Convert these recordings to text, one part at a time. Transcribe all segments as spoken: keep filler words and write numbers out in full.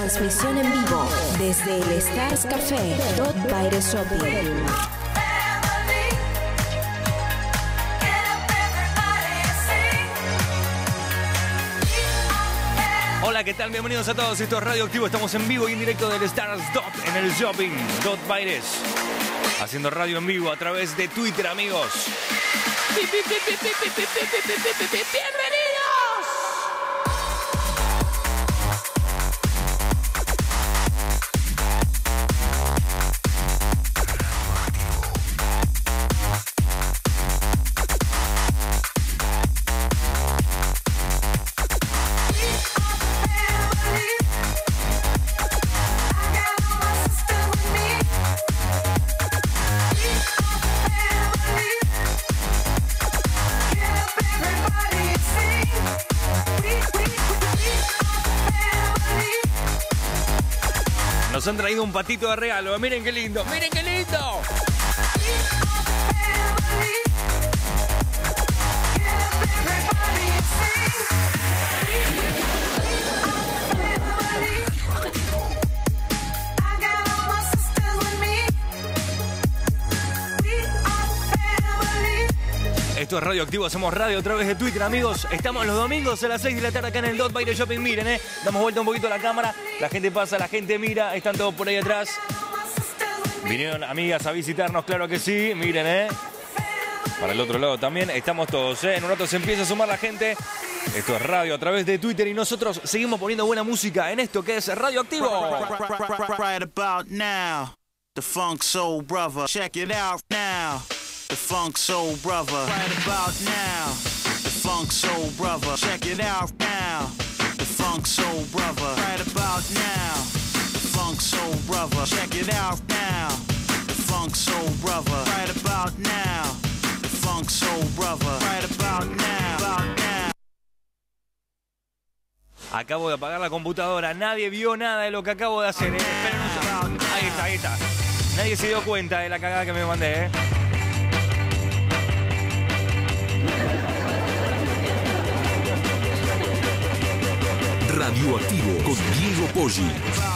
Transmisión en vivo desde el Stars Café, Dot Baile Shopping. Hola, ¿qué tal? Bienvenidos a todos. Esto es Radio Activo. Estamos en vivo y en directo del Stars Dot en el Shopping Dot Baires. Haciendo radio en vivo a través de Twitter, amigos. ¡Bienvenidos! Nos han traído un patito de regalo. Miren qué lindo, miren qué lindo. Esto es Radio Activo, hacemos radio a través de Twitter, amigos. Estamos los domingos a las seis de la tarde acá en el Dot Baile Shopping. Miren, eh, damos vuelta un poquito a la cámara. La gente pasa, la gente mira. Están todos por ahí atrás. Vinieron amigas a visitarnos, claro que sí. Miren, eh. Para el otro lado también estamos todos, eh. En un rato se empieza a sumar la gente. Esto es radio a través de Twitter y nosotros seguimos poniendo buena música en esto que es Radio Activo. Right about now, the Funk Soul Brother. Check it out now. The Funk Soul Brother. Right about now, the Funk Soul Brother. Check it out now. The Funk Soul Brother. Right about now, the Funk Soul Brother. Check it out now. The Funk Soul Brother. Right about now, the Funk Soul Brother. Right about now. About now. Acabo de apagar la computadora. Nadie vio nada de lo que acabo de hacer. Eh. Esperen un segundo. Ahí está, ahí está. Nadie se dio cuenta de la cagada que me mandé, eh. Radioactivo con Diego Poggi.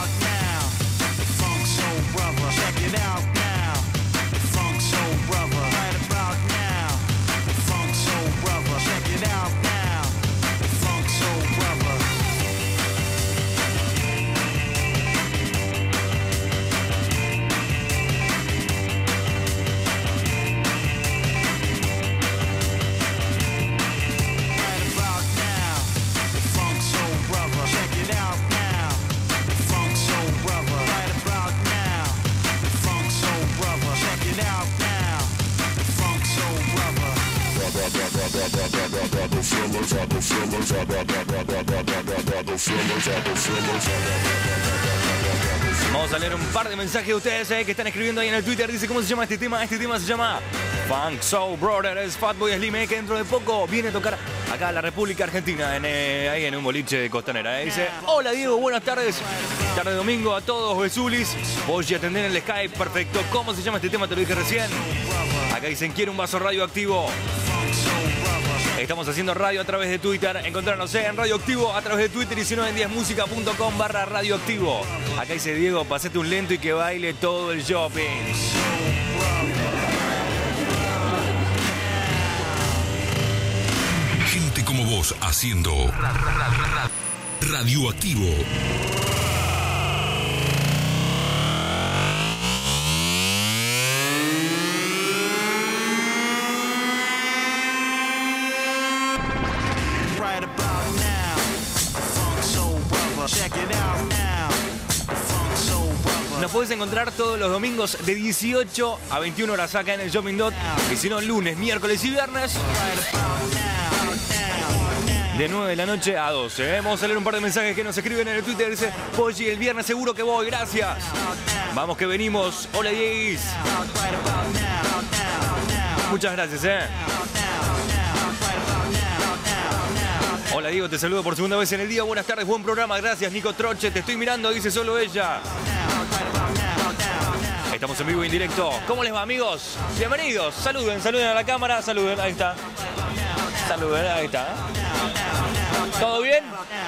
Vamos a leer un par de mensajes de ustedes eh, que están escribiendo ahí en el Twitter. Dice, ¿cómo se llama este tema? Este tema se llama Funk Soul Brother. Es Fatboy Slim, eh, que dentro de poco viene a tocar acá en la República Argentina, en, eh, ahí en un boliche de Costanera. Eh. Dice, hola Diego, buenas tardes. Tarde domingo a todos, Besulis. Voy a atender en el Skype, perfecto. ¿Cómo se llama este tema? Te lo dije recién. Acá dicen, quiero un vaso radioactivo. Estamos haciendo radio a través de Twitter. Encontrarnos en Radio Activo a través de Twitter y si no en diez música punto com barra radioactivo. Acá dice Diego, pasate un lento y que baile todo el shopping. Gente como vos haciendo Radioactivo. Nos podés encontrar todos los domingos de dieciocho a veintiuna horas acá en el Shopping Dot. Y si no, lunes, miércoles y viernes de nueve de la noche a doce. ¿eh? Vamos a leer un par de mensajes que nos escriben en el Twitter. Dice, Poggi, el viernes seguro que voy, gracias. Vamos que venimos. Hola, Dieguis. Muchas gracias, eh. Hola Diego, te saludo por segunda vez en el día. Buenas tardes, buen programa. Gracias, Nico Troche. Te estoy mirando, dice solo ella. Estamos en vivo y en directo. ¿Cómo les va, amigos? Bienvenidos. Saluden, saluden a la cámara. Saluden, ahí está. Saluden, ahí está. ¿Todo bien?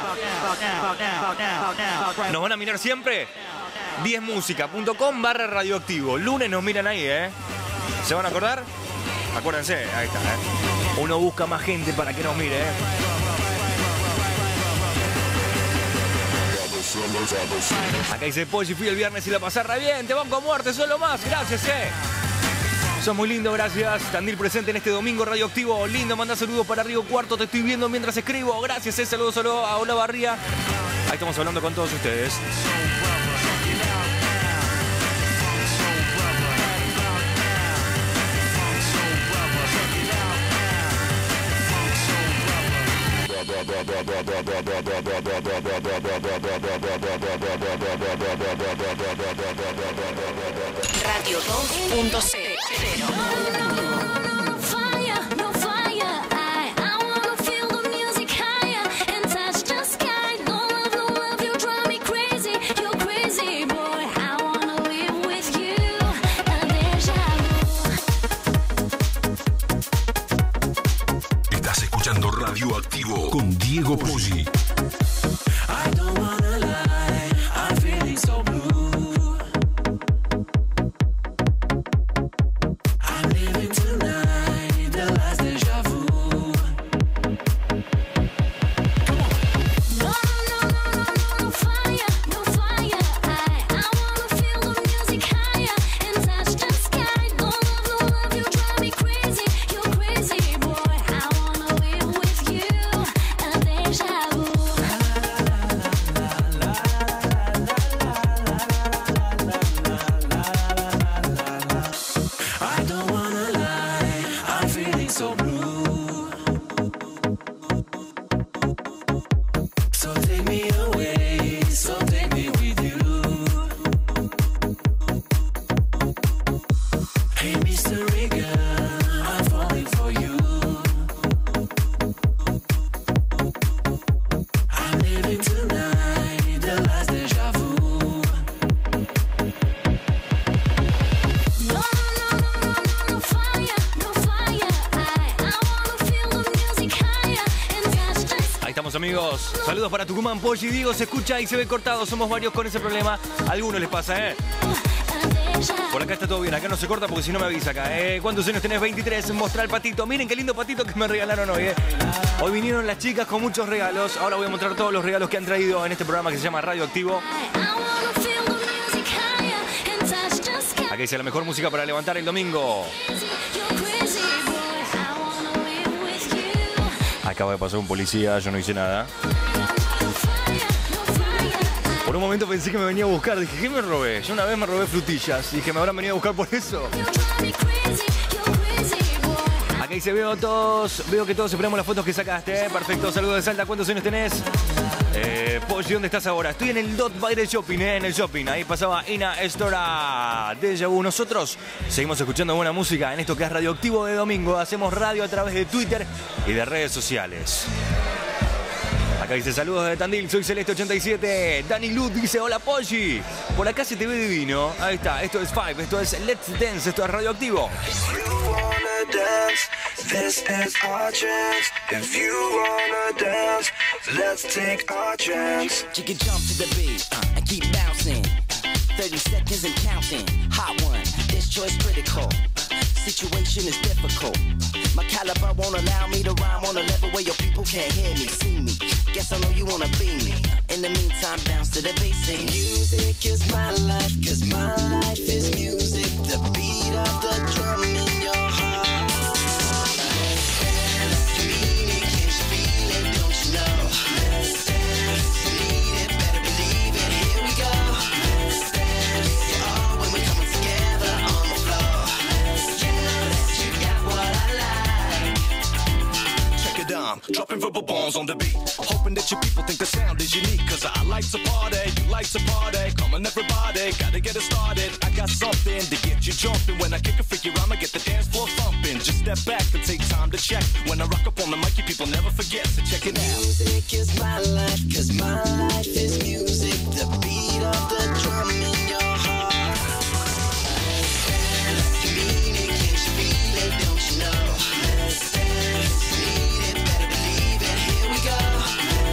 ¿Nos van a mirar siempre? diez música punto com barra radioactivo. Lunes nos miran ahí, ¿eh? ¿Se van a acordar? Acuérdense, ahí está, ¿eh? Uno busca más gente para que nos mire, ¿eh? Acá dice Polly, fui el viernes y la pasé re bien. Te banco a muerte, solo más. Gracias, eh. Sos muy lindo, gracias. Tandil presente en este domingo radioactivo. Lindo, manda saludos para Río Cuarto. Te estoy viendo mientras escribo. Gracias, eh. Saludos solo a Ola Barría. Ahí estamos hablando con todos ustedes. Radio dos punto cero. Estás escuchando Radioactivo con Diego Poggi. Amigos, saludos para Tucumán. Polly, Diego se escucha y se ve cortado. Somos varios con ese problema. A algunos les pasa, ¿eh? Por acá está todo bien. Acá no se corta porque si no me avisa acá, ¿eh? ¿Cuántos años tenés? veintitrés. Mostrar el patito. Miren qué lindo patito que me regalaron hoy, ¿eh? Hoy vinieron las chicas con muchos regalos. Ahora voy a mostrar todos los regalos que han traído en este programa que se llama Radioactivo. Acá dice la mejor música para levantar el domingo. Acaba de pasar un policía, yo no hice nada. Por un momento pensé que me venía a buscar. Dije, ¿qué me robé? Yo una vez me robé frutillas. Dije, ¿me habrán venido a buscar por eso? Acá dice, veo todos, veo que todos esperamos las fotos que sacaste, ¿eh? Perfecto, saludos de Salta. ¿Cuántos años tenés? Eh, Polly, ¿dónde estás ahora? Estoy en el Dot By the Shopping, ¿eh? En el shopping. Ahí pasaba Ina Estora, Deja Vu. Nosotros seguimos escuchando buena música en esto que es Radioactivo de domingo. Hacemos radio a través de Twitter y de redes sociales. Acá dice, saludos de Tandil, soy Celeste ochenta y siete. Dani Luz dice, hola Polly. Por acá se te ve divino. Ahí está, esto es Five, esto es Let's Dance, esto es Radioactivo. Dance, this is our chance. If you wanna dance, let's take our chance. You can jump to the beat uh, and keep bouncing. thirty seconds and counting. Hot one, this choice critical. Situation is difficult. My caliber won't allow me to rhyme on a level where your people can't hear me, see me. Guess I know you wanna be me. In the meantime, bounce to the beat. Sing. Music is my life, cause my life is music. The beat of the drum in your heart. Dropping verbal bombs on the beat, hoping that you people think the sound is unique. Cause I like to party, you like to party. Come on everybody, gotta get it started. I got something to get you jumping. When I kick a freaky rhyme, I get the dance floor thumping. Just step back and take time to check. When I rock up on the mic, you people never forget. So check it out. Music is my life, cause my life is music. The beat of the drum in your heart. You mean it, can't you feel it, don't you know? Let's dance, need it, better believe it, here we go.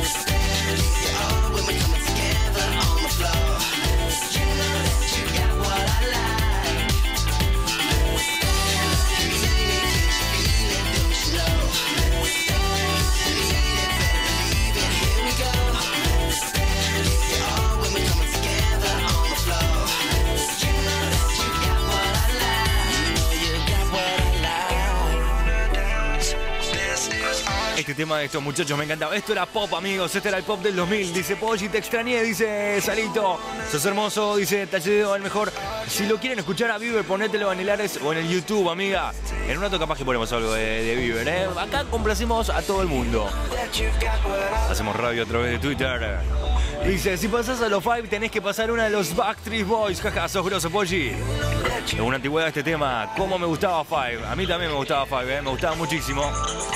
tema de estos muchachos, me encantaba. Esto era pop, amigos, este era el pop del dos mil. Dice Polly, te extrañé, dice Salito. Sos hermoso, dice Talledeo, el mejor. Si lo quieren escuchar a Bieber, ponételo en el Ares o en el YouTube, amiga. En un rato capaz que ponemos algo de, de Bieber, ¿eh? Acá complacemos a todo el mundo. Hacemos radio a través de Twitter. Dice, si pasás a los Five, tenés que pasar una de los Backstreet Boys. Jaja, sos grosso, Polly. Es una antigüedad este tema. ¿Cómo me gustaba Five? A mí también me gustaba Five, ¿eh? Me gustaba muchísimo.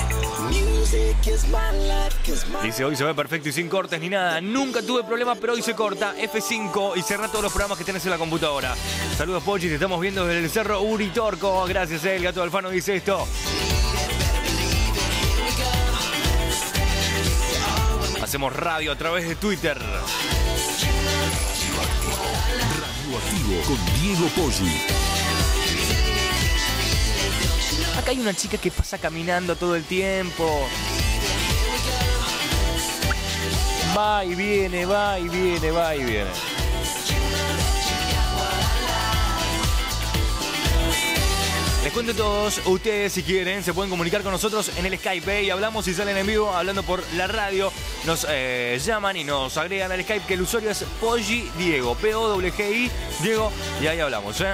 Dice, hoy se ve perfecto y sin cortes ni nada. Nunca tuve problema, pero hoy se corta. F cinco y cerrá todos los programas que tenés en la computadora. Saludos, Pochi, te estamos viendo desde el Cerro Uritorco. Gracias, eh, el gato Alfano dice esto. Hacemos radio a través de Twitter. Radioactivo con Diego Poggi. Acá hay una chica que pasa caminando todo el tiempo. Va y viene, va y viene, va y viene. Les cuento a todos, ustedes si quieren se pueden comunicar con nosotros en el Skype, ¿eh? Y hablamos y salen en vivo hablando por la radio. Nos eh, llaman y nos agregan al Skype que el usuario es Poggi Diego, P O G G I Diego, y ahí hablamos, ¿eh?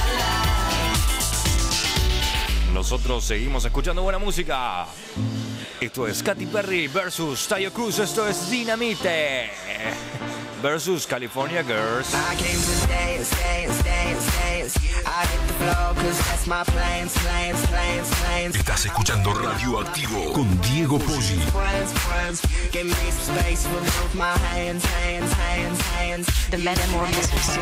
Nosotros seguimos escuchando buena música. Esto es Katy Perry versus Taio Cruz. Esto es Dinamite versus California Girls. Estás escuchando Radioactivo con Diego Poggi. The Metamorphosis.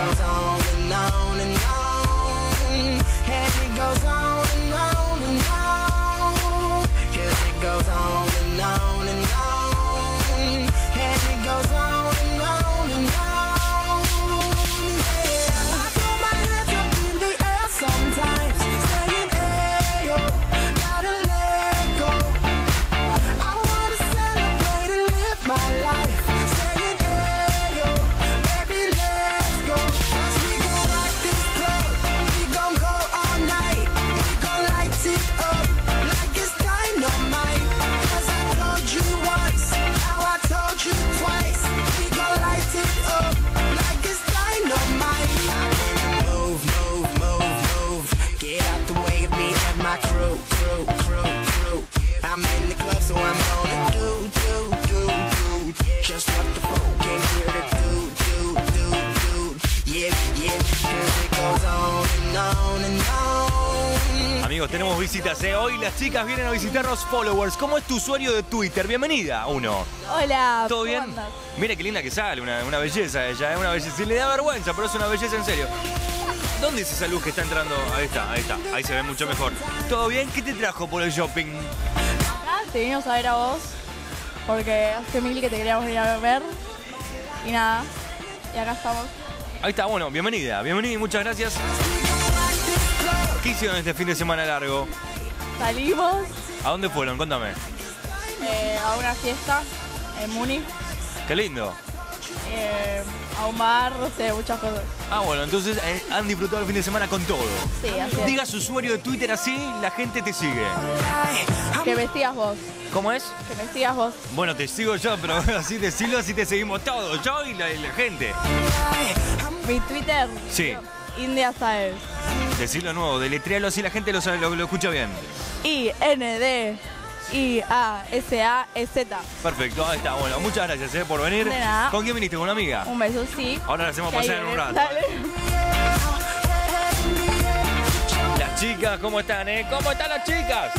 As it goes on and on and on, 'cause it goes on and on and on, as it goes on and on and on, yeah. I throw my hands up in the air sometimes, saying, hey, yo, gotta let go. I wanna celebrate and live my life, saying, hey, yo, baby, let's go. As we go rock this club, we gon' go all night. We gon' light it up like it's dynamite. 'Cause I told you once, now I told you twice. We gon' light it up like it's dynamite. Move, move, move, move. Get out the way of me and my crew, crew, crew, crew. I'm in the club, so I'm gonna do, do, do, do. Just what the folk came here to do, do, do, do. Yeah, yeah, 'cause it goes on and on and on. Amigos, tenemos visitas, ¿eh? Hoy las chicas vienen a visitarnos followers. ¿Cómo es tu usuario de Twitter? Bienvenida, uno. Hola, ¿Todo ¿cómo bien? andas? Mira qué linda que sale, una, una belleza ella, es una belleza. Si le da vergüenza, pero es una belleza en serio. ¿Dónde es esa luz que está entrando? Ahí está, ahí está, ahí se ve mucho mejor. ¿Todo bien? ¿Qué te trajo por el shopping? Acá te vinimos a ver a vos, porque hace mil que te queríamos venir a ver. Y nada, y acá estamos. Ahí está, bueno, bienvenida, bienvenida y muchas gracias. ¿Qué hicieron este fin de semana largo? Salimos ¿A dónde fueron? Contame. eh, a una fiesta en Múnich, Qué lindo. eh, a un bar, no sé, muchas cosas. Ah, bueno, entonces eh, han disfrutado el fin de semana con todo. Sí, así es. Diga su usuario de Twitter así, la gente te sigue. Que me sigas vos, ¿Cómo es? que me sigas vos. Bueno, te sigo yo, pero así decirlo, así te seguimos todos, yo y la, y la gente. Mi Twitter, Sí, India Saez. decirlo nuevo, deletréalo así la gente lo, sabe- lo, lo escucha bien. I N D I A S A E Z. Perfecto, ahí está. Bueno, muchas gracias eh, por venir. De nada. ¿Con quién viniste? ¿Con una amiga? Un beso, sí. Ahora la hacemos Que ahí pasar en un viene, rato. dale. Las chicas, ¿cómo están, eh? ¿Cómo están las chicas?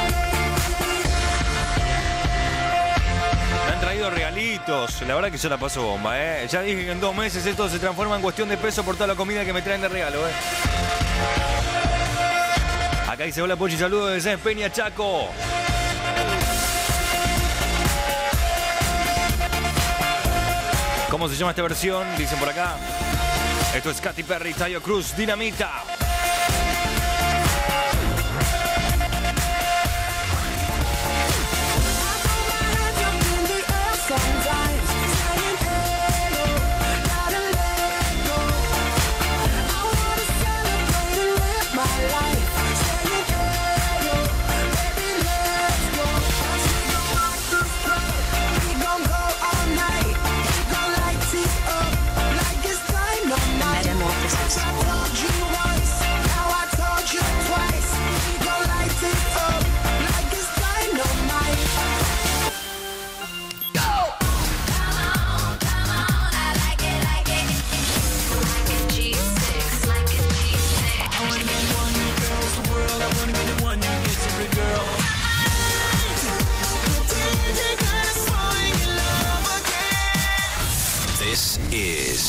Me han traído regalitos. La verdad que yo la paso bomba, eh. Ya dije que en dos meses esto se transforma en cuestión de peso por toda la comida que me traen de regalo, eh. Acá dice, hola Pochi, saludos desde Peña, Chaco. ¿Cómo se llama esta versión? Dicen por acá. Esto es Katy Perry, Taio Cruz, Dinamita.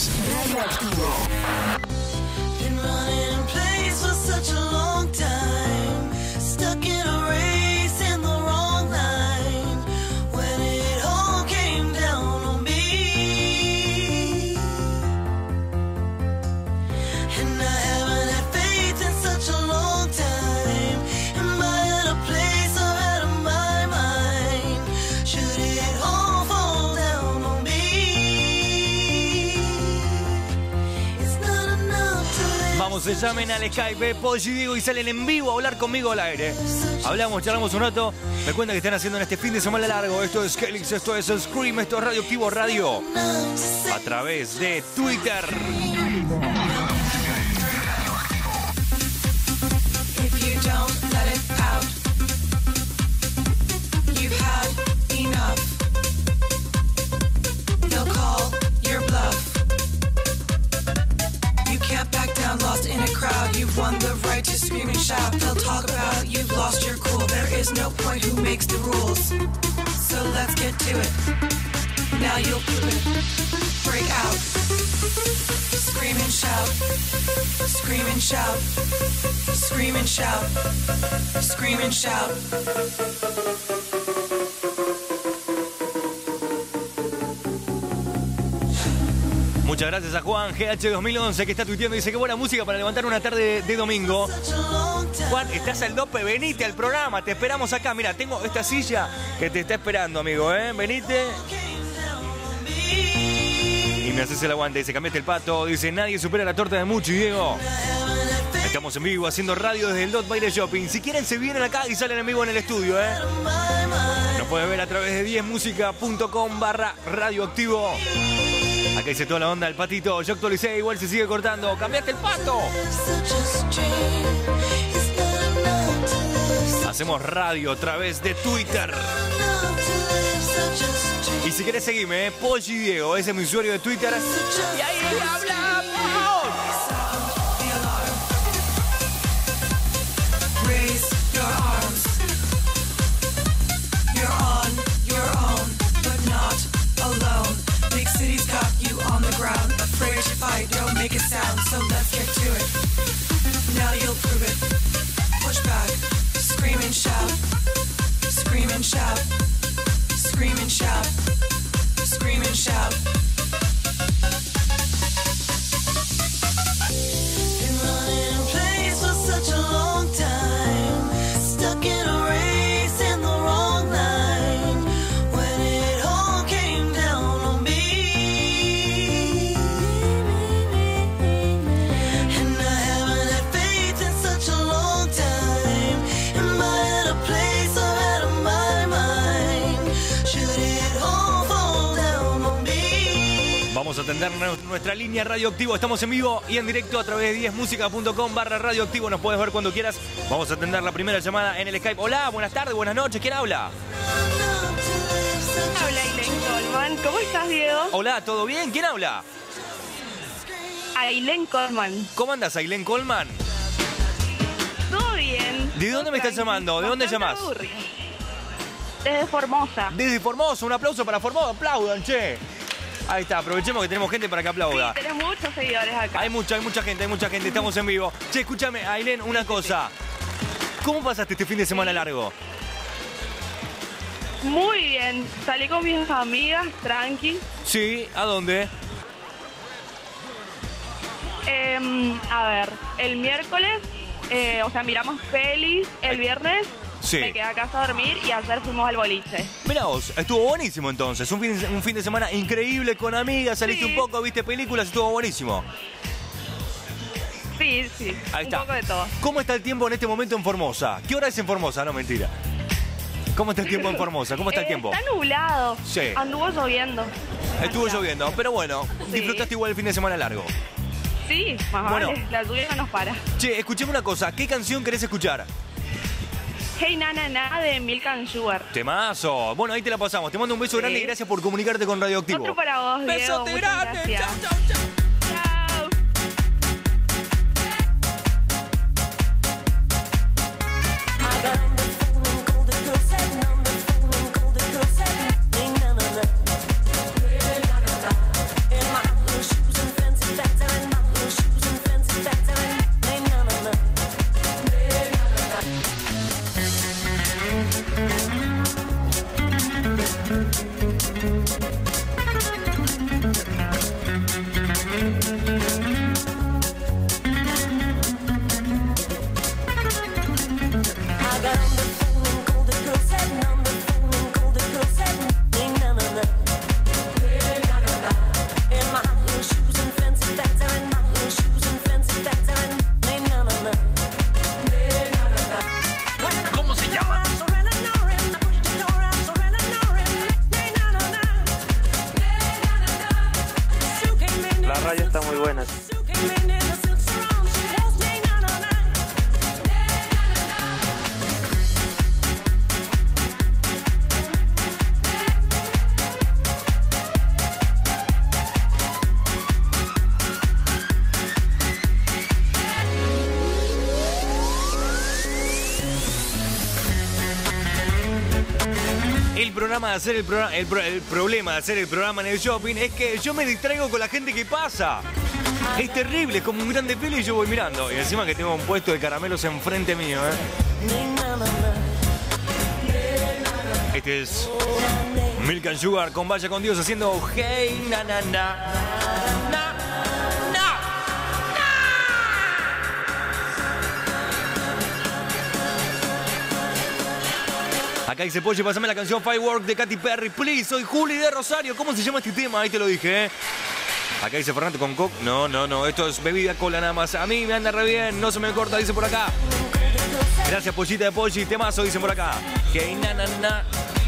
es Radioactivo. Been running in place for such a long time. Stuck in a race in the wrong line. When it all came down on me. And I haven't had faith in such a long time. Am I at a place or out of my mind? Should it all fall down on me? It's not enough to Vamos, se llamen al Skype, Pollo y Diego, y salen en vivo a hablar conmigo al aire. Hablamos, charlamos un rato. Me cuentan que están haciendo en este fin de semana largo. Esto es Kelix, esto es Scream, esto es Radioactivo Radio. A través de Twitter. If you don't let it out, you've had enough. They'll call your bluff. You can't back down, lost in a crowd. You've won the right to scream and shout. They'll talk about you've lost your cool. There is no point who makes the rules. So let's get to it. Now you'll prove it. Break out. Scream and shout. Scream and shout. Scream and shout. Scream and shout. Muchas gracias a Juan G H dos mil once que está tuiteando y dice que buena música para levantar una tarde de, de domingo. Juan, estás al dope, venite al programa, te esperamos acá. Mira, tengo esta silla que te está esperando, amigo, ¿eh? Venite. Y me haces el aguante, dice, cambiaste el pato, dice, nadie supera la torta de Mucho y Diego. Estamos en vivo haciendo radio desde el Dot Baile Shopping. Si quieren se vienen acá y salen en vivo en el estudio, ¿eh? Nos pueden ver a través de diez musica punto com barra radioactivo. Acá dice toda la onda el patito. Yo actualicé, igual se sigue cortando. ¡Cambiaste el pato! Hacemos radio a través de Twitter. Y si querés seguirme, ¿eh? Pollo y Diego, ese es mi usuario de Twitter. Y ahí hablamos. Raise your arms. You're on your own, but not alone. Big city's got you on the ground. Afraid to fight, don't make a sound. So let's get to it. Now you'll prove it. Push back, scream and shout. Scream and shout. Scream and shout. Scream and shout. Been running in place for such a long time. Stuck in a race in the wrong line. When it all came down on me. And I haven't had faith in such a long time. Am I at a place or out of my mind? Should it all fall down on me? Vamos a atender nuestra línea radioactivo. Estamos en vivo y en directo a través de diez música punto com barra radioactivo. Nos puedes ver cuando quieras. Vamos a atender la primera llamada en el Skype. Hola, buenas tardes, buenas noches. ¿Quién habla? Habla Ailén Colman. ¿Cómo estás, Diego? Hola, ¿todo bien? ¿Quién habla? Ailén Colman. ¿Cómo andas, Ailén Colman? ¿Todo bien? ¿De dónde me estás llamando? ¿De dónde Bastante llamás? aburrido. Desde Formosa. Desde Formosa. Un aplauso para Formosa. Aplaudan, che. Ahí está, aprovechemos que tenemos gente para que aplauda. Sí, tenés muchos seguidores acá. Hay mucha, hay mucha gente, hay mucha gente. Estamos en vivo. Che, escúchame, Ailén, una cosa. ¿Cómo pasaste este fin de semana largo? Muy bien. Salí con mis amigas, tranqui. Sí, ¿a dónde? Eh, a ver, el miércoles, eh, o sea, miramos pelis. El viernes Sí. me quedé a casa a dormir y ayer fuimos al boliche. Mirá vos, estuvo buenísimo entonces. Un fin, de, un fin de semana increíble con amigas, saliste Sí. un poco, viste películas, estuvo buenísimo. Sí, sí. Ahí un está. poco de todo. ¿Cómo está el tiempo en este momento en Formosa? ¿Qué hora es en Formosa? No, mentira. ¿Cómo está el tiempo en Formosa? ¿Cómo está el Eh, tiempo? Está nublado. Sí. Anduvo lloviendo. Estuvo Acá. lloviendo, pero bueno, Sí. disfrutaste igual el fin de semana largo. Sí, más Bueno. vale. La lluvia no nos para. Che, escuchame una cosa, ¿qué canción querés escuchar? Hey Nana Na de Milk and Sugar. Temazo. Bueno, ahí te la pasamos. Te mando un beso Sí. grande y gracias por comunicarte con Radioactivo. Otro para vos, Diego. Besote Muchas grande. gracias. Chau, chau, chau. Chao. In my blue shoes and radio está muy buena. El programa de hacer el programa, el, pro- el problema de hacer el programa en el shopping es que yo me distraigo con la gente que pasa. Es terrible, es como un gran desfile y yo voy mirando. Y encima que tengo un puesto de caramelos enfrente mío, ¿eh? Este es Milk and Sugar con Vaya con Dios haciendo Hey na na na. Na, na. Acá dice Pollo, pasame la canción Firework de Katy Perry, please. Soy Juli de Rosario. ¿Cómo se llama este tema? Ahí te lo dije, ¿eh? Acá dice Fernando con Coke. No, no, no. Esto es bebida cola nada más. A mí me anda re bien. No se me corta, dice por acá. Gracias, Pollita de Polly. Temazo, dicen por acá. Hey, na, na, na.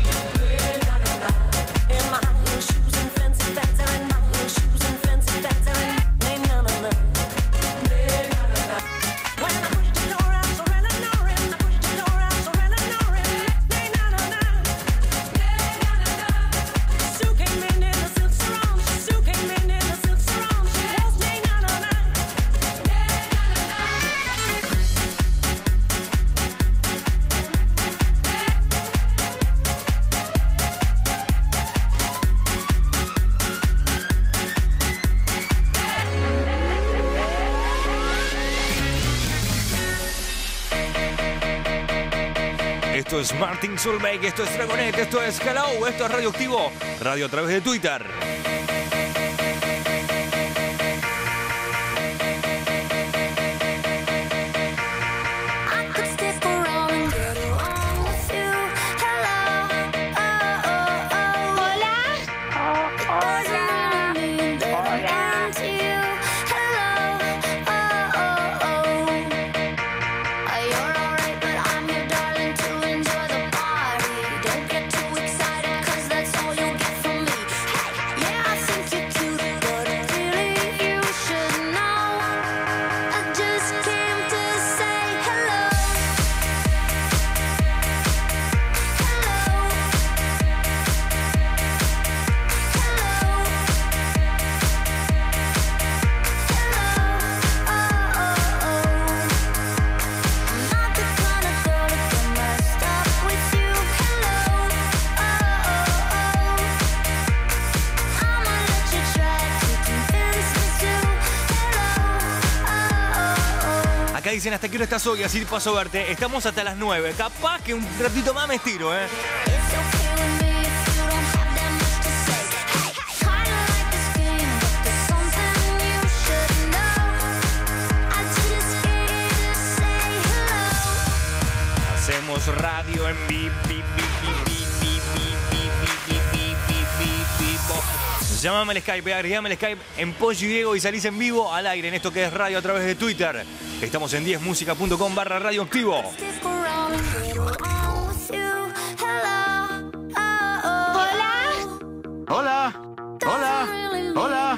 Esto es Martin Solveig, esto es Dragonet, esto es Hello, esto es Radioactivo, radio a través de Twitter. Acá dicen hasta qué hora estás hoy, así paso a verte. Estamos hasta las nueve. Capaz que un ratito más me estiro, ¿eh? Hacemos radio en vivo. Llámame al Skype, agregame al Skype en Pollo y Diego y salís en vivo al aire en esto que es radio a través de Twitter. Estamos en diez música punto com barra radioactivo. Hola. Hola. Hola.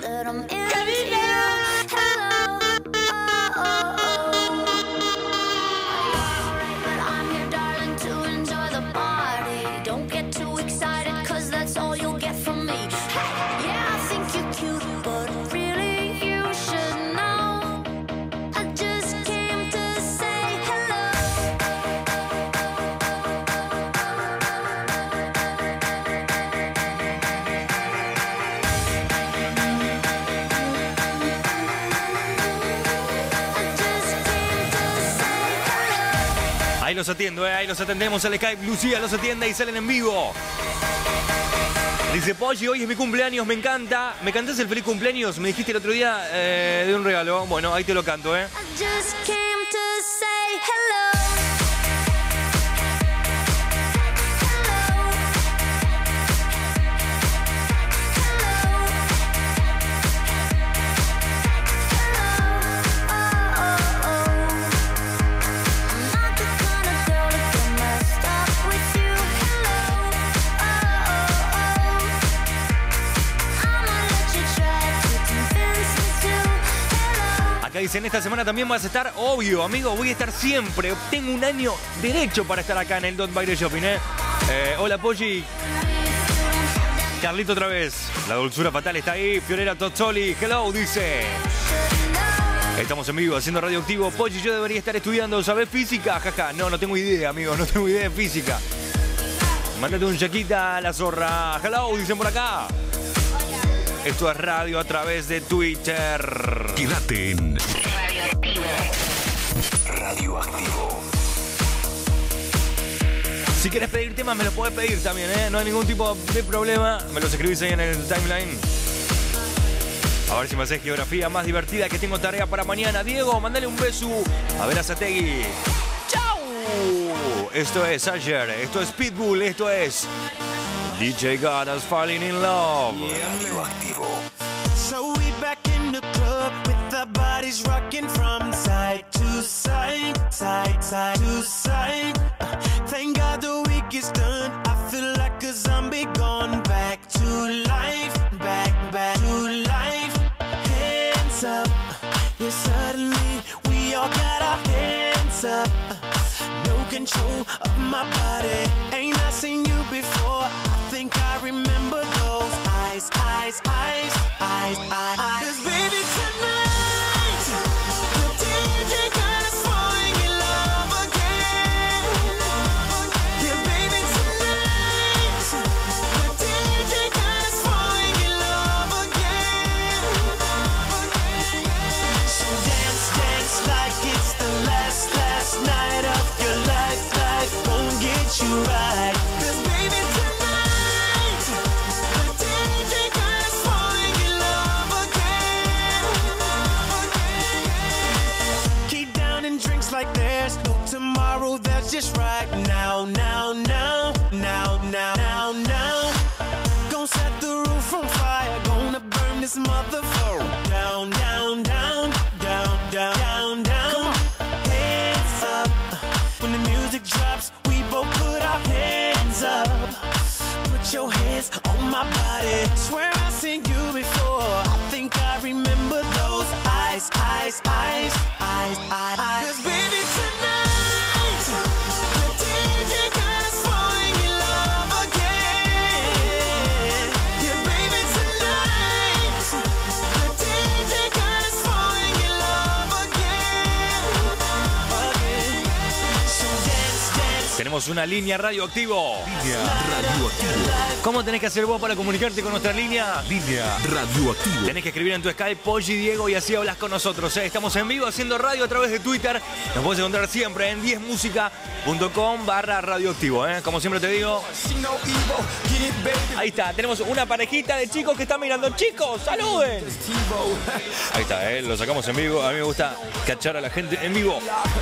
Ahí los atiendo, eh, ahí los atendemos al Skype. Lucía los atiende y salen en vivo. Dice Polly, hoy es mi cumpleaños, me encanta. ¿Me cantás el feliz cumpleaños? Me dijiste el otro día eh, de un regalo. Bueno, ahí te lo canto, ¿eh? Acá dicen, esta semana también vas a estar, obvio, amigo, voy a estar siempre. Tengo un año derecho para estar acá en el Dot Baile Shopping, ¿eh? eh hola, Poggi. Carlito otra vez. La dulzura fatal está ahí. Fiorella Tozzoli, hello, dice. Estamos en vivo haciendo radioactivo. Poggi, yo debería estar estudiando, ¿sabes física? Jaja, no, no tengo idea, amigo, no tengo idea de física. Mándate un chaquita a la zorra. Hello, dicen por acá. Esto es radio a través de Twitter. Quédate en Radioactivo. Radioactivo. Si quieres pedir temas, me los podés pedir también, ¿eh? No hay ningún tipo de problema. Me los escribís ahí en el timeline. A ver si me haces geografía más divertida, que tengo tarea para mañana. Diego, mandale un beso a ver a Sategui. ¡Chau! Esto es Asher, esto es Pitbull, esto es D J God is Falling in Love. Radioactivo. So we back in the club with our bodies rocking from side to side, side, side to side. Uh, thank God the week is done. I feel like a zombie gone back to life, back, back to life. Hands up, yeah, suddenly we all got our hands up. No control of my body. Ain't I seen you before? I think I remember those eyes, eyes, eyes, eyes, eyes, eyes. 'Cause baby tonight, the D J got us falling in love again. Yeah, baby tonight, the D J got us falling in love again. So dance, dance like it's the last, last night of your life. Life won't get you right. 'Cause baby tonight, the D J got us falling in love again. Keep down and drinks like there's no tomorrow. That's just right now, now, now, now, now, now, now. Gonna set the roof on fire. Gonna burn this motherfucker down, down, down, down, down, down, down. Come on, hands up. When the music drops, we both put our hands up. Put your hands on my body. Swear I've seen you before. I think I remember those eyes, eyes, eyes, eyes, eyes, eyes. 'Cause baby tonight, the D J got us falling in love again. Yeah, baby tonight, the D J got us falling in love again. Again. So dance, dance. Tenemos una línea radioactivo. Línea Radioactivo. ¿Cómo tenés que hacer vos para comunicarte con nuestra línea? Línea Radioactivo. Tenés que escribir en tu Skype Poggi Diego y así hablas con nosotros, ¿eh? Estamos en vivo haciendo radio a través de Twitter. Nos puedes encontrar siempre en diez música punto com barra radioactivo, ¿eh? Como siempre te digo. Ahí está, tenemos una parejita de chicos que están mirando. ¡Chicos, saluden! Ahí está, ¿eh? Lo sacamos en vivo. A mí me gusta cachar a la gente en vivo.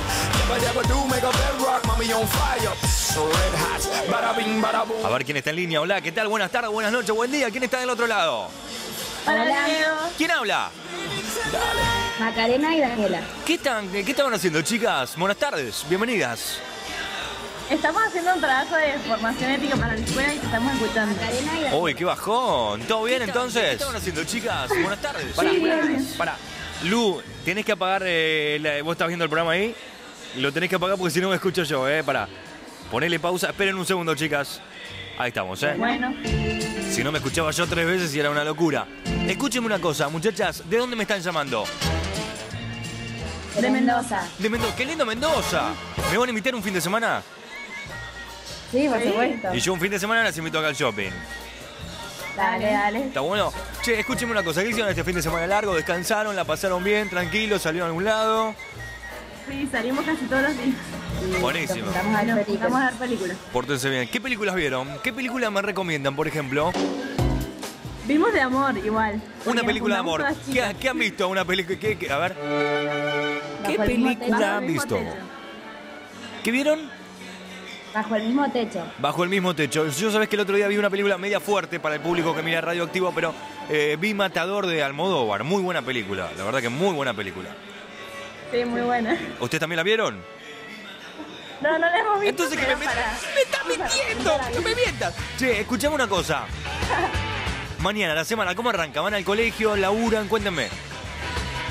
A ver quién está en línea. Hola, ¿qué tal? Buenas tardes, buenas noches, buen día. ¿Quién está del otro lado? Hola. ¿Quién habla? Macarena y Daniela. ¿Qué están, qué estaban haciendo, chicas? Buenas tardes, bienvenidas. Estamos haciendo un trabajo de formación ética para la escuela y te estamos escuchando. Macarena y Daniela. Uy, qué bajón. ¿Todo bien entonces? ¿Qué estaban haciendo, chicas? Buenas tardes. Pará, Sí, bien. pará. Lu, tenés que apagar, eh, la- vos estás viendo el programa ahí, lo tenés que apagar porque si no me escucho yo, eh, pará. Ponele pausa, esperen un segundo, chicas. Ahí estamos, eh. Bueno, Si no me escuchaba yo tres veces y era una locura. Escúchenme una cosa, muchachas, ¿de dónde me están llamando? De Mendoza. De Mendoza. ¡Qué lindo Mendoza! ¿Me van a invitar un fin de semana? Sí, por supuesto. Y yo un fin de semana las invito acá al shopping. Dale, dale. ¿Está bueno? Che, escúchenme una cosa, ¿qué hicieron este fin de semana largo? ¿Descansaron? ¿La pasaron bien? ¿Tranquilos? ¿Salieron a algún lado? sí, salimos casi todos los días. Buenísimo. Vamos a ver Nos películas. vamos a ver películas. Pórtense bien. ¿Qué películas vieron? ¿Qué películas me recomiendan, por ejemplo? Vimos de amor, igual. Una Porque película de nos amor. juntamos todas ¿Qué, chicas. qué han visto? Una película. ¿Qué, qué- a ver. ¿Qué Bajo el mismo película techo. han Bajo el mismo visto? techo. ¿Qué vieron? Bajo el mismo techo. Bajo el mismo techo. Yo sabés que el otro día vi una película media fuerte para el público que mira Radioactivo, pero eh, vi Matador de Almodóvar. Muy buena película. La verdad que muy buena película. Sí, muy buena. ¿Ustedes también la vieron? No, no la hemos visto. Entonces que me, pero me, para- me estás mintiendo. No me mientas. Che, escuchame una cosa. Mañana, la semana, ¿cómo arranca? ¿Van al colegio? ¿Laburan? Cuéntenme.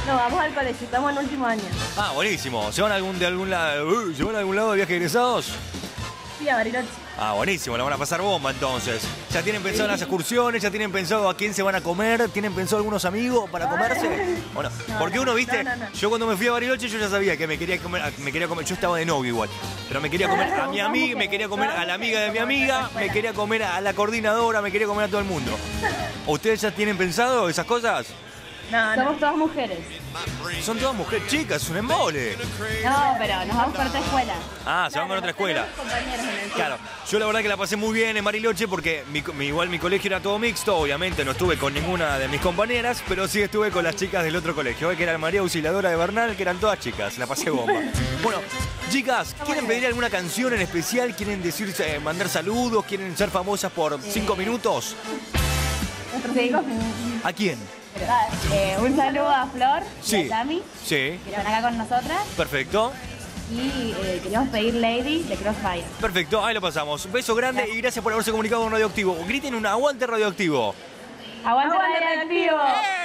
No, vamos al colegio, estamos en último año. Ah, buenísimo. ¿Se van a algún, de algún lado, uh, ¿se van a algún lado de viaje de egresados? Sí, a Bariloche. Ah, buenísimo, la van a pasar bomba entonces. ¿Ya tienen pensado las excursiones? ¿Ya tienen pensado a quién se van a comer? ¿Tienen pensado algunos amigos para comerse? Bueno, No, porque no, uno, viste, no, no, no. yo cuando me fui a Bariloche yo ya sabía que me quería comer, me quería comer, yo estaba de novio igual, pero me quería comer a mi amiga, me quería comer a la amiga de mi amiga, me quería comer a la coordinadora, me quería comer a todo el mundo. ¿Ustedes ya tienen pensado esas cosas? No, Somos todas mujeres. Son todas mujeres chicas, es un embole. No, pero nos vamos por otra escuela. Ah, se van con otra escuela. Compañeros en el Claro, yo la verdad que la pasé muy bien en Bariloche porque mi, mi- igual mi colegio era todo mixto, obviamente no estuve con ninguna de mis compañeras, pero sí estuve con las chicas del otro colegio, eh, que era María Auxiliadora de Bernal, que eran todas chicas, la pasé bomba. Bueno, chicas, ¿quieren pedir alguna canción en especial? ¿Quieren decir, eh, mandar saludos? ¿Quieren ser famosas por cinco minutos? Sí. ¿A quién? Eh, un saludo a Flor y Sí. a Tami, Sí, que están acá con nosotras. perfecto, Y eh, queríamos pedir Lady de Crossfire. perfecto, ahí lo pasamos. Beso grande y gracias por haberse comunicado con Radioactivo. Griten un aguante Radioactivo. ¡Aguante Radioactivo!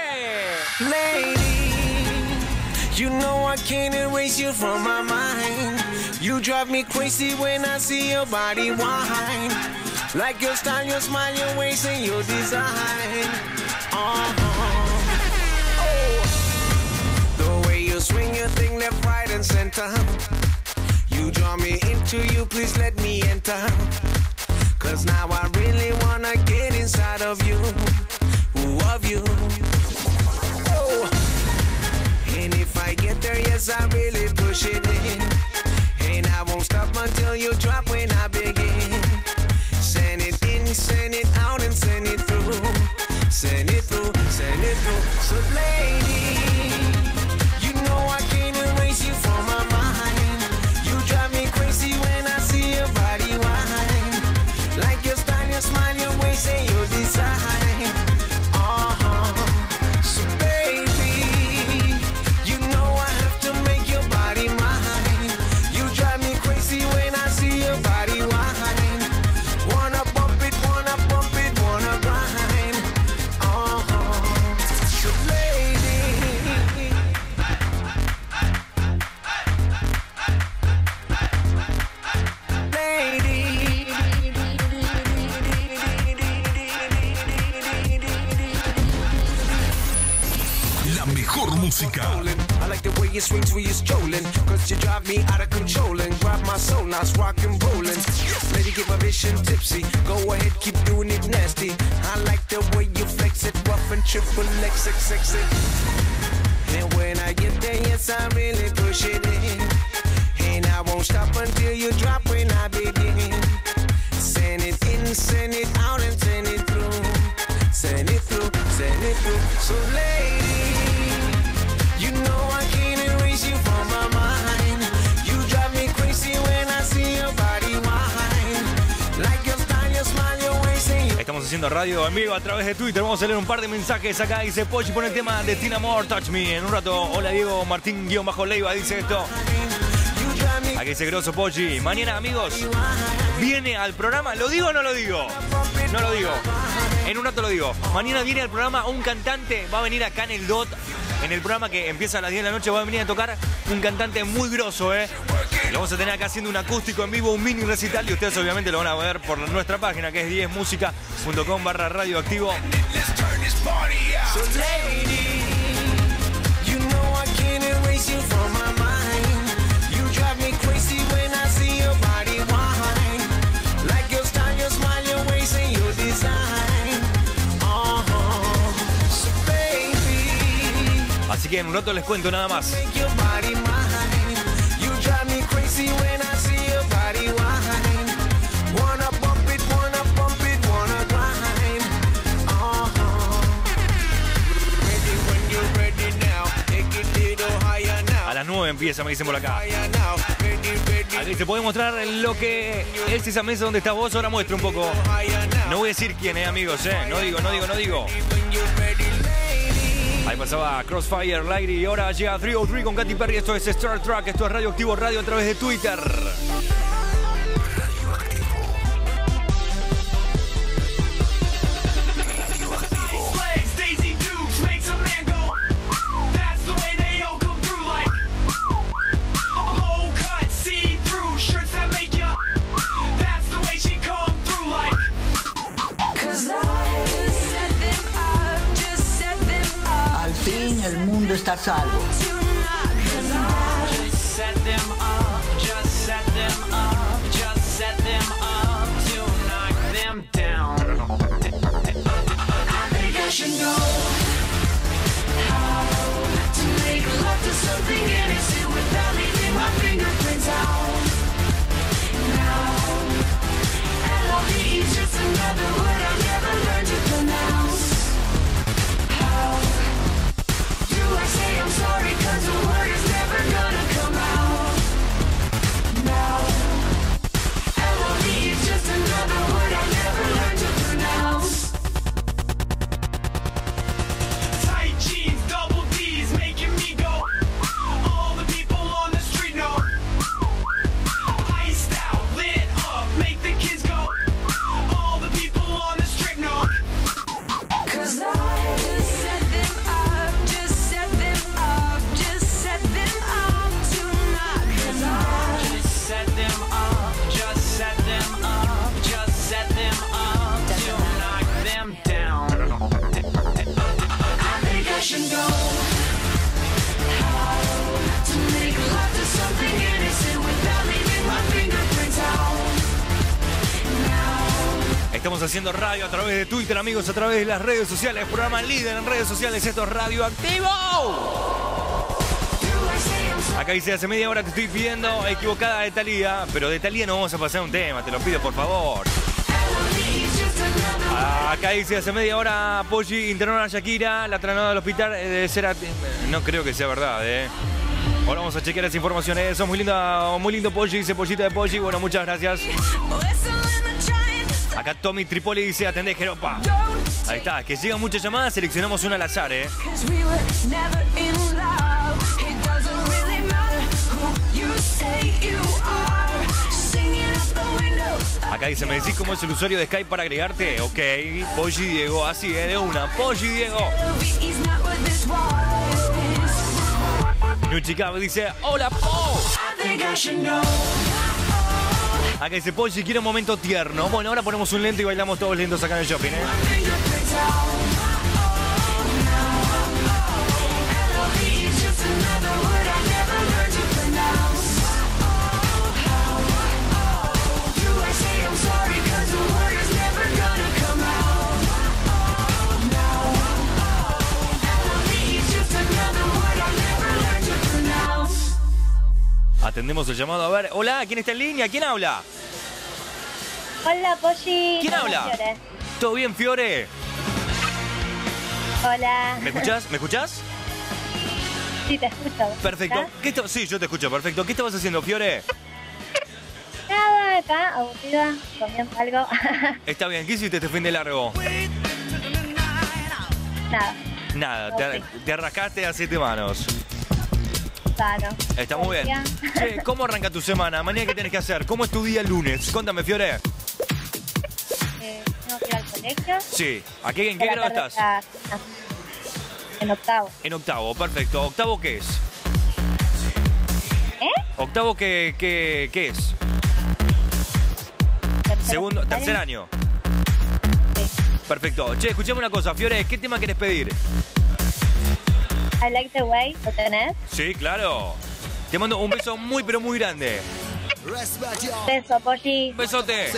Lady, you know I can't erase you from my mind. You drive me crazy when I see your body whine. Like your style, your smile, your waist, and your design. Uh-huh. Oh. The way you swing your thing left, right, and center. You draw me into you, please let me enter. Cause now I really wanna get inside of you. Ooh, of you. Oh. And if I get there, yes, I really push it in. And I won't stop until you drop when I begin. Send it in, send it out, and send it through. Send it through, send it through. So lady, you know I can't erase you from my mind. You drive me crazy when I see your body whine. Like your style, your smile, your waist, and your design. Uh-huh. So baby, you know I have to make your body mine. You drive me crazy when I see your body whine. Wanna bump it, wanna bump it, wanna grind. Uh-huh. So lady, La mejor música. I like the way you swing when you're strolling. Cause you drive me out of control and grab my soul, now it's rock and rollin'. Lady, get my vision tipsy. Go ahead, keep doing it nasty. I like the way you flex it, rough and triple X, X, X, X. And when I get there, yes, I really push it in. And I won't stop until you drop when I begin. Send it in, send it out, and send it through. Send it through, send it through. So lady, you know I can't erase you from my mind. You drive me crazy when I see your body whine. Like your style, your smile, your waist, and your... Estamos haciendo radio en vivo a través de Twitter. Vamos a leer un par de mensajes acá. Dice Pochi, pone el tema de Tina Moore, Touch Me. En un rato, hola Diego Martín-Leiva dice esto. Aquí dice grosso Pochi. Mañana, amigos, viene al programa. ¿Lo digo o no lo digo? No lo digo. En un rato lo digo. Mañana viene al programa un cantante. Va a venir acá en el D O T. En el programa que empieza a las diez de la noche va a venir a tocar un cantante muy grosso, ¿eh? Lo vamos a tener acá haciendo un acústico en vivo, un mini recital. Y ustedes obviamente lo van a ver por nuestra página que es diez música punto com barra radioactivo. So lady, you know I can't erase you from my mind. You drive me crazy when I see your body whine. Like your style, your smile, your waist, and your design. Uh-huh. So baby, Así que en un rato les cuento nada más. make your body mine. You drive me crazy when I see your body whine. Wanna bump it, wanna bump it, wanna grind. Uh-huh. Ready when you're ready now. Take it a little higher now. A las nueve empieza, me dicen por acá. Higher now. Ready, ready. Aquí te puede mostrar lo que es esa mesa donde estás vos. Ahora muestro un poco. Higher now. No voy a decir quién, eh, amigos, eh. No digo, no digo, no digo. When you're ready, lady. Ahí pasaba Crossfire, Lady, y ahora llega tres cero tres con Katy Perry. Esto es Star Trek, esto es Radioactivo Radio a través de Twitter. Daisy Dukes makes a man go. That's the way salvo. Estamos haciendo radio a través de Twitter, amigos, a través de las redes sociales. Programa líder en redes sociales. Esto es Radioactivo. Acá dice, hace media hora te estoy pidiendo equivocada de Thalía, pero de Thalía no vamos a pasar un tema, te lo pido por favor. Acá dice, hace media hora Poggi internaron a Shakira, la trasladaron al hospital, debe ser a... No creo que sea verdad, eh. Ahora vamos a chequear esa información. Eso, muy lindo, muy lindo Poggi, dice Pollita de Poggi. Bueno, muchas gracias. Acá Tommy Tripoli dice, atendé Jeropa. Ahí está, que llegan muchas llamadas, seleccionamos una al azar, eh. Acá dice, ¿me decís cómo es el usuario de Skype para agregarte? Ok, Poggi Diego, así, eh, de una. Poggi Diego. Nuchika dice, hola, Po. Acá dice, Poggi, quiero un momento tierno. Bueno, ahora ponemos un lento y bailamos todos lentos acá en el shopping, ¿eh? Atendemos el llamado. A ver, hola, ¿quién está en línea? ¿Quién habla? Hola, Poggi. ¿Quién habla? Fiore. ¿Todo bien, Fiore? Hola. ¿Me escuchás? ¿Me escuchás? Sí, te escucho. Perfecto. ¿Qué está... Sí, yo te escucho, perfecto. ¿Qué estabas haciendo, Fiore? Nada, acá, aburrida, comiendo algo. Está bien, ¿qué hiciste este fin de largo? Nada. Nada, te, te arrascaste a siete manos. Claro. Está muy bien. Che, ¿cómo arranca tu semana? Mañana, ¿qué tenés que hacer? ¿Cómo es tu día el lunes? Contame, Fiore. Eh, tengo que ir al colegio. Sí. ¿A qué, ¿En qué De la grado tarde estás? a- En octavo. En octavo, perfecto. ¿Octavo qué es? ¿Eh? ¿Octavo qué, qué, qué es? Segundo, tercer año. Perfecto. Che, escuchame una cosa, Fiore, ¿qué tema querés pedir? I like the way, ¿lo tenés? Sí, claro. Te mando un beso muy, pero muy grande. Beso, Poggi. Besote.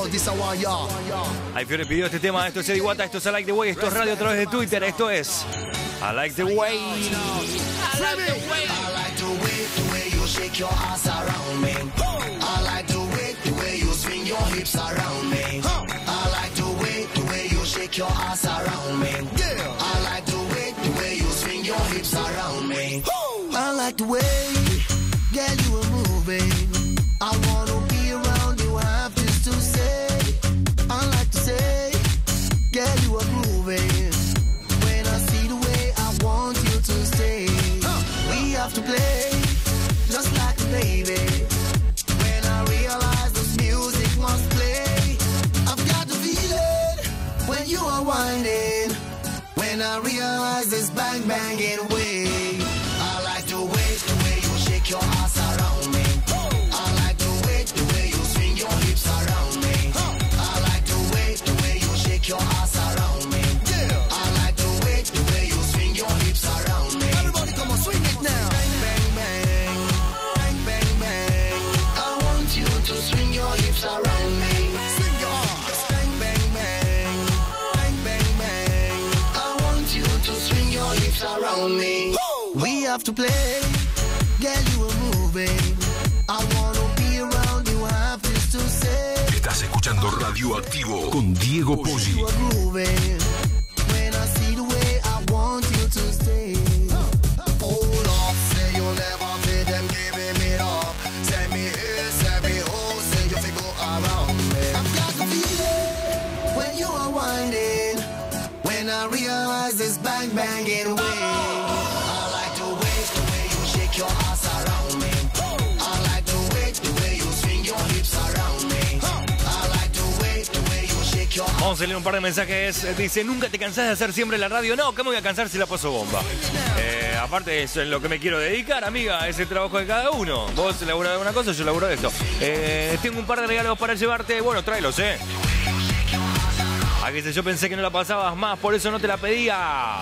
Ay, Fiore pidió este tema. Esto es Eddie Guata, esto es I Like the Way, esto es radio a través de Twitter, esto es I Like the Way. I like the way, the way you shake your ass around me. I like the way, the way you swing your hips around me. I like the way, the way you shake your ass around me. I like the way, the way you swing your hips around me. I like the way, girl, you are moving. I wanna be around you, have this to say. I like to say, girl, you are grooving. When I see the way, I want you to stay. We have to play, just like a baby. When I realize this music must play, I've got the feeling when you are whining. When I realize this bang banging way, I like the way, the way you shake your ass around me. I like the way, the way you swing your hips around me. I like the way, the way you shake your ass around me. I like the way, the way you swing your hips around me. Everybody come on, have to play. Girl, you are moving. I wanna be around you, have this to say. Estás escuchando Radioactivo con Diego Poggi. You are grooving. When I see the way I want you to stay. Hold up, say you'll never fit them giving it up. Send me here, send me home, say you figure around me. I've got the feeling when you are winding. When I realize this bang banging way. I like the way, the way you shake your ass around me. I like the way, the way you swing your hips around me. I like the way, the way you shake your. Vamos a leer un par de mensajes. Dice, ¿nunca te cansás de hacer siempre la radio? No, ¿cómo voy a cansar si la paso bomba? Eh, aparte, eso es lo que me quiero dedicar, amiga. Es el trabajo de cada uno. Vos laburás de una cosa, yo laburo de esto. Eh, tengo un par de regalos para llevarte. Bueno, tráelos, ¿eh? A que yo pensé que no la pasabas más, por eso no te la pedía.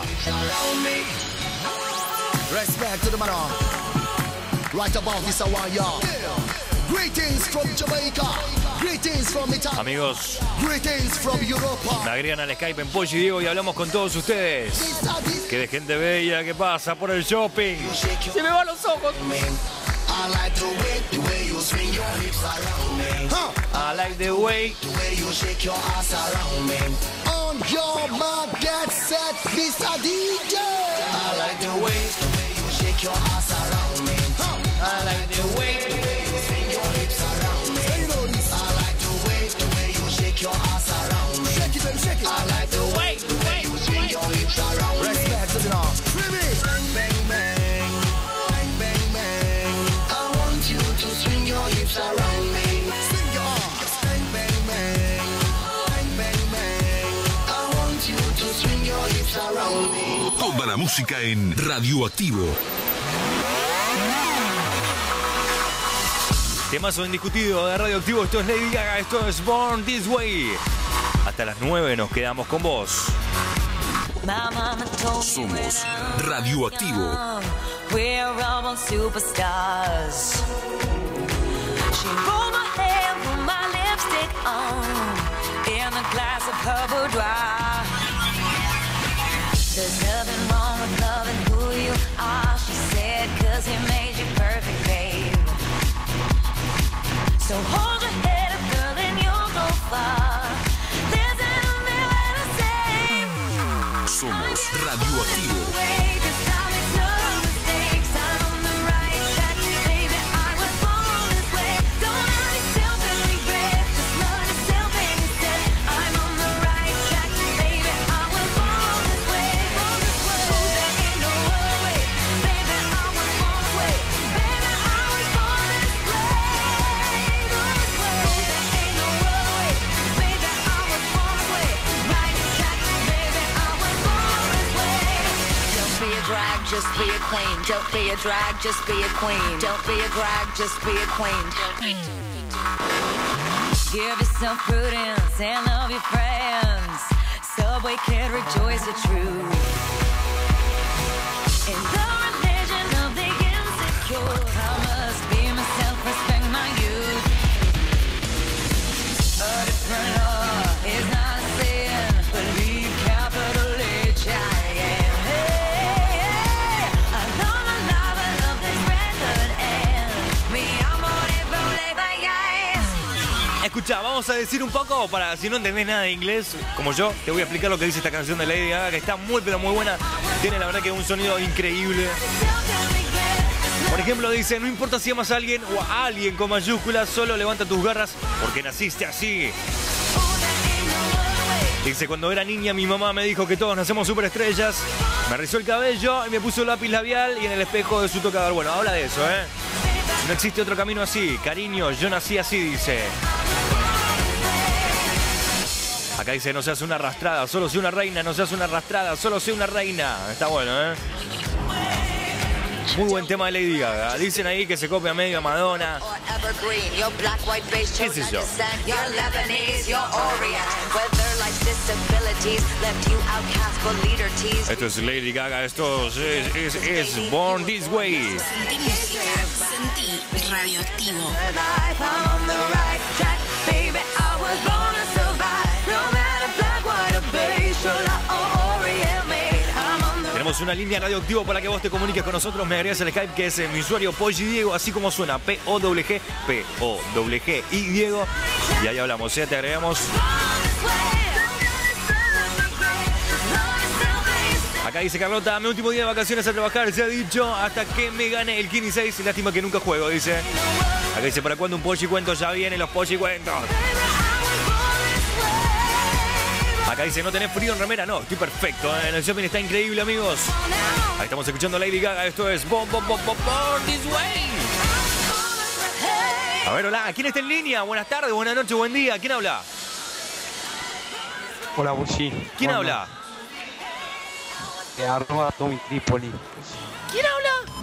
Respect to the man. Right about this hour, y'all. Greetings from Jamaica. Greetings from Italy. Amigos, Greetings from Europa. me agregan al Skype en Poggi Diego y hablamos con todos ustedes. Que de gente bella que pasa por el shopping. Se me van los ojos. I like the way, the way you swing your hips around me. Huh. I like the way. The way you shake your ass around me. On your mark, get set, Mister D J. I like the way, the way you shake your ass around me. Huh. I like the way. The way you swing your hips around me. Say no this. I like the way, the way you shake your ass around me. Shake it, baby, shake it. I like the way, the way you swing your hips around me. Respect to the man. Remix. Bang, bang, bang. Bang, bang, bang. I want you to swing your hips around me. Swing your arms. Bang, bang, bang. Bang, bang, bang. I want you to swing your hips around me. Toda la música en Radioactivo. Temazo indiscutido de Radioactivo. Esto es Lady Gaga, esto es Born This Way. Hasta las nueve nos quedamos con vos. Somos Radioactivo. We're all superstars. She rolled my hair, put my lipstick on, in a glass of her boudoir. There's nothing wrong with loving who you are, she said, cause he made you perfect, babe. So hold your head up, girl, and you'll go far. There's nothing left to say. Somos Radioactivo. Just be a queen. Don't be a drag, just be a queen. Don't be a drag, just be a queen. Give yourself prudence and love your friends. Subway kid, rejoice the truth. In the religion of the insecure, I must be myself, respect my youth. A different law is not a sin. Believe capital H I am. Escucha, vamos a decir un poco, para si no entendés nada de inglés, como yo, te voy a explicar lo que dice esta canción de Lady Gaga, que está muy pero muy buena. Tiene la verdad que un sonido increíble. Por ejemplo, dice, no importa si amas a alguien o a alguien con mayúsculas, solo levanta tus garras porque naciste así. Dice, cuando era niña mi mamá me dijo que todos nacemos superestrellas, me rizó el cabello y me puso lápiz labial y en el espejo de su tocador. Bueno, habla de eso, ¿eh? No existe otro camino así, cariño, yo nací así, dice. Acá dice, no seas una arrastrada, solo sé una reina, no seas una arrastrada, solo sé una reina. Está bueno, ¿eh? Muy buen tema de Lady Gaga. Dicen ahí que se copia medio a Madonna. ¿Qué es eso? Esto es Lady Gaga, esto es, es, es Born This Way. Sentí Radioactivo. tenemos una línea radioactiva para que vos te comuniques con nosotros. Me agregas el Skype que es eh, mi usuario Polly Diego, así como suena, P O W G, P O W G y Diego. Y ahí hablamos, ¿eh? Te agregamos. Acá dice Carlota, mi último día de vacaciones a trabajar, se ha dicho, hasta que me gane el Kini seis. Lástima que nunca juego, dice. Acá dice, ¿para cuándo un Polly Cuento? Ya vienen los Polly Cuentos. Acá dice, ¿no tenés frío en remera? No, estoy perfecto, ¿eh? En el shopping está increíble, amigos. Ahí estamos escuchando Lady Gaga, esto es Born, Born, Born, Born This Way. A ver, hola, ¿quién está en línea? Buenas tardes, buenas noches, buen día. ¿Quién habla? Hola, Bushi. ¿Quién Hola. habla? Eh, arroba Tommy Tripoli. ¿Quién habla?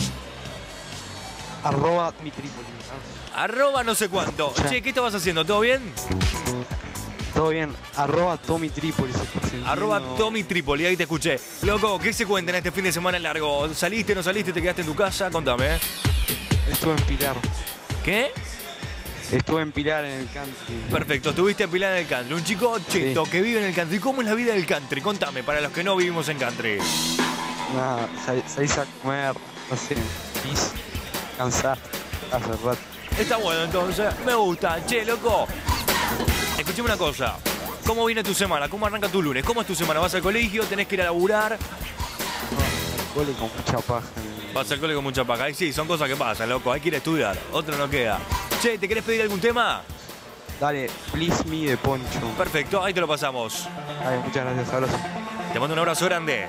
Arroba Tommy Tripoli. Arroba no sé cuánto. Che, ¿qué estabas haciendo? ¿Todo bien? Todo bien. Arroba Tommy Tripoli. Arroba Tommy Tripoli, ahí te escuché. Loco, ¿qué se cuenta en este fin de semana largo? ¿Saliste, no saliste, te quedaste en tu casa? Contame, ¿eh? Estuve en Pilar. ¿Qué? Estuve en Pilar en el country. Perfecto, estuviste en Pilar en el country. Un chico cheto sí. que vive en el country. ¿Cómo es la vida del country? Contame, para los que no vivimos en country. Nada, salís a comer, no sé, pis, cansar, hace rato. Está bueno entonces, me gusta. Che, loco, escuchame una cosa. ¿Cómo viene tu semana? ¿Cómo arranca tu lunes? ¿Cómo es tu semana? ¿Vas al colegio? ¿Tenés que ir a laburar? No, al cole con mucha paja. Vas al cole con mucha paja. Y sí, son cosas que pasan, loco. Hay que ir a estudiar. Otro no queda. Che, ¿te querés pedir algún tema? Dale, Please Me de Poncho. Perfecto, ahí te lo pasamos. Dale, muchas gracias, abrazo. Te mando un abrazo grande.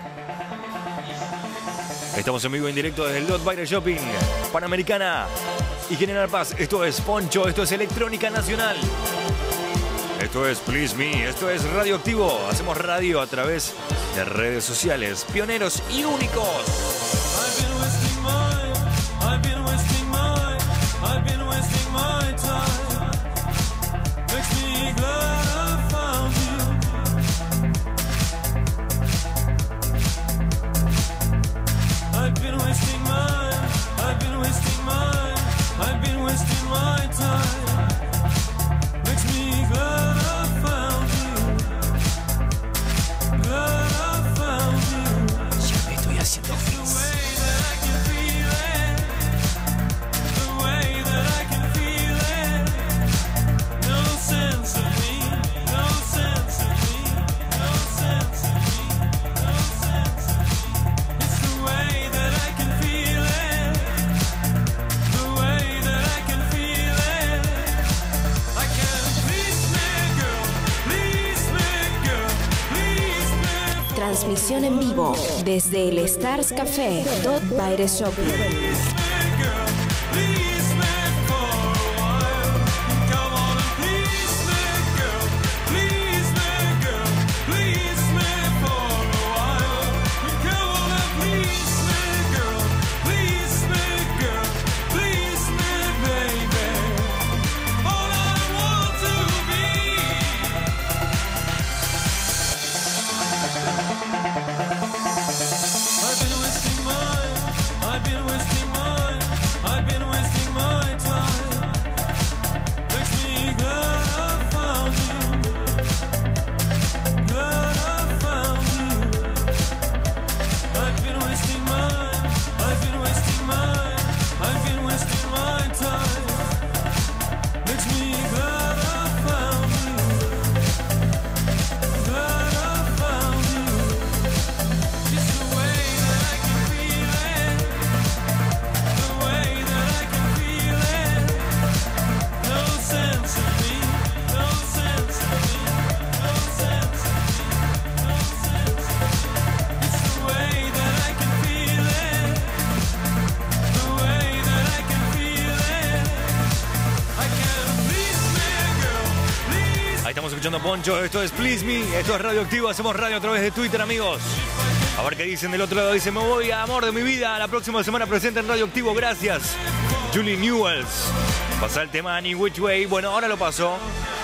Estamos en vivo en directo desde el Dot Baile Shopping, Panamericana y General Paz. Esto es Poncho, esto es Electrónica Nacional. Esto es Please Me, esto es Radioactivo. Hacemos radio a través de redes sociales. Pioneros y únicos. Transmisión en vivo desde el Stars Café, Dot Baile Shopping. Escuchando Poncho, esto es Please Me, esto es Radioactivo, hacemos radio a través de Twitter, amigos. A ver qué dicen del otro lado, dice, me voy a amor de mi vida, la próxima semana presente en Radioactivo, gracias. Julie Newells, pasa el tema Any Which Way, bueno, ahora lo paso.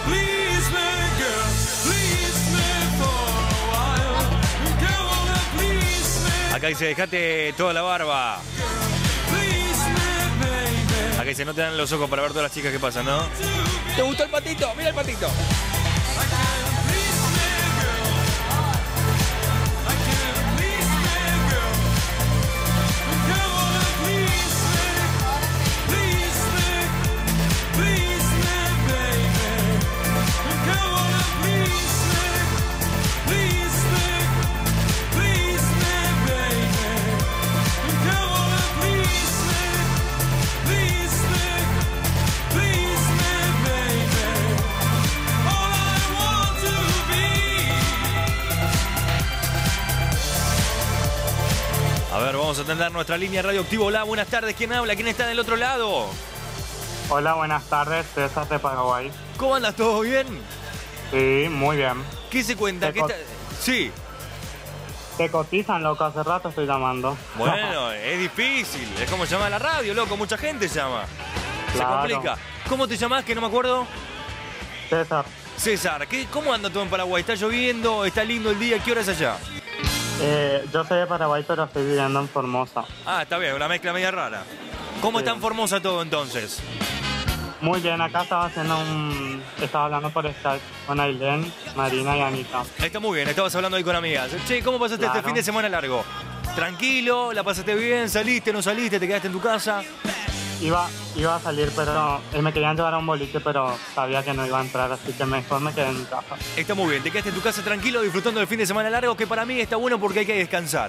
Acá dice, dejate toda la barba. Acá dice, no te dan los ojos para ver todas las chicas que pasan, ¿no? ¿Te gustó el patito? Mira el patito. atender nuestra línea radioactivo. Hola, buenas tardes. ¿Quién habla? ¿Quién está del otro lado? Hola, buenas tardes. César de Paraguay. ¿Cómo andas? ¿Todo bien? Sí, muy bien. ¿Qué se cuenta? Te ¿Qué co- está... Sí. Te cotizan, loco. Hace rato estoy llamando. Bueno, es difícil. Es como llama la radio, loco. Mucha gente llama. Se Claro. complica. ¿Cómo te llamás? Que no me acuerdo. César. César, ¿qué, ¿cómo anda todo en Paraguay? ¿Está lloviendo? ¿Está lindo el día? ¿Qué hora es allá? Eh, yo soy de Paraguay, pero estoy viviendo en Formosa. Ah, está bien, una mezcla media rara. ¿Cómo Sí. está en Formosa todo entonces? Muy bien, acá estaba haciendo un... Estaba hablando por Skype con Ailén, Marina y Anita. Está muy bien, estabas hablando ahí con amigas. Che, ¿cómo pasaste Claro. este fin de semana largo? ¿Tranquilo? ¿La pasaste bien? ¿Saliste? ¿No saliste? ¿Te quedaste en tu casa? Iba, iba a salir, pero eh, me querían llevar a un boliche, pero sabía que no iba a entrar, así que mejor me quedé en mi casa. Está muy bien, te quedaste en tu casa tranquilo disfrutando del fin de semana largo, que para mí está bueno porque hay que descansar.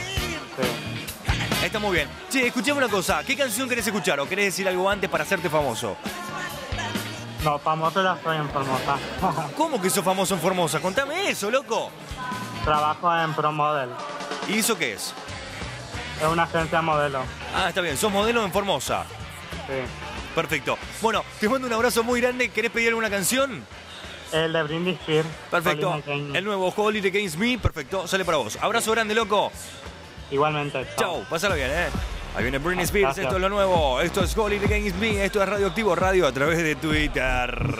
Sí. Está muy bien. Che, escuchame una cosa, ¿qué canción querés escuchar o querés decir algo antes para hacerte famoso? No, famoso ya soy en Formosa. ¿Cómo que sos famoso en Formosa? Contame eso, loco. Trabajo en Pro Model. ¿Y eso qué es? Es una agencia modelo. Ah, está bien, sos modelo en Formosa. Sí. Perfecto. Bueno, te mando un abrazo muy grande. ¿Querés pedir alguna canción? El de Brindis Spears. Perfecto. Holiday Against Me. El nuevo Holiday Against Me. Perfecto. Sale para vos. Abrazo grande, loco. Igualmente. Chau. Pásalo bien, ¿eh? Ahí viene Britney Spears. Gracias. Esto es lo nuevo. Esto es Holiday Against Me. Esto es Radioactivo Radio a través de Twitter.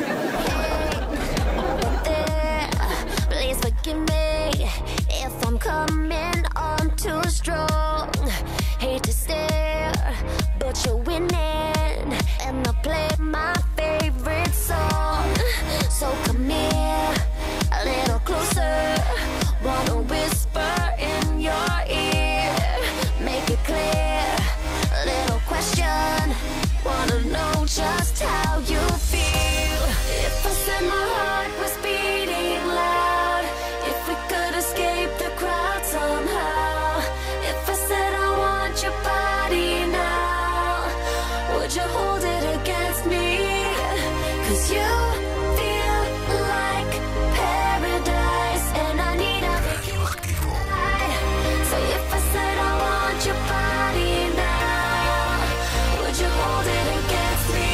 Please forgive me if I'm coming on too strong. Hate to stare, but you're winning, and I play my favorite song. So come here, a little closer. Wanna whisper in your ear, make it clear. A little question, wanna know just how you feel. If I said my heart was beating loud, if we could escape the crowd somehow, if I said I want your body now, would you hold it against me? 'Cause you feel like paradise, and I need a vacation. So if I said I want your body now, would you hold it against me?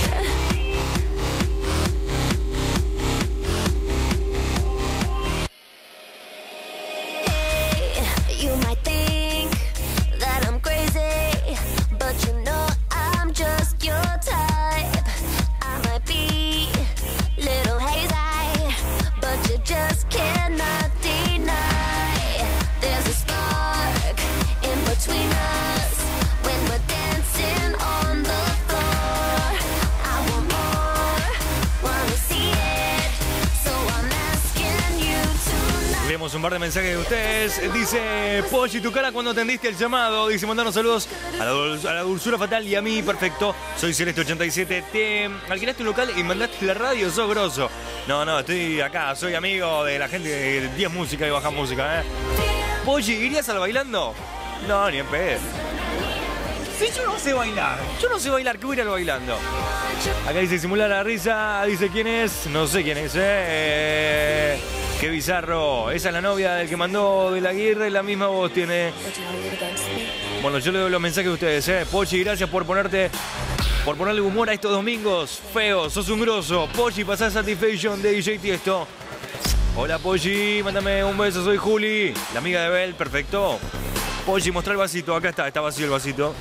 You might think that I'm crazy, but you know I'm just your type. I might be little hazy, but you just cannot deny. There's a spark in between us when we're dancing on the floor. I want more, wanna see it, so I'm asking you tonight. Leemos un par de mensajes de ustedes. Dice, Polly, tu cara cuando atendiste el llamado. Dice, mandanos saludos a la, dul- a la dulzura fatal y a mí, perfecto. Soy Celeste ochenta y siete. Te alquilaste un local y mandaste la radio, sos grosso. No, no, estoy acá, soy amigo de la gente de diez Música y Baja Música, ¿eh? Polly, ¿irías al bailando? No, ni en pedo. Sí, yo no sé bailar. Yo no sé bailar, ¿qué voy a ir al bailando? Acá dice simular la risa. Dice quién es. No sé quién es, ¿eh? eh qué bizarro. Esa es la novia del que mandó de la Aguirre. La misma voz tiene. Bueno, yo le doy los mensajes a ustedes, ¿eh? Pochi, gracias por ponerte. Por ponerle humor a estos domingos feos. Sos un grosso. Pochi, pasá Satisfaction de D J Tiesto. Hola, Pochi. Mándame un beso. Soy Juli, la amiga de Bel. Perfecto. Pochi, mostrá el vasito. Acá está. Está vacío el vasito.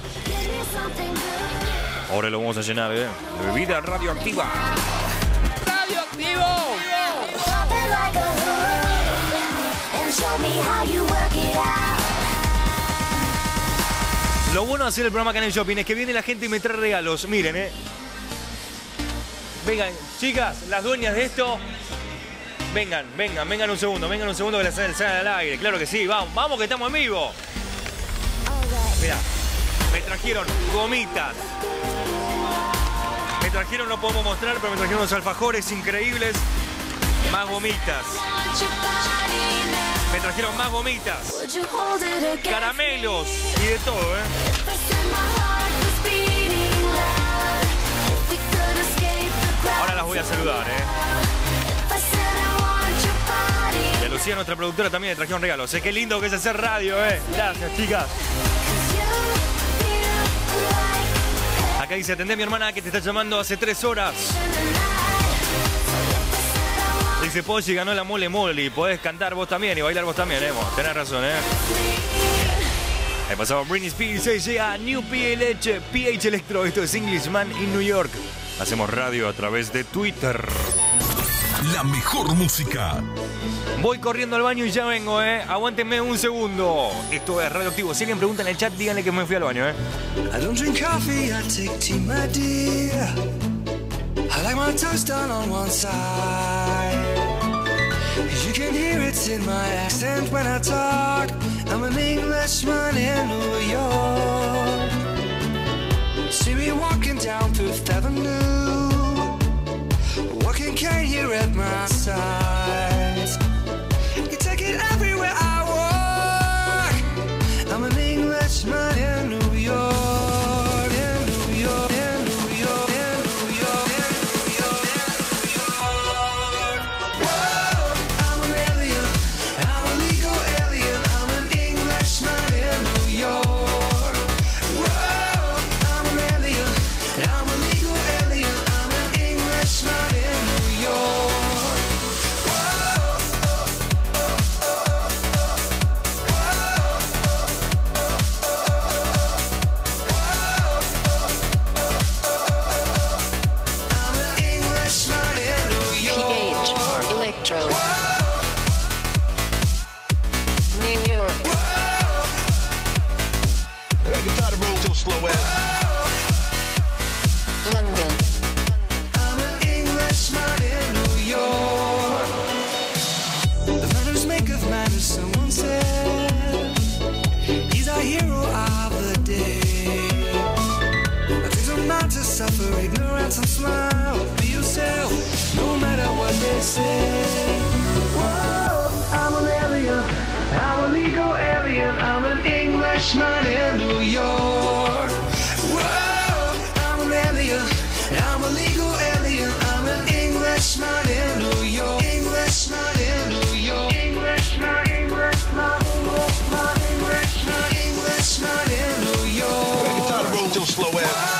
Ahora lo vamos a llenar, ¿eh? De bebida radioactiva. ¡Radioactivo! Lo bueno de hacer el programa acá en el shopping es que viene la gente y me trae regalos. Miren, eh. Vengan, chicas, las dueñas de esto. Vengan, vengan, vengan un segundo, vengan un segundo que las salgan al aire. Claro que sí, vamos, vamos que estamos en vivo. Mirá, me trajeron gomitas. Me trajeron, no podemos mostrar, pero me trajeron unos alfajores increíbles. Más gomitas. Me trajeron más gomitas. Caramelos y de todo, ¿eh? Ahora las voy a saludar, ¿eh? Y a Lucía, nuestra productora, también le trajeron regalos. ¿Eh? Qué lindo que es hacer radio, ¿eh? Gracias, chicas. Acá dice, atendé a mi hermana que te está llamando hace tres horas. Dice, Polly ganó la mole mole. Podés cantar vos también y bailar vos también, eh. Tenés razón, eh. Ahí pasaba Britney Spears, se llega New P H, P H Electro. Esto es Englishman in New York. Hacemos radio a través de Twitter. La mejor música. Voy corriendo al baño y ya vengo, eh. Aguántenme un segundo. Esto es Radioactivo. Si alguien pregunta en el chat, díganle que me fui al baño, eh. I don't drink coffee, I take tea, my dear. I like my toast done on one side. You can hear it in my accent when I talk. I'm an Englishman in New York. See me walking down Fifth Avenue, walking cane here at my side. You take it everywhere I walk. I'm an Englishman in New York, in New York, in New York, in New York, in New York, in New York. Whoa, I'm an alien, I'm a legal alien. I'm an Englishman in New York. Whoa, I'm an alien, I'm a legal alien. I'm an Englishman in New York. Electro. New York. London. I'm an Englishman in New York. The manners make of manners, someone said. He's our hero of the day. But it doesn't matter to suffer ignorance and smile. Be yourself, no matter what they say. Whoa, I'm an alien, I'm a legal alien. I'm an Englishman in New York. Whoa, I'm an alien, I'm a legal alien. I'm an Englishman in New York. Englishman in New York. Englishman, Englishman, Englishman, Englishman, Englishman in New York. Every time I roll your slow ass.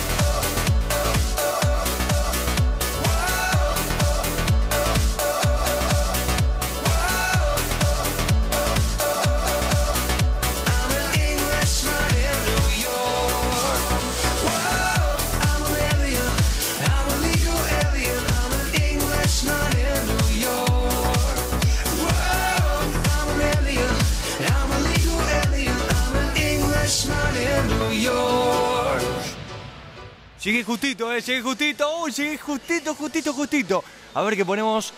Llegué justito, eh, llegué justito, oh, llegué justito, justito, justito. A ver qué ponemos.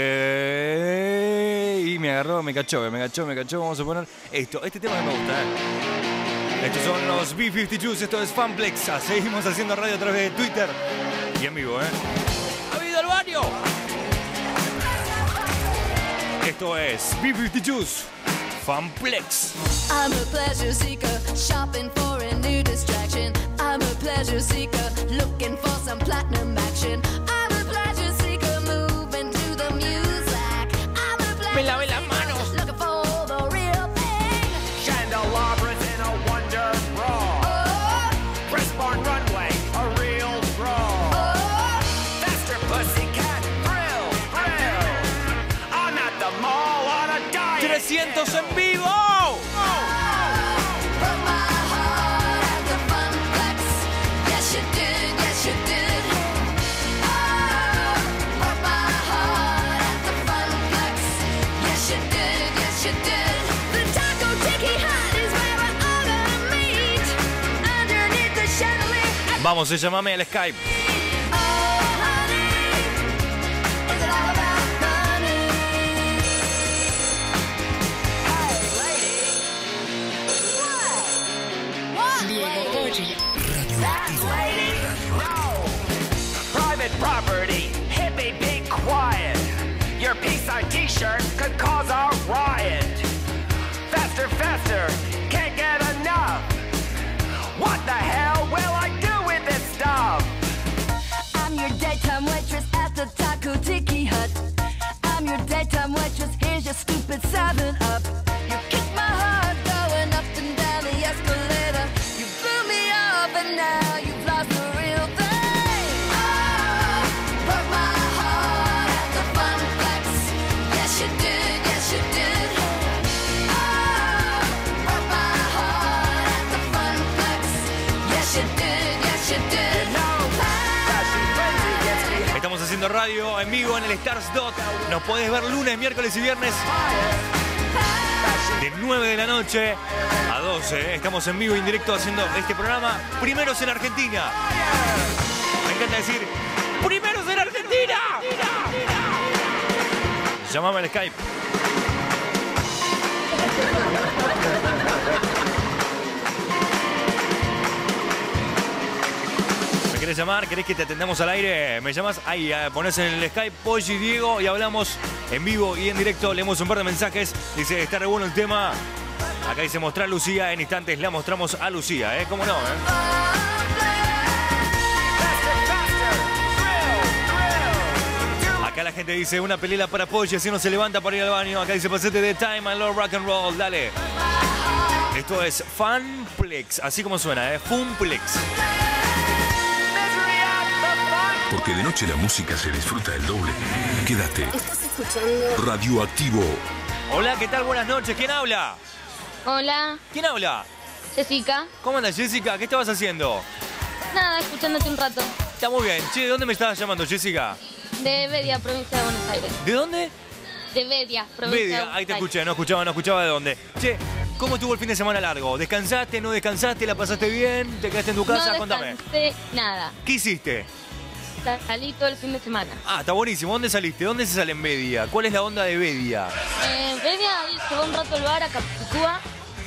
Eh, y me agarró, me cachó, me cachó, me cachó. Vamos a poner esto. Este tema me gusta, eh. Estos son los B cincuenta y dos, esto es Fanplex. Seguimos haciendo radio a través de Twitter y en vivo, eh. ¡Ha ido al baño! Esto es B cincuenta y dos, Fanplex. I'm a pleasure seeker, shopping for a new distraction. I'm a pleasure seeker, looking for some platinum action. I'm a pleasure seeker, moving to the music. I'm a pleasure Me lavé las manos. looking for the real thing. Candelabras in a wonder bra. Oh, Crestborn runway, a real draw. oh, Faster pussycat, thrill, thrill. I'm at the mall on a diet. trescientos en vivo. broke my heart at the fun flex. Yes, you did, yes, you did. Oh, broke my heart at the fun flex. Yes, you did, yes, you did. The taco tiki hut is where I ought to meet. Underneath the chandelier. Vamos, se llámame al Skype. Oh, honey, is it all about money? Hey, lady. What? What, lady? That lady? No. Private property. Hippie, be quiet. Your peace sign t-shirt could cause a riot. Faster, faster. Can't get enough. What the hell will I do with this stuff? I'm your daytime waitress at the Taco Tiki Hut. I'm your daytime waitress, here's your stupid seven up. You kicked my heart going up and down the escalator. You blew me off and now you've lost the Estamos haciendo radio en vivo en el Stars Dot. Nos podés ver lunes, miércoles y viernes de nueve de la noche a doce. Estamos en vivo y en directo haciendo este programa. Primeros en Argentina. Me encanta decir, ¡primeros en Argentina! Llámame al Skype. ¿Me querés llamar? ¿Querés que te atendamos al aire? Me llamas ahí, pones en el Skype Polly Diego y hablamos en vivo y en directo. Leemos un par de mensajes. Dice, está re bueno el tema. Acá dice mostrar a Lucía. En instantes la mostramos a Lucía, ¿eh? ¿Cómo no, eh? Acá la gente dice una pelea para Polly, así no se levanta para ir al baño. Acá dice pasete de Time and Love Rock and Roll, dale. Esto es Funplex, así como suena, ¿eh? Funplex. Porque de noche la música se disfruta el doble. Quédate. ¿Estás escuchando? Radioactivo. Hola, ¿qué tal? Buenas noches. ¿Quién habla? Hola, ¿Quién habla? Jessica. ¿Cómo andas, Jessica? ¿Qué estabas haciendo? Nada, escuchándote un rato. Está muy bien. Che, ¿de dónde me estabas llamando, Jessica? De Bedia, provincia de Buenos Aires. ¿De dónde? De Bedia, provincia de Media, Buenos ahí te Aires. escuché, no escuchaba, no escuchaba de dónde. Che, ¿cómo estuvo el fin de semana largo? ¿Descansaste, no descansaste, la pasaste bien? ¿Te quedaste en tu casa? No Contame. descansé nada. ¿Qué hiciste? Salí todo el fin de semana. Ah, está buenísimo. ¿Dónde saliste? ¿Dónde se sale en Bedia? ¿Cuál es la onda de Bedia? En Bedia ahí se va un rato al bar a Capicúa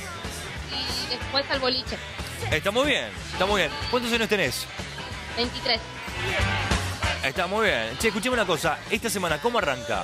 y después al boliche. Está muy bien, está muy bien. ¿Cuántos años tenés? veintitrés. Está muy bien. Che, escuchame una cosa. Esta semana, ¿cómo arranca?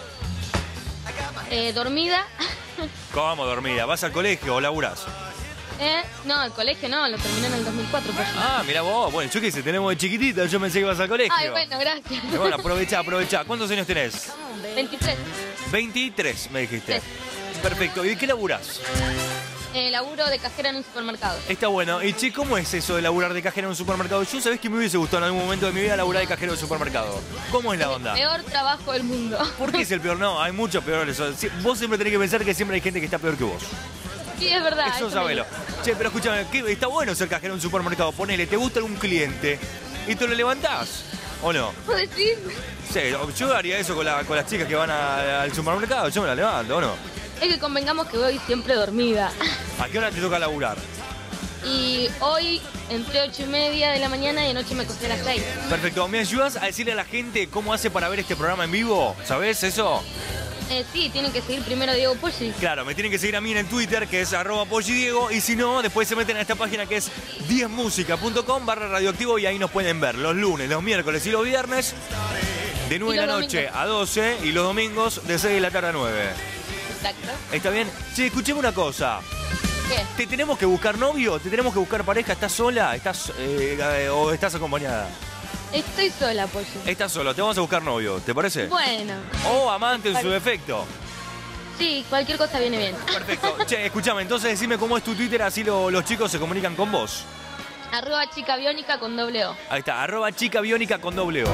Eh, dormida. ¿Cómo dormida? ¿Vas al colegio o laburás? Eh, no, el colegio no, lo terminé en el dos mil cuatro. Pues. Ah, mira vos. Bueno, yo qué sé, tenemos de chiquitita. Yo pensé que ibas al colegio. Ay, bueno, gracias. Y bueno, aprovechá, aprovechá. ¿Cuántos años tenés? veintitrés. veintitrés, me dijiste. Perfecto. ¿Y de qué laburás? Eh, laburo de cajera en un supermercado. Está bueno. Y che, ¿cómo es eso de laburar de cajero en un supermercado? Yo sabés que me hubiese gustado en algún momento de mi vida laburar de cajero en un supermercado. ¿Cómo es la onda? Peor trabajo del mundo. ¿Por qué es el peor? No, hay muchos peores. Si- Vos siempre tenés que pensar que siempre hay gente que está peor que vos. Sí, es verdad. Eso me sabelo. Che, pero escúchame, ¿qué- está bueno ser cajero en un supermercado. Ponele, ¿te gusta algún cliente? ¿Y te lo levantás? ¿O no? ¿Puedo decir? Sí, yo haría eso con, la- con las chicas que van a- al supermercado. Yo me la levanto, ¿o no? Es que convengamos que voy siempre dormida. ¿A qué hora te toca laburar? Y hoy entre ocho y media de la mañana y anoche me acosté a las seis. Perfecto. ¿Me ayudas a decirle a la gente cómo hace para ver este programa en vivo? ¿Sabés eso? Eh, sí, tienen que seguir primero a Diego Polly. Claro, me tienen que seguir a mí en el Twitter, que es arroba pollidiego, y si no, después se meten a esta página que es diez musica punto com barra radioactivo y ahí nos pueden ver los lunes, los miércoles y los viernes de nueve de Y la los noche domingos. a doce y los domingos de seis de la tarde a nueve. Exacto. ¿Está bien? Che, escucheme una cosa. ¿Qué? ¿Te tenemos que buscar novio? ¿Te tenemos que buscar pareja? ¿Estás sola? ¿Estás eh, eh, o estás acompañada? Estoy sola, Polly. Estás sola, te vamos a buscar novio, ¿te parece? Bueno. O amante en su Vale. defecto. Sí, cualquier cosa viene bien. Perfecto. Che, escúchame, entonces decime cómo es tu Twitter, así lo- los chicos se comunican con vos. Arroba chica biónica con doble O. Ahí está, arroba chica biónica con doble O.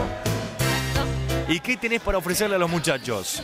¿Y qué tenés para ofrecerle a los muchachos?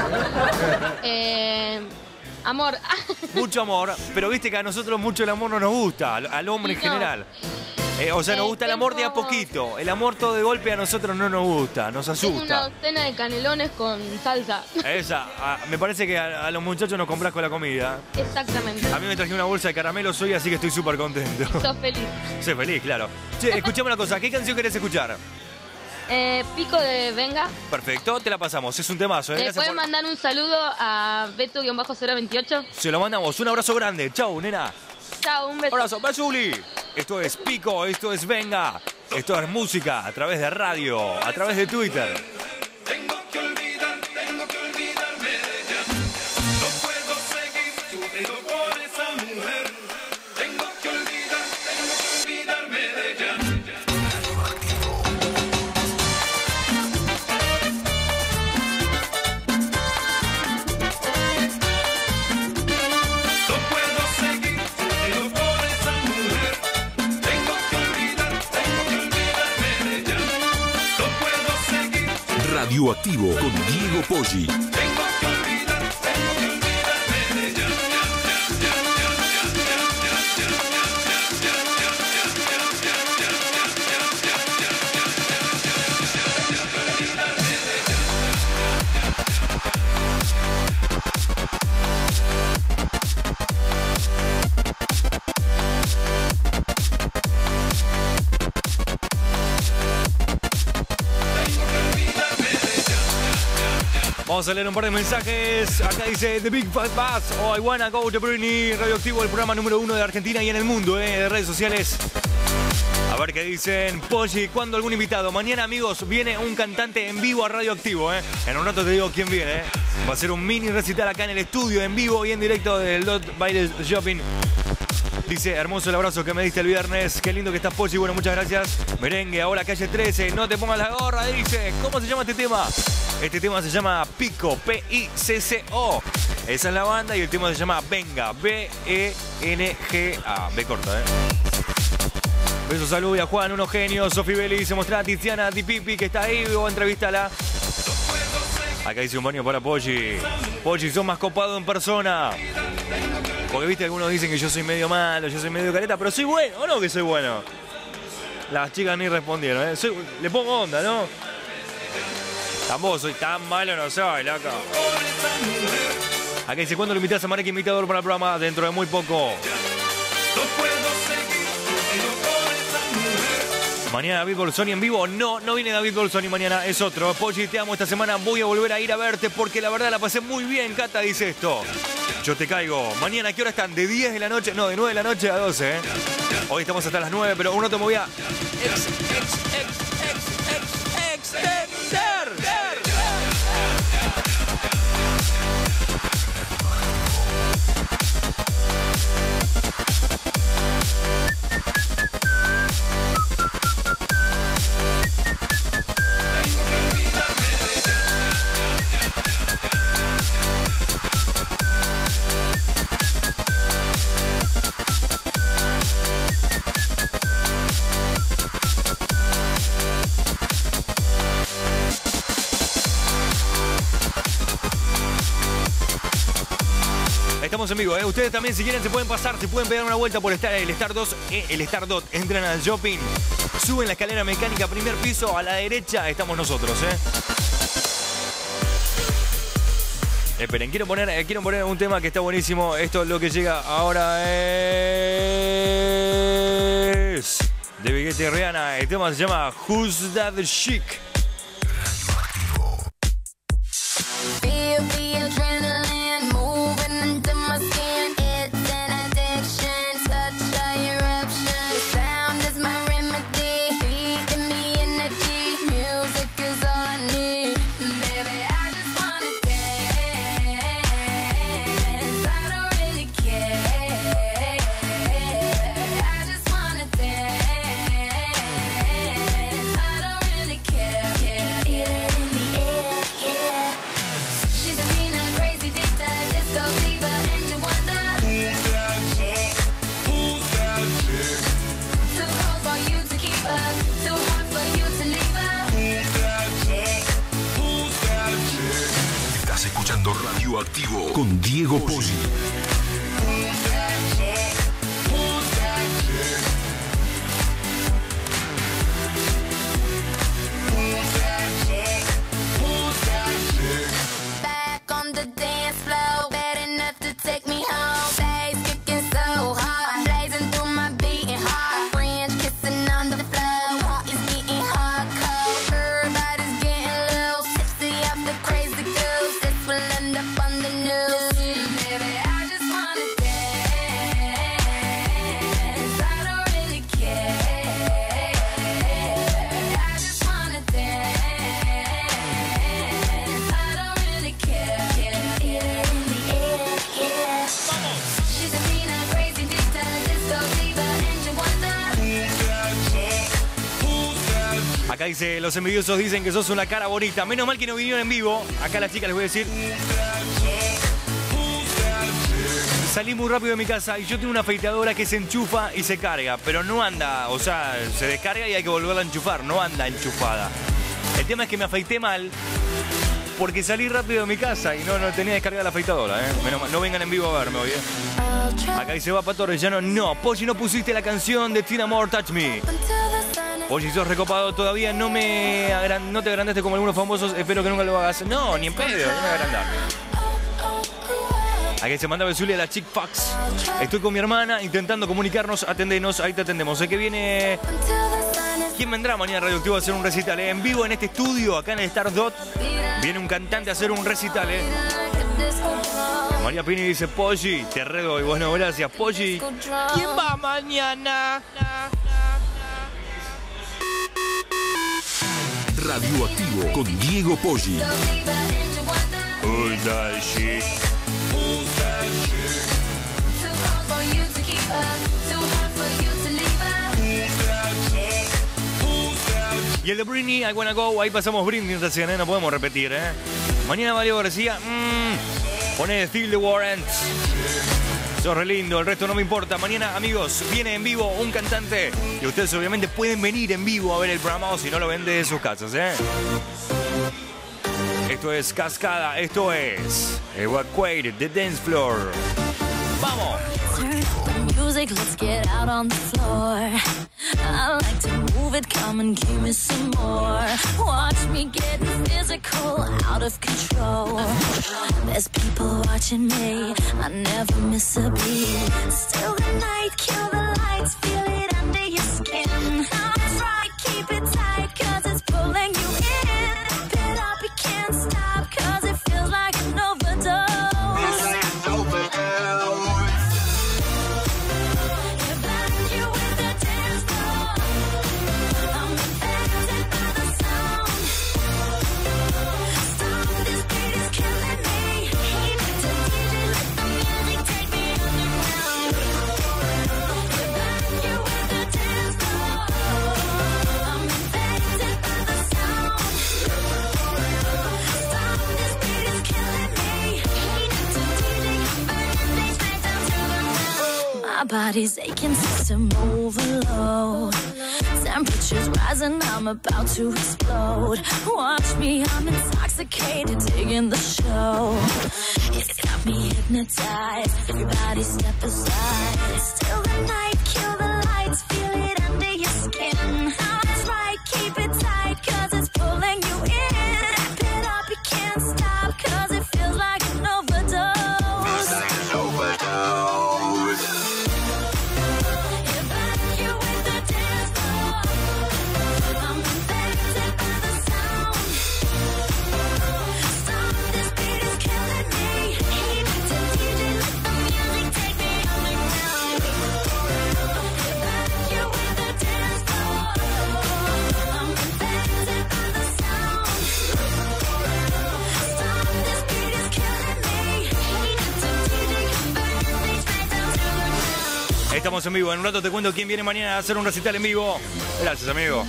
Eh, amor. Mucho amor, pero viste que a nosotros mucho el amor no nos gusta, al, al hombre en No. general. Eh, o sea, nos Eh, gusta el amor de a tengo- poquito. El amor todo de golpe a nosotros no nos gusta, nos Tengo una asusta. docena de canelones con salsa. Esa, a- me parece que a, a los muchachos nos compras con la comida. Exactamente. A mí me traje una bolsa de caramelos hoy, así que estoy súper contento. Sos feliz. Soy feliz, claro. Che, escuchame una cosa, ¿qué canción querés escuchar? Eh, pico de Venga. Perfecto, te la pasamos, es un temazo. ¿eh? ¿Le Gracias pueden por- mandar un saludo a Beto cero veintiocho? Se lo mandamos, un abrazo grande. Chau, nena. Chao, un beso. Abrazo, Basuli. Esto es Pico, esto es Venga. Esto es música a través de radio, a través de Twitter. Tengo que olvidar, tengo que olvidarme de ella. No puedo seguir sufriendo por esa mujer. Tengo que olvidar, tengo que olvidarme de ella. No puedo seguir sufriendo por esa mujer. Tengo que olvidar, tengo que olvidarme de ella. No puedo seguir. Radioactivo con Diego Polly. Tengo que olvidar, tengo que olvidarme de ella. Vamos a leer un par de mensajes. Acá dice The Big Fat Bass. Oh, I wanna go to Britney. Radioactivo, el programa número uno de Argentina y en el mundo, eh, de redes sociales. A ver qué dicen. Polly, ¿cuándo algún invitado? Mañana, amigos, viene un cantante en vivo a Radioactivo, eh. En un rato te digo quién viene, eh. Va a ser un mini recital acá en el estudio, en vivo y en directo del Dot Baires Shopping. Dice, hermoso el abrazo que me diste el viernes. Qué lindo que estás, Polly. Bueno, muchas gracias. Merengue, ahora calle trece. No te pongas la gorra, dice. ¿Cómo se llama este tema? Este tema se llama Pico, P I C C O. Esa es la banda y el tema se llama Venga, B E N G A. B corta, ¿eh? Besos, saludos a Juan, unos genios. Sofi Belli se muestra a Tiziana Di Pipi, que está ahí. O entrevístala. Acá dice un baño para Polly. Polly, sos más copado en persona. Porque viste, algunos dicen que yo soy medio malo, yo soy medio careta, pero soy bueno, ¿o no que soy bueno? Las chicas ni respondieron, ¿eh? Soy, le pongo onda, ¿no? Tampoco soy tan malo, no soy, loco. Acá dice, ¿cuándo lo invitas a Marek invitador para el programa? Dentro de muy poco. Mañana David Bolsoni en vivo. No, no viene David Bolsoni mañana, es otro. Polly, te amo esta semana. Voy a volver a ir a verte porque la verdad la pasé muy bien. Cata dice esto. Yo te caigo. Mañana, ¿a qué hora están? ¿De diez de la noche? No, de nueve de la noche a doce, ¿eh? Hoy estamos hasta las nueve, pero un rato me voy a... Ex, ex, ex, ex, ex, extender. Estamos en vivo, ¿eh? Ustedes también, si quieren, se pueden pasar, se pueden pegar una vuelta por estar el Star dos, eh, el Star Dot. Entran al shopping, suben la escalera mecánica, primer piso, a la derecha estamos nosotros, ¿eh? Esperen, quiero poner, eh, quiero poner un tema que está buenísimo. Esto es lo que llega ahora es... de Viguete y Rihanna. El tema se llama Who's That Chic. Radioactivo con Diego Polly. Acá dice, los envidiosos dicen que sos una cara bonita. Menos mal que no vinieron en vivo. Acá las chicas les voy a decir. Salí muy rápido de mi casa y yo tengo una afeitadora que se enchufa y se carga, pero no anda, o sea, se descarga y hay que volverla a enchufar, no anda enchufada. El tema es que me afeité mal porque salí rápido de mi casa y no, no tenía descargada la afeitadora, ¿eh? Menos mal, no vengan en vivo a verme, oye. Acá dice, va Pato Orellano, no, Polly, no pusiste la canción de Tina Moore, Touch Me. Polly, sos recopado, todavía no me agran- no te agrandaste como algunos famosos, espero que nunca lo hagas. No, ni en pedo, no me agrandar. Aquí se manda Zulia a la Chick Fox. Estoy con mi hermana intentando comunicarnos, atendenos, ahí te atendemos. Sé que viene ¿Quién vendrá mañana a Radioactivo a hacer un recital? ¿eh? En vivo en este estudio, acá en el Stardot. Viene un cantante a hacer un recital, ¿eh? María Pini dice, Polly, te redoy. Bueno, gracias, Polly. ¿Quién va mañana? Radioactivo con Diego Poggi. Who's that shit? Y el de Britney, I Wanna Go, ahí pasamos Britney recién, ¿eh? No podemos repetir, ¿eh? Mañana Mario García, mmm, pone Steve the Warrants. Sos re lindo, el resto no me importa. Mañana, amigos, viene en vivo un cantante y ustedes obviamente pueden venir en vivo a ver el programa o si no lo ven de sus casas, ¿eh? Esto es Cascada, esto es Evacuate the Dance Floor. ¡Vamos! Music, let's get out on the floor. I like to move it, come and give me some more. Watch me getting physical, out of control. There's people watching me, I never miss a beat. Still the night, kill the lights, feel it under your skin. I'll try, keep it tight, cause it's pulling you in. Wrap it up, you can't stop, cause it feels like an overdose. Feels like an overdose. My body's aching, system overload. Temperatures rising, I'm about to explode. Watch me, I'm intoxicated, digging the show. It's got me hypnotized, everybody step aside. Still the night, kill the lights, feel it under your skin. That's right, keep it tight, cause it's pulling you in. Wrap it up, you can't stop, cause it feels like an overdose. Feels like an overdose. Estamos en vivo. En un rato te cuento quién viene mañana a hacer un recital en vivo. Gracias, amigo.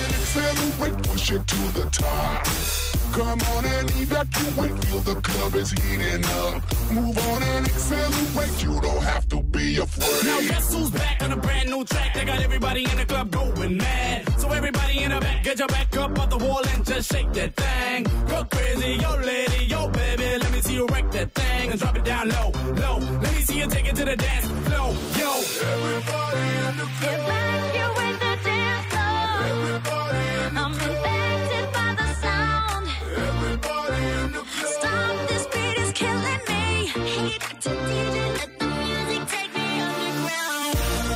Come on and evacuate, feel the club is heating up. Move on and accelerate, you don't have to be afraid. Now guess who's back on a brand new track? They got everybody in the club going mad. So everybody in the back, get your back up off the wall and just shake that thing. Go crazy, yo lady, yo baby, let me see you wreck that thing and drop it down low, low. Let me see you take it to the dance floor, yo. Everybody in the club. Evacuate the dance floor. Everybody in the I'm club. infected by the sound. Everybody in the club. Stop, this beat is killing me. Heat to D J, let the music take me underground.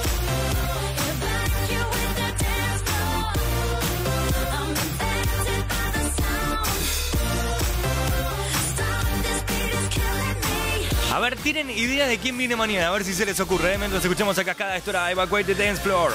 Evacuate the dance floor. I'm infected by the sound. Stop, this beat is killing me. A ver, tienen idea de quién viene mañana, a ver si se les ocurre. ¿eh? Mientras escuchamos a Cascada, esto era Evacuate the Dance Floor.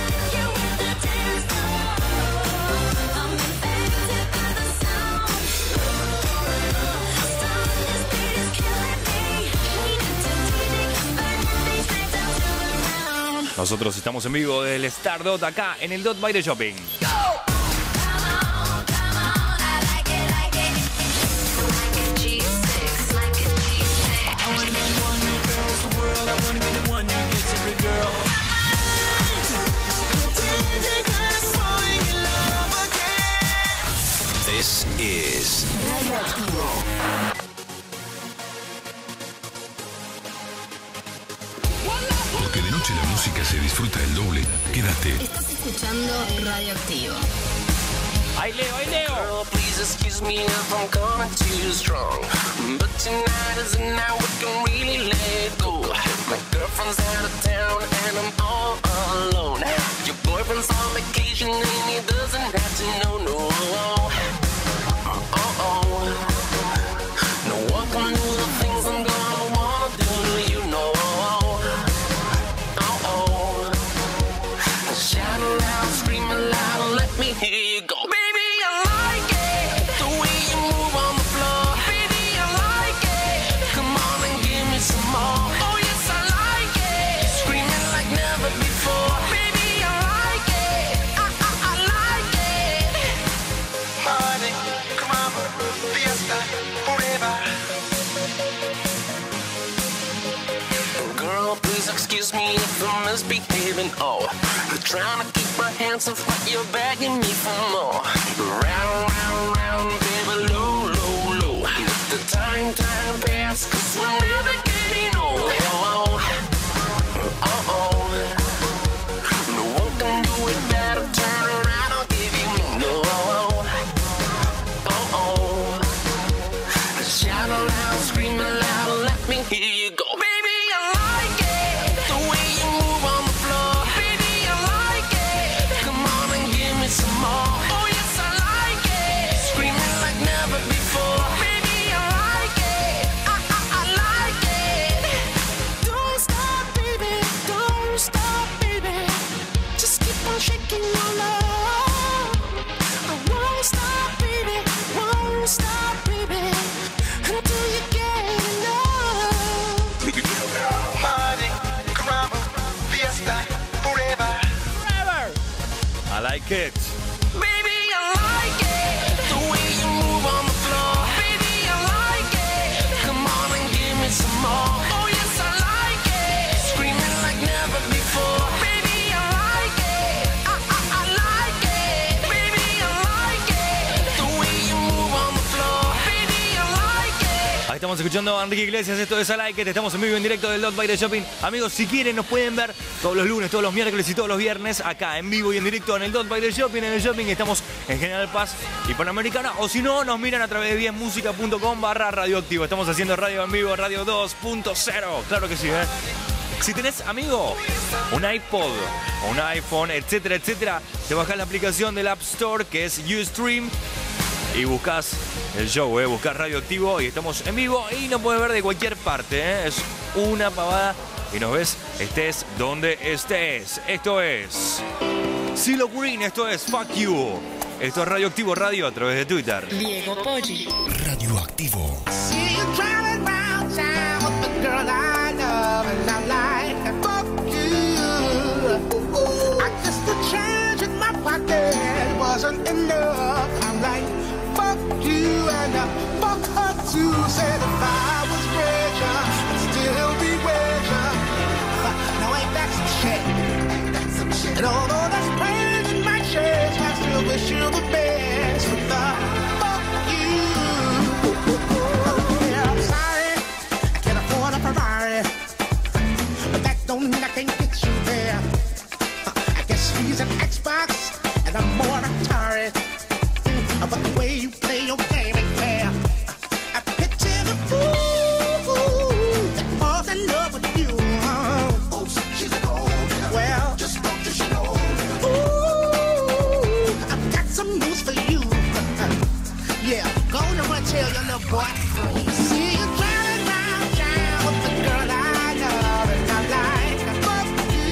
Nosotros estamos en vivo del Stardot acá en el Dot by the Shopping. This is Porque de noche la música se disfruta el doble. Quédate. Estás escuchando Radioactivo. ¡Ay, Leo, ay, Leo! Girl, please excuse me if I'm coming too strong. But tonight is the night we can really let go. My girlfriend's out of town and I'm all alone. Your boyfriend's on vacation and he doesn't have to know, no. Oh, oh. No one can do the things I'm gonna wanna do, you know. Oh, oh. Shout aloud, scream aloud, let me hear you go. Baby, I like it, the way you move on the floor. Baby, I like it, come on and give me some more. Oh yes, I like it, screaming like never before. Baby, I like it, I, I, I like it. Party, come on, fiesta, forever. Girl, please excuse me if I'm misbehaving. Oh, I'm trying to keep my hands off, but you're begging me for more. Round, round, round, baby, low, low, low. Let the time, time pass, cause we're never getting old. Oh, oh, oh. No one can do it better. Turn around, I'll give you more. No, oh, oh. Shout aloud, scream aloud, let me hear you go. Baby, I like it, the way you move on the floor. Baby, I like it, come on and give me some more. Oh yes, I like it, screaming like never before. Baby, I like it, I, I, I like it. Don't stop, baby, don't stop, baby. Just keep on shaking your love. I won't stop, baby, won't stop, baby, until you get enough. Party, caramba, fiesta, forever. I like it. Baby, I like it, the way you move on the floor. Baby, I like it, come on and give me some more. Oh yes, I like it, screaming like never before. Baby, I like it, I, I, I like it. Baby, I like it, the way you move on the floor. Baby, I like it. Ahí estamos escuchando a Enrique Iglesias, esto es I Like It. Estamos en vivo en directo del Dot Baile Shopping. Amigos, si quieren nos pueden ver todos los lunes, todos los miércoles y todos los viernes acá en vivo y en directo en el Dot Baile Shopping. En el shopping estamos en General Paz y Panamericana. O si no, nos miran a través de bien música punto com barra radioactivo. Estamos haciendo radio en vivo, radio dos punto cero. Claro que sí, ¿eh? Si tenés, amigo, un iPod o un iPhone, etcétera, etcétera, te bajás la aplicación del App Store que es Ustream y buscas el show, ¿eh? Buscas Radioactivo y estamos en vivo y nos puedes ver de cualquier parte, ¿eh? Es una pavada y nos ves estés donde estés. Esto es CeeLo Green, esto es Fuck You. Esto es Radioactivo Radio a través de Twitter. Diego Poggi. Radioactivo. See you driving round town with the girl I love and I like and fuck you. I guess the change in my pocket wasn't enough. I'm like, fuck you and uh, fuck her too. Said if I was richer, I'd still be richer. Now ain't that some shit? And although there's pain in my chest, I still wish you the best with the fuck you. Yeah, I'm sorry, I can't afford a Ferrari, but that don't mean I can't get you there. I guess she's an Xbox and I'm more Atari, but the way you play your game ain't fair. I picture the fool that falls in love with you. Oh, she's a gold. Well, just don't you know. Ooh, I've got some news for you. Yeah, go on and tell your little boy. See you driving round town with the girl I love and I like. Fuck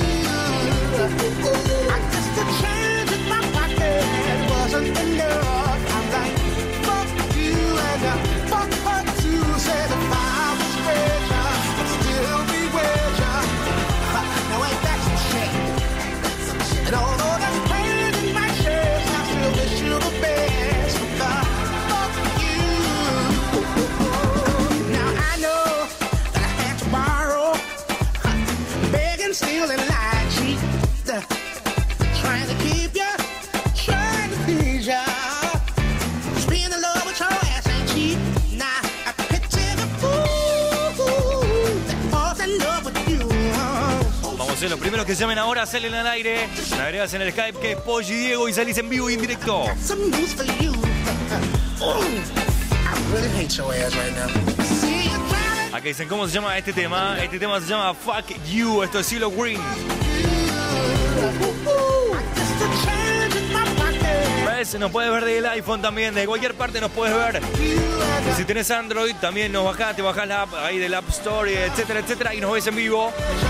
you. I guess the change in my pocket wasn't enough. I'm like, fuck you and uh, fuck her too. Said if I was richer, I'd still be richer. Now ain't that some shit? And although there's pain in my chest, I still wish you the best with the fuck you. Now I know that I had to borrow, begging, stealing, lie, cheat, trying to keep you, trying to please ya. Just being in love with your ass ain't cheap. Nah, I picture the fool that falls in love with you. Vamos a ser los primeros que llamen ahora, salen al aire. Me agregas en el Skype que es Poggi Diego y salís en vivo y en directo. Some news for you. Ooh, I really hate your ass right now. See you driving. Acá dicen, ¿cómo se llama este tema? Este tema se llama Fuck You. Esto es CeeLo Green. I guess the change in my pocket iOS, nos puedes ver del iPhone también, de cualquier parte nos puedes ver. Si tenés Android, también nos bajás, te bajás la app ahí del App Store, etcétera, etcétera, y nos ves en vivo.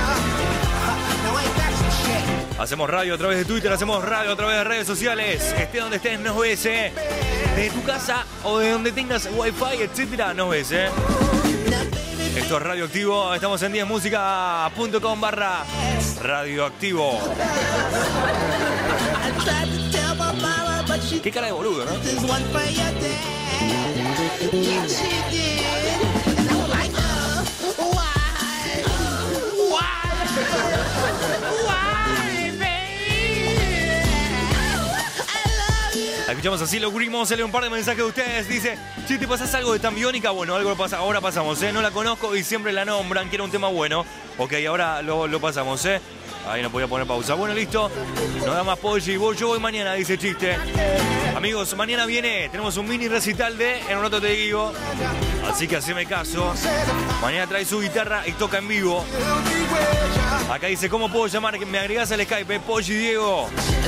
Hacemos radio a través de Twitter, hacemos radio a través de redes sociales. Esté donde estés, nos ves, ¿eh? Desde tu casa o de donde tengas Wi-Fi, etcétera, nos ves, ¿eh? Esto es Radioactivo, estamos en diez música punto com barra Radioactivo. Qué cara de boludo, ¿no? Escuchamos así, lo cubrimos, sale un par de mensajes de ustedes. Dice, si te pasas algo de tan biónica, bueno, algo pasa, ahora pasamos, ¿eh? No la conozco y siempre la nombran, que era un tema bueno. Ok, ahora lo, lo pasamos, ¿eh? Ahí no podía poner pausa. Bueno, listo. No da más pollo. Voy, yo voy mañana, dice Chiste. Amigos, mañana viene, tenemos un mini recital de En un rato te digo. Así que haceme caso. Mañana trae su guitarra y toca en vivo. Acá dice, ¿cómo puedo llamar? Que me agregás al Skype, ¿eh? Pollo y Diego.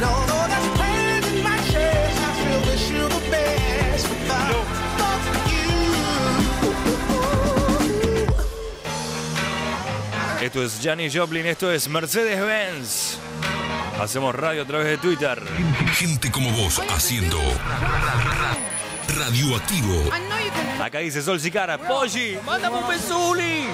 Esto es Janis Joplin, esto es Mercedes-Benz. Hacemos radio a través de Twitter. Gente como vos haciendo Radioactivo. Acá dice Sol Sicara, Polly, mándame un besuli.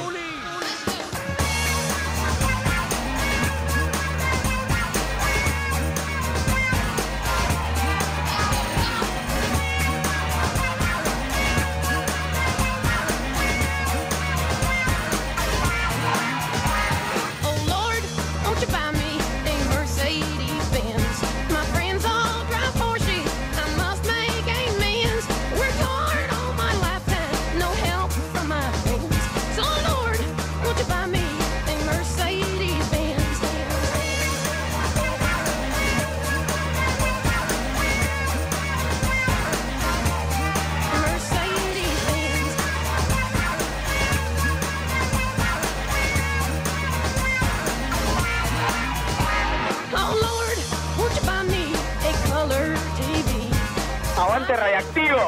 Aguante Radioactivo.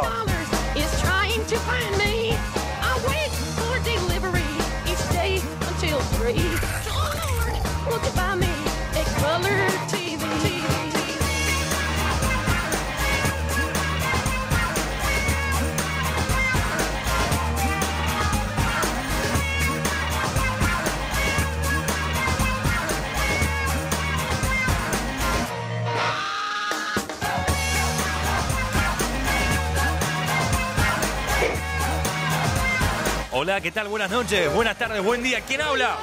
Hola, ¿qué tal? Buenas noches, buenas tardes, buen día. ¿Quién habla?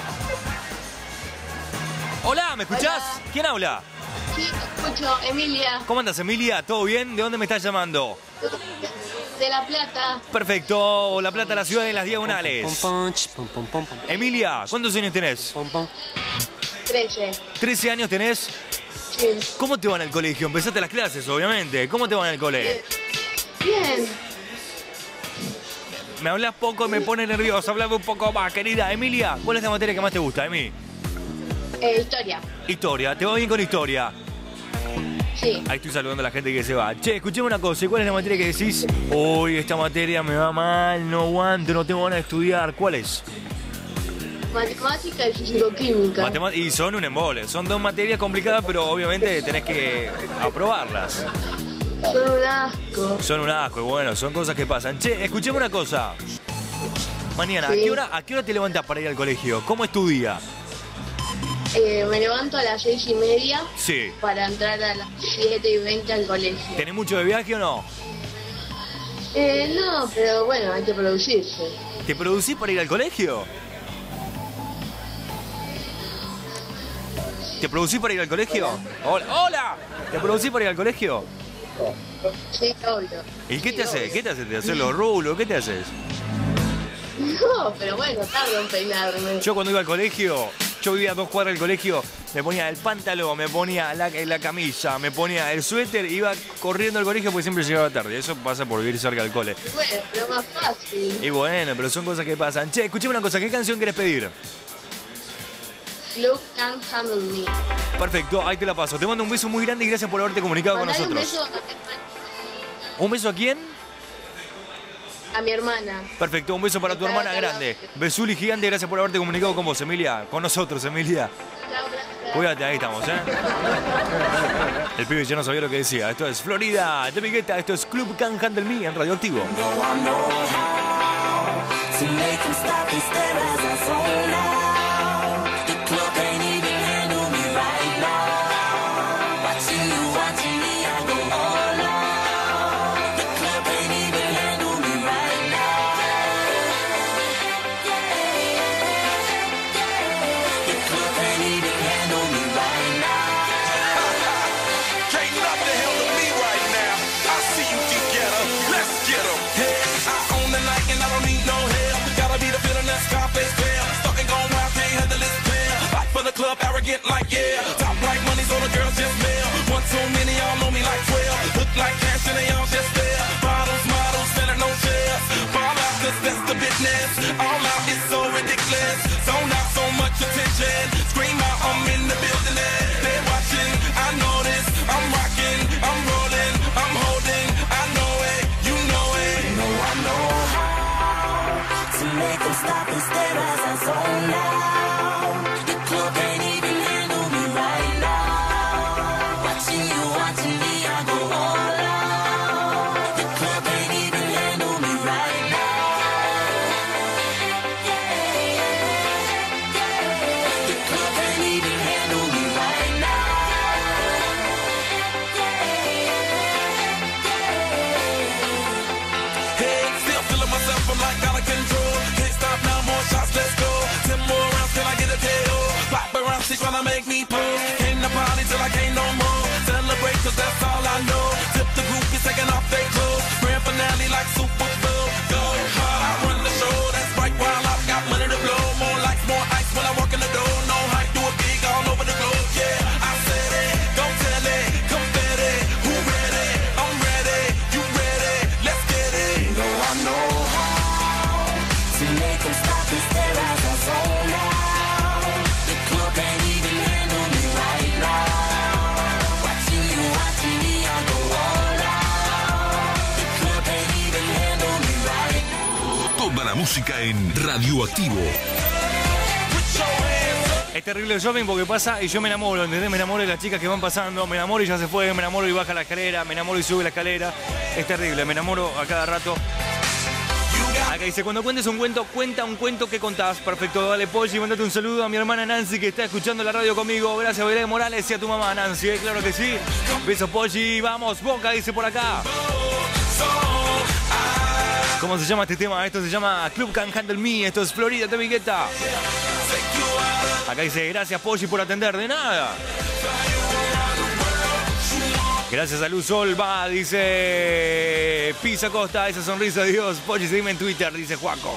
Hola, ¿me escuchás? Hola. ¿Quién habla? Sí, te escucho, Emilia, ¿Cómo andas, Emilia? ¿Todo bien? ¿De dónde me estás llamando? de La Plata, Perfecto, La Plata, la ciudad de las diagonales. Emilia, ¿cuántos años tenés? trece. ¿trece años tenés? Sí. ¿Cómo te va en el colegio? Empezaste las clases, obviamente. ¿Cómo te va en el colegio? Bien. Me hablas poco y me pone nervioso. Hablame un poco más, querida. Emilia, ¿cuál es la materia que más te gusta, Emi? Eh, historia. Historia. ¿Te va bien con historia? Sí. Ahí estoy saludando a la gente que se va. Che, escuchame una cosa. ¿Y cuál es la materia que decís? Uy, esta materia me va mal, no aguanto, no tengo ganas de estudiar. ¿Cuál es? Matemática y físico-química. Matema- y son un embole. Son dos materias complicadas, pero obviamente tenés que aprobarlas. Son un asco. Son un asco, y bueno, son cosas que pasan. Che, escuchame una cosa. Mañana, ¿a Sí. qué hora, a qué hora te levantás para ir al colegio? ¿Cómo es tu día? Eh, me levanto a las seis y media Sí. para entrar a las siete y veinte al colegio. ¿Tenés mucho de viaje o no? Eh, no, pero bueno, hay que producirse. ¿Te producís para ir al colegio? ¿Te producís para ir al colegio? Hola. ¡Hola! ¿Te producís para ir al colegio? Sí, obvio. ¿Y qué te haces? ¿Qué te haces? ¿Te haces los rulos? ¿Qué te haces? No, pero bueno, tardo en peinarme. Yo cuando iba al colegio, yo vivía a dos cuadras del colegio, me ponía el pantalón, me ponía la, la camisa, me ponía el suéter, iba corriendo al colegio porque siempre llegaba tarde. Eso pasa por vivir cerca del cole. Bueno, pero más fácil. Y bueno, pero son cosas que pasan. Che, escuchame una cosa, ¿qué canción querés pedir? Club Can't Handle Me. Perfecto, ahí te la paso. Te mando un beso muy grande y gracias por haberte comunicado Mandale con un nosotros. beso ¿Un beso a quién? a mi hermana. Perfecto, un beso para tu hermana grande. Besuli gigante, gracias por haberte comunicado con vos, Emilia. Con nosotros, Emilia. Cuídate, ahí estamos, ¿eh? El pibe ya no sabía lo que decía. Esto es Florida, de Migueta, esto es Club Can't Handle Me en Radioactivo. To make him stop and stare as I zone out. The club can't even handle me right now. Watching you, watching me, I go all out. The club can't even handle me right now. The club can't even handle me right now. Can't nothing handle me right now. I see you together. Let's get 'em. Hey, I own the night and I don't need no help. Gotta be the feeling that's Scarface fair. Stalking gone wild, can't handle this pair. Back for the club, arrogant like yeah. Top like money's on the girls just mail. One too many, y'all know me like twelve. Look like cash and they all just there. Bottles, models, selling no shares. Fall out, cause that's the business. All out is so ridiculous. Zone out, so much attention. Scream out, I'm in the building. They're watching, I know this. I'm rocking, I'm rolling, I'm holding. I know it, you know it. You know I know how to make them stop and stare as I zone out. The club can't even handle me right now. Watching you, watching me, I go all out. The club can't even handle me right now. The club can't even handle me right now. Hey, still feeling myself, I'm like out of control. Can't stop now, more shots, let's go. Ten more rounds till I get a K O. Pop around, she tryna make me pull. Came to party till I can't no more. Celebrate, cause that's all I know. Tip the group, is taking off their clothes. Grand finale like Super Bowl. Go hard, I run the show. That's right, while I've got money to blow. More lights, more ice when I walk in the door. No hype, do it big all over the globe. Yeah, I said it, go tell it, confetti. Who ready? I'm ready, you ready? Let's get it. You know I know how to make them stop and stare as I zone out. The club can't even handle me right now. Watching you, watching me, I go all out. The club can't even handle me right now. Toda la música en Radioactivo. Es terrible el shopping porque pasa y yo me enamoro, ¿entendés? Me enamoro de las chicas que van pasando, me enamoro y ya se fue, me enamoro y baja la escalera, me enamoro y sube la escalera. Es terrible, me enamoro a cada rato. Acá dice, cuando cuentes un cuento, cuenta un cuento que contás. Perfecto, dale Polly, mandate un saludo a mi hermana Nancy que está escuchando la radio conmigo. Gracias, Belén Morales, y a tu mamá Nancy, ¿eh? Claro que sí. Besos Polly, vamos, Boca, dice por acá. ¿Cómo se llama este tema? Esto se llama Club Can't Handle Me, esto es Florida, de Migueta. Acá dice, gracias Polly por atender, de nada. Gracias a Luz Sol, va, dice Pisa Costa, esa sonrisa de Dios. Polly, seguime en Twitter, dice Juaco.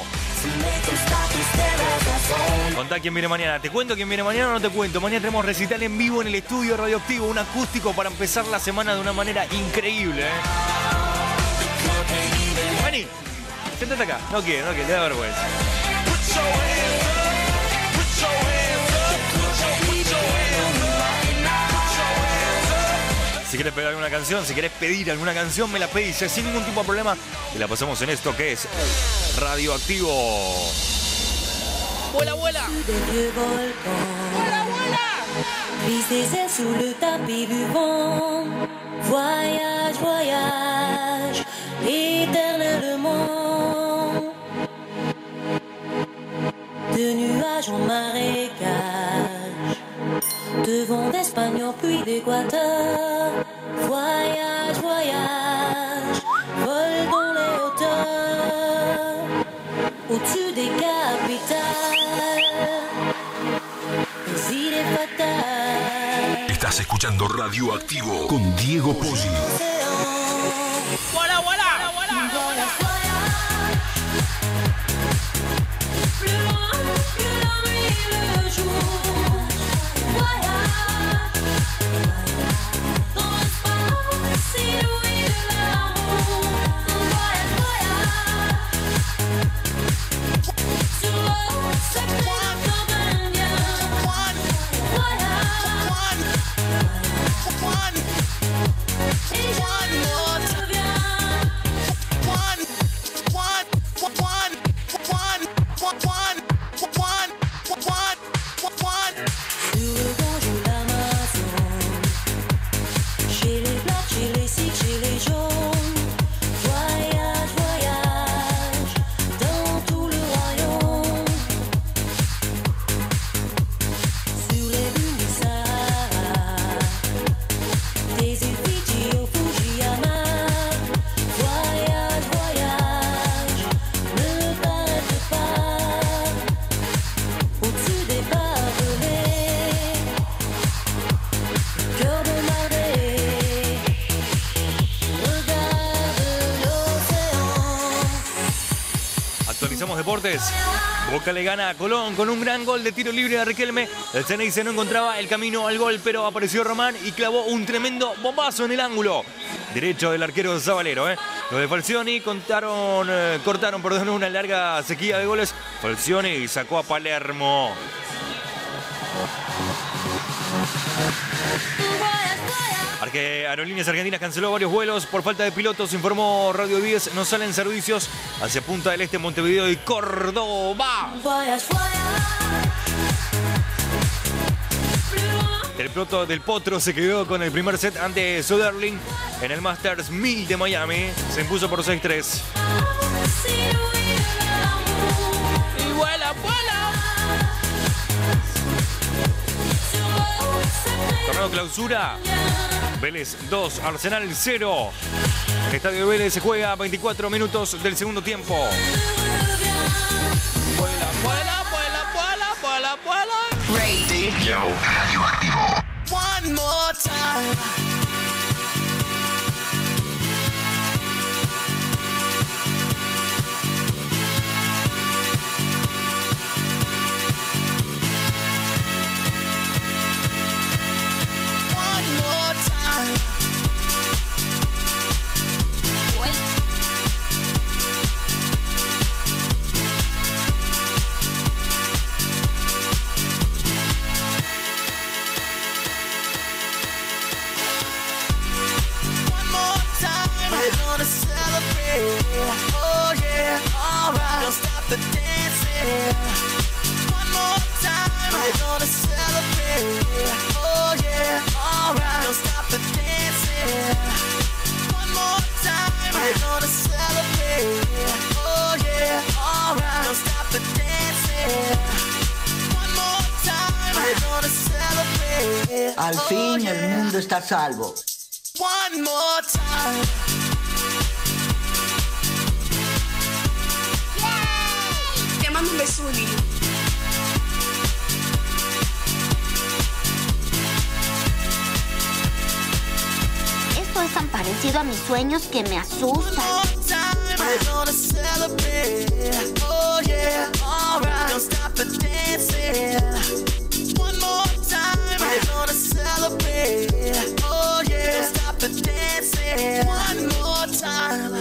Contá quién viene mañana. ¿Te cuento quién viene mañana o no te cuento? Mañana tenemos recital en vivo en el estudio Radioactivo, un acústico para empezar la semana de una manera increíble, ¿eh? Vení, siéntate acá. No quiero, no quiero, te da vergüenza. Si quieres pedir alguna canción, si quieres pedir alguna canción, me la pedís sin ningún tipo de problema y la pasamos en esto que es Radioactivo. ¡Vuela, vuela! ¡Vuela, vuela! Brisés sous le tapis du vent. Voyage, voyage, éternellement. De nuages en marécage, de vent d'Espagne en pluie d'Équateur. Voyage, voyage, vol dans les hauteurs, au-dessus des capitales, des idées fatales. Estás escuchando Radioactivo con Diego Polly. Voilà, voilà, voilà, voilà. Plus loin que la nuit et le jour. Voyage dans l'espace inouï de l'amour. Voyage, voyage sur l'eau secrète d'un indien. Actualizamos deportes. Boca le gana a Colón con un gran gol de tiro libre de Riquelme. El Ceneice no encontraba el camino al gol, pero apareció Román y clavó un tremendo bombazo en el ángulo derecho del arquero Zabalero. ¿eh? Los de Falcioni contaron, eh, cortaron perdón, una larga sequía de goles. Falcioni sacó a Palermo. Arque Aerolíneas Argentinas canceló varios vuelos por falta de pilotos, informó Radio diez. No salen servicios hacia Punta del Este, Montevideo y Córdoba. El piloto del Potro se quedó con el primer set ante Söderling en el Masters mil de Miami. Se impuso por seis tres. Y vuela, vuela. Torneo clausura. Vélez dos, Arsenal cero. El estadio de Vélez se juega a veinticuatro minutos del segundo tiempo. Vuela, vuela, vuela, vuela, vuela, vuela. Radio Radioactivo. One more time. Al fin el mundo está a salvo. One more time. Te mando un beso, Lili. Esto es tan parecido a mis sueños que me asustan. Oh yeah, stop the dancing. One more time.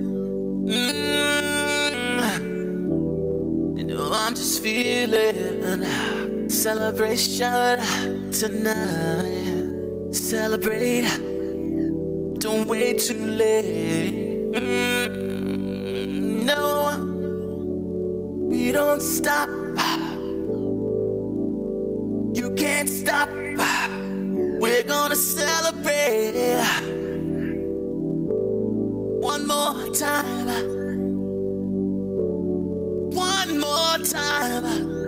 Mm. You know I'm just feeling celebration tonight. Celebrate. Don't wait too late. Mm. No, we don't stop. You can't stop. We're gonna celebrate one more time, one more time,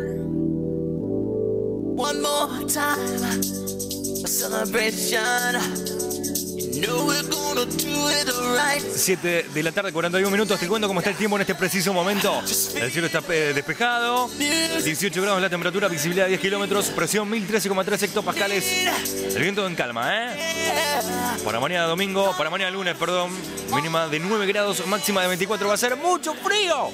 one more time. A celebration. You know we're gonna do it right. siete de la tarde, cuarenta y uno minutos. Te cuento cómo está el tiempo en este preciso momento. El cielo está eh, despejado. dieciocho grados la temperatura, visibilidad diez kilómetros, presión mil trece coma tres hectopascales. El viento en calma, ¿eh? Para mañana domingo, para mañana lunes, perdón. Mínima de nueve grados, máxima de veinticuatro. Va a ser mucho frío.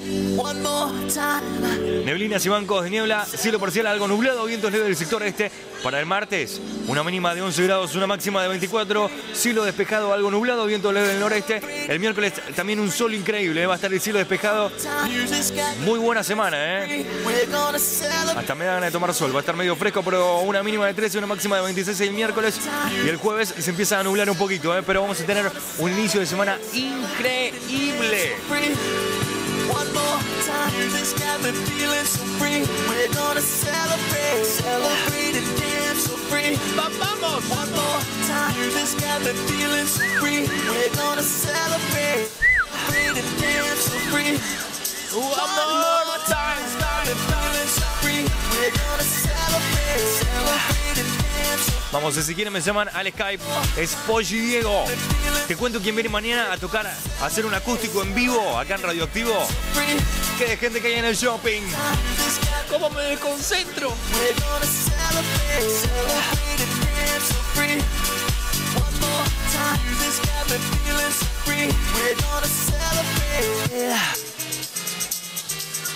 Neblinas y bancos de niebla, cielo parcial algo nublado, vientos leves del sector este. Para el martes, una mínima de once grados, una máxima de veinticuatro. Cielo despejado, algo nublado, viento leve del noreste. El miércoles también un sol increíble, ¿eh? Va a estar el cielo despejado. Muy buena semana, ¿eh? Hasta me dan de tomar sol. Va a estar medio fresco, pero una mínima de trece, una máxima de veintiséis el miércoles. Y el jueves se empieza a nublar un poquito, ¿eh? Pero vamos a tener un inicio de semana increíble. One more time, you just got me feeling so free. We're gonna celebrate, celebrate and dance so free. Vamos, one more time, you just got me feeling so free. We're gonna celebrate, celebrate and dance so free. One more time, got me feeling so free. We're gonna celebrate, celebrate and dance so free. Vamos, si quieren me llaman al Skype, es Polly Diego. Te cuento quién viene mañana a tocar, a hacer un acústico en vivo acá en Radioactivo. Qué de gente que hay en el shopping. ¿Cómo me desconcentro?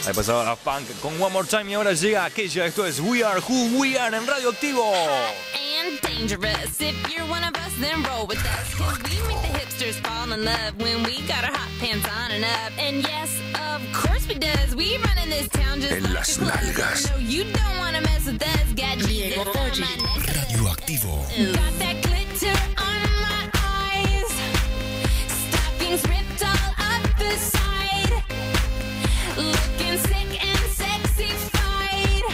Ahí pasaba la Punk con One More Time y ahora llega aquella. Esto es We Are Who We Are en Radio Activo. And dangerous. If you're one of us, then roll with us. Cause we make the hipsters fall in love when we got our hot pants on and up. And yes, of course we does. We run in this town just En like las a club. nalgas. No, you don't wanna mess with us. Got Jesus on my neck. Radioactivo. Got that glitter on my eyes. Stockings ripped all up the side. Looking sick and sexified.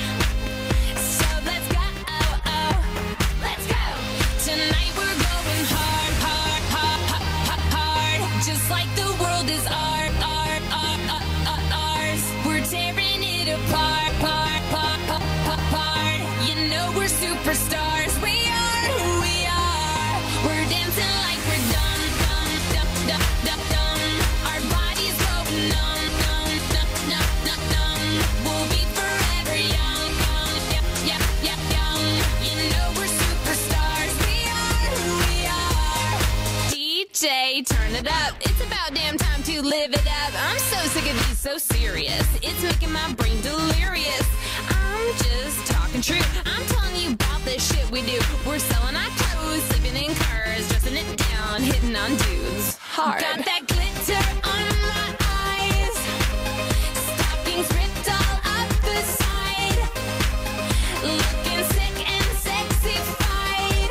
So let's go, oh, oh, let's go. Tonight we're going hard, hard, hard, hard, hard. Just like the world is art, art, art, art, art, ours. We're tearing it apart, part, part, part, part, part. You know we're superstars. We are who we are. We're dancing like we're dumb, dumb, dumb, dumb, dumb, dumb. Our bodies go numb, numb, numb, numb, numb, numb. We'll be forever young, young, young, young, young, young. You know we're superstars. We are who we are. D J, turn it up. It's about damn time to live it up. I'm so sick of these so serious. It's making my brain delirious. I'm just talking true. I'm telling you about the shit we do. We're selling our clothes, sleeping in cars, dressing it down, hitting on dudes. Hard. Got that glitter on my eyes. Stockings ripped all up the side. Looking sick and sexified.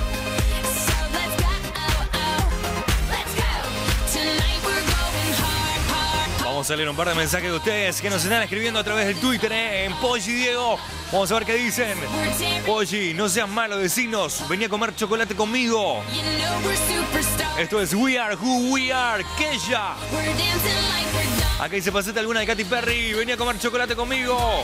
So let's go, oh, oh, let's go. Tonight we're going hard, hard, hard. Vamos a leer un par de mensajes de ustedes que nos están escribiendo a través del Twitter, ¿eh? En Polly Diego. Vamos a ver qué dicen. Polly, no seas malo, decinos. Venía a comer chocolate conmigo. You know we're superstars. Esto es We Are Who We Are. Kesha. We're dancing like we're dumb. Acá dice pasete alguna de Katy Perry. Venía a comer chocolate conmigo.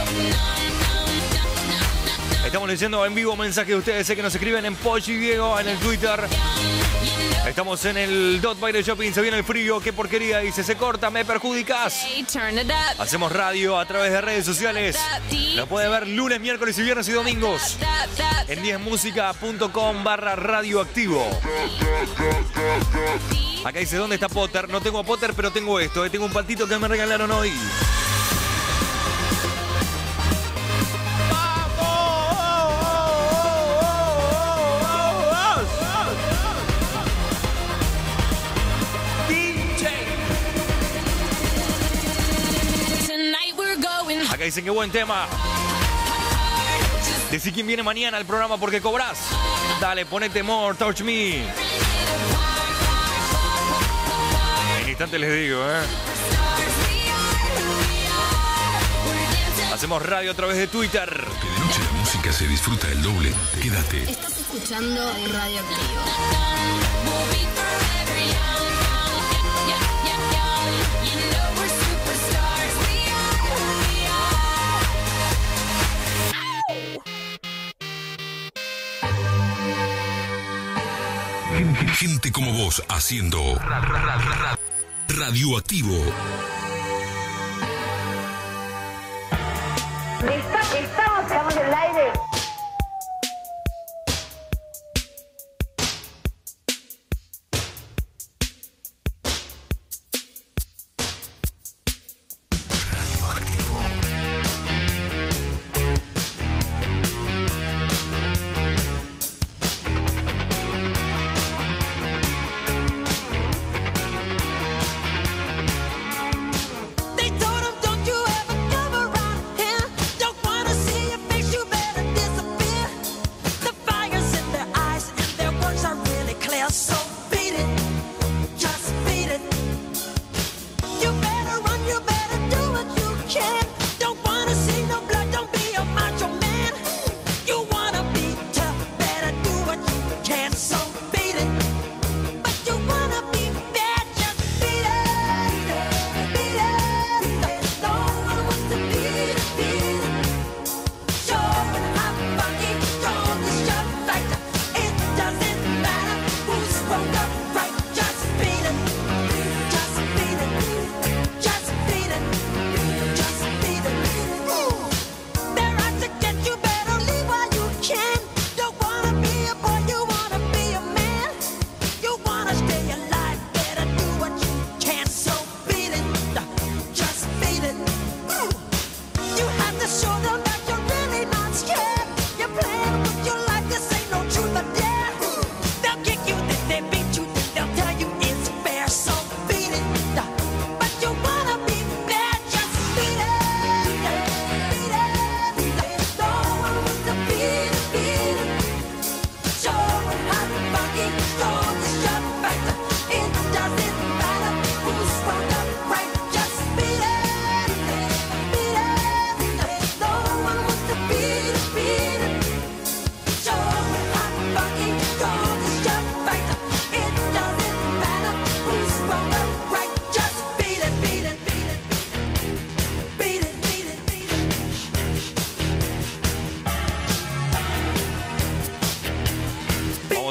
Estamos leyendo en vivo mensajes de ustedes, ¿eh? Que nos escriben en Polly Diego en el Twitter. Estamos en el Dot Baile Shopping, se viene el frío, qué porquería, dice, se corta, me perjudicas. Hacemos radio a través de redes sociales. Lo puede ver lunes, miércoles y viernes y domingos en diez música punto com barra radioactivo. Acá dice, ¿dónde está Potter? No tengo a Potter, pero tengo esto, ¿eh? Tengo un patito que me regalaron hoy. Acá dicen que buen tema. Decí quién viene mañana al programa porque cobras. Dale, ponete More, Touch Me. En instante les digo, ¿eh? Hacemos radio a través de Twitter. Que de noche la música se disfruta el doble. Quédate. Estás escuchando Radio Activo. Gente como vos haciendo Radioactivo. ¿Listo? ¿Estamos? ¿Estamos en el aire? They told him, don't you ever come around here. Don't wanna see your face, you better disappear. The fire's in their eyes and their words are really clear. So beat it, just beat it. You better run, you better do what you can. Don't wanna see no blood, don't be a macho man. You wanna be tough, better do what you can. So beat it, but you wanna be bad, just beat it, beat it. No one wants to beat it, beat it. Showing how funky, strong is your fight. It doesn't matter who's wrong or right. Just beat it, just beat it, just beat it, just beat it. They're out to get you, better leave while you can. Don't wanna be a boy, you wanna be a man. You wanna stay alive, better do what you can. So beat it, just beat it.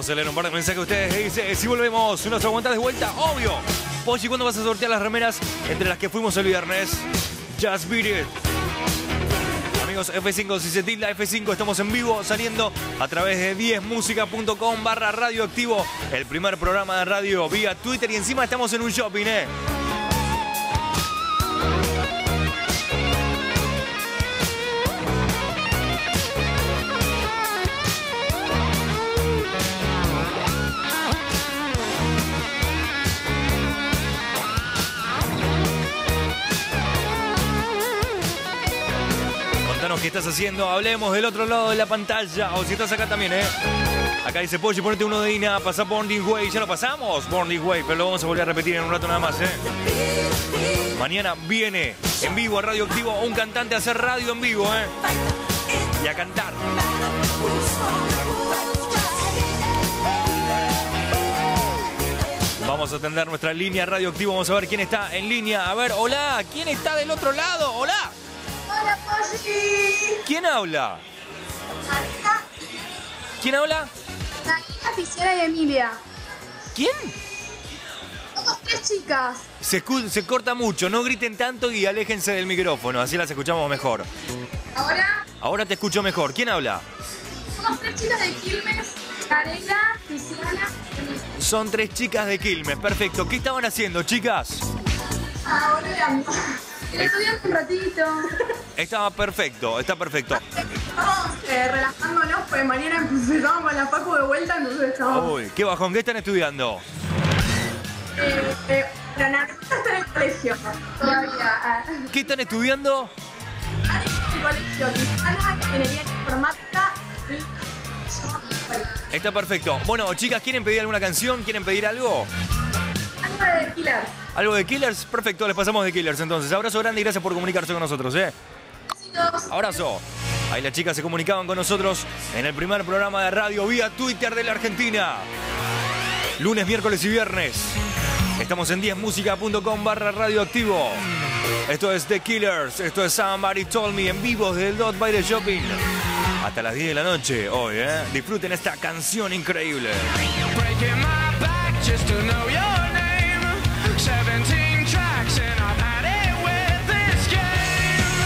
Vamos a leer un par de mensajes de ustedes. Que dice, si volvemos, ¿nos aguantás de vuelta? Obvio. Pochi, ¿cuándo vas a sortear las remeras entre las que fuimos el viernes? Just beat it. Amigos, F cinco, si se tilda F cinco, estamos en vivo saliendo a través de diez música punto com barra radioactivo, el primer programa de radio vía Twitter y encima estamos en un shopping, ¿eh? ¿Qué estás haciendo? Hablemos del otro lado de la pantalla. O si estás acá también, ¿eh? Acá dice Pochi, ponete uno de Ina, pasá Born This Way. Ya lo pasamos, Born This Way, pero lo vamos a volver a repetir en un rato nada más, ¿eh? Mañana viene en vivo a Radioactivo un cantante a hacer radio en vivo, ¿eh? Y a cantar. Vamos a atender nuestra línea Radioactivo. Vamos a ver quién está en línea. A ver, hola, ¿quién está del otro lado? Hola. Hola, Pochi. ¿Quién habla? ¿Quién habla? Karina, Pisciana y Emilia. ¿Quién? Somos tres chicas. Se, escu- se corta mucho, no griten tanto y aléjense del micrófono, así las escuchamos mejor. ¿Ahora? Ahora te escucho mejor. ¿Quién habla? Somos tres chicas de Quilmes. Karina, Pisciana y Emilia. Son tres chicas de Quilmes, perfecto. ¿Qué estaban haciendo, chicas? Ahora estudiando un ratito. Estaba perfecto, está perfecto. Estamos eh, relajándonos, pues mañana empezamos con la facu de vuelta, entonces estamos... Uy, qué bajón, ¿qué están estudiando? Eh, eh, la Narcisa está en el colegio, todavía. ¿Qué están estudiando? Ana en el colegio, Pisciana, ingeniería informática y yo. Está perfecto. Bueno, chicas, ¿quieren pedir alguna canción? ¿Quieren pedir algo? Algo de Killers. ¿Algo de Killers? Perfecto, les pasamos de Killers entonces. Abrazo grande y gracias por comunicarse con nosotros, ¿eh? Abrazo. Ahí las chicas se comunicaban con nosotros en el primer programa de radio vía Twitter de la Argentina. Lunes, miércoles y viernes. Estamos en diez música punto com barra radioactivo. Esto es The Killers, esto es Somebody Told Me en vivo desde el Dot by the Shopping. Hasta las diez de la noche hoy, ¿eh? Disfruten esta canción increíble. Breaking my back just to know your name. seventeen tracks and I've had it with this game.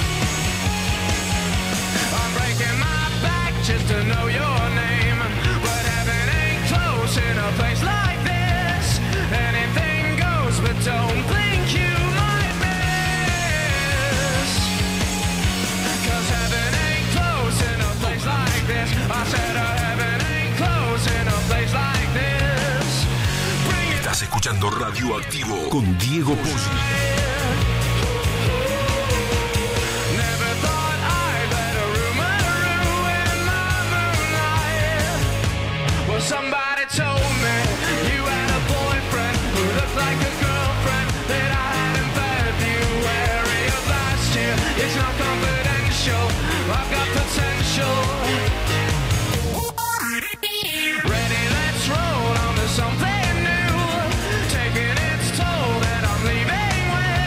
I'm breaking my back just to know your name. But heaven ain't close in a place like this. Anything goes, but don't think you might miss. Cause heaven ain't close in a place like this. I said uh, heaven ain't close in a place like this. Estás escuchando Radioactivo con Diego Pochi. Never thought I'd let a rumor ruin my moonlight. Well, somebody told me you had a boyfriend who looked like a girlfriend that I had in February of last year. It's not confidential, I've got potential. Ready, let's roll on to something new. Taking its toll that I'm leaving with.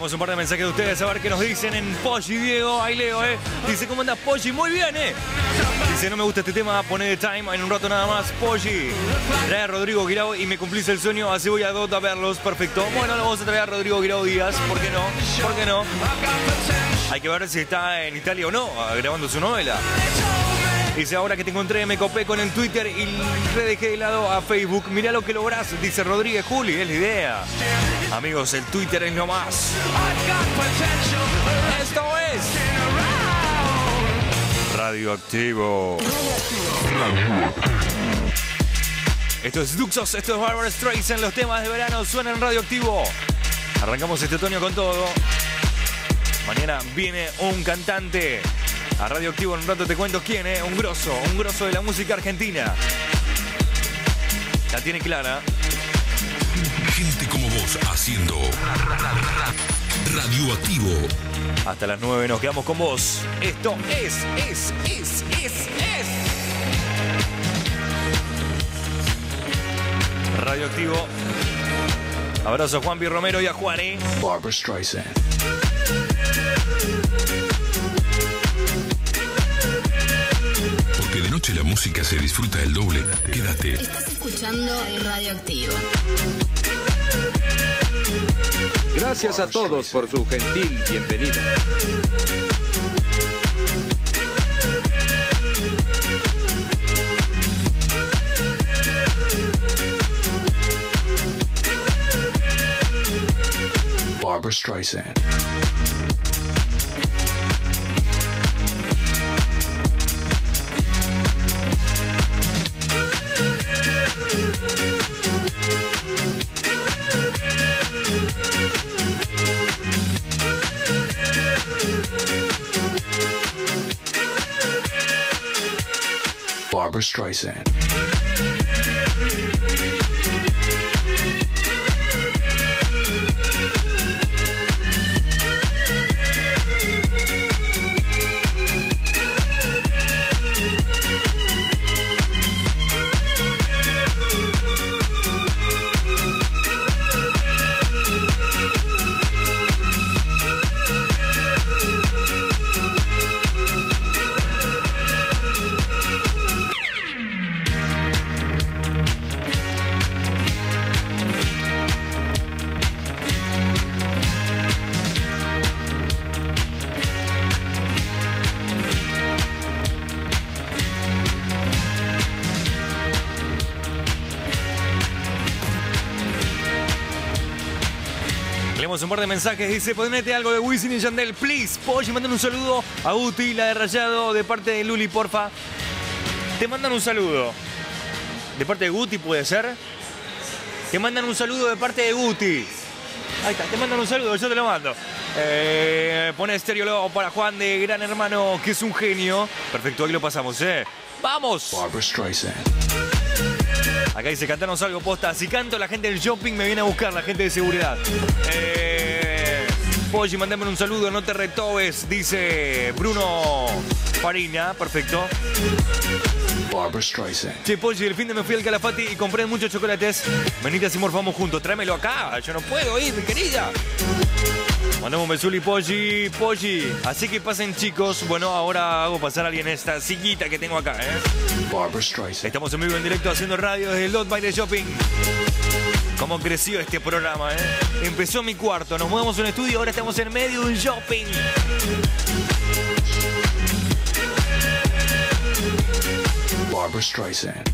Tenemos un par de mensajes de ustedes a ver qué nos dicen en Poggi, Diego. Ahí leo, ¿eh? Dice, ¿cómo andas, Poggi? Muy bien, ¿eh? Dice, no me gusta este tema, poné de time en un rato nada más. Poggi, trae a Rodrigo Guirao y me cumplís el sueño, así voy a Dot a verlos. Perfecto. Bueno, lo vamos a traer a Rodrigo Guirao Díaz. ¿Por qué no? ¿Por qué no? Hay que ver si está en Italia o no, grabando su novela. Dice, ahora que te encontré, me copé con el Twitter y le dejé de lado a Facebook. Mirá lo que lográs, dice Rodríguez Juli, es la idea. Amigos, el Twitter es lo más. Esto es Radioactivo. Esto es Duxos, esto es Barbara Streisand. Los temas de verano suenan en Radioactivo. Arrancamos este otoño con todo. Mañana viene un cantante a Radioactivo. En un rato te cuento quién, ¿eh? Un grosso, un grosso de la música argentina. La tiene clara. Gente como vos haciendo Radioactivo. Hasta las nueve nos quedamos con vos. Esto es, es, es, es, es. Radioactivo. Abrazo a Juanpi Romero y a Juani. Barbara Streisand. Porque de noche la música se disfruta el doble. Quédate. Estás escuchando Radioactivo. Gracias a todos por su gentil bienvenida. Barbara Streisand. Barbara Streisand. Un par de mensajes, dice, ponete algo de Wisin y Yandel, please. Polly, mandan un saludo a Uti, la de Rayado, de parte de Luli, porfa. Te mandan un saludo. ¿De parte de Guti puede ser? Te mandan un saludo de parte de Guti. Ahí está, te mandan un saludo, yo te lo mando. Eh, pone Esteriólogo para Juan de Gran Hermano, que es un genio. Perfecto, ahí lo pasamos, ¿eh? ¡Vamos! Barbara Streisand. Acá dice, cantanos algo, posta. Si canto, la gente del shopping me viene a buscar, la gente de seguridad. Eh, Polly, mandame un saludo, no te retobes, dice Bruno Farina. Perfecto. Barbara Streisand. Che, Polly, el fin de me fui al Calafati y compré muchos chocolates. Venite así morfamos juntos, tráemelo acá. Yo no puedo ir, mi querida. Mandamos un besuli, Polly, Polly. Así que pasen, chicos. Bueno, ahora hago pasar a alguien esta sillita que tengo acá, ¿eh? Barbara Streisand. Estamos en vivo, en directo, haciendo radio desde el Lot by the Shopping. Cómo creció este programa, ¿eh? Empezó mi cuarto, nos mudamos a un estudio, ahora estamos en medio de un shopping. Barbara Streisand.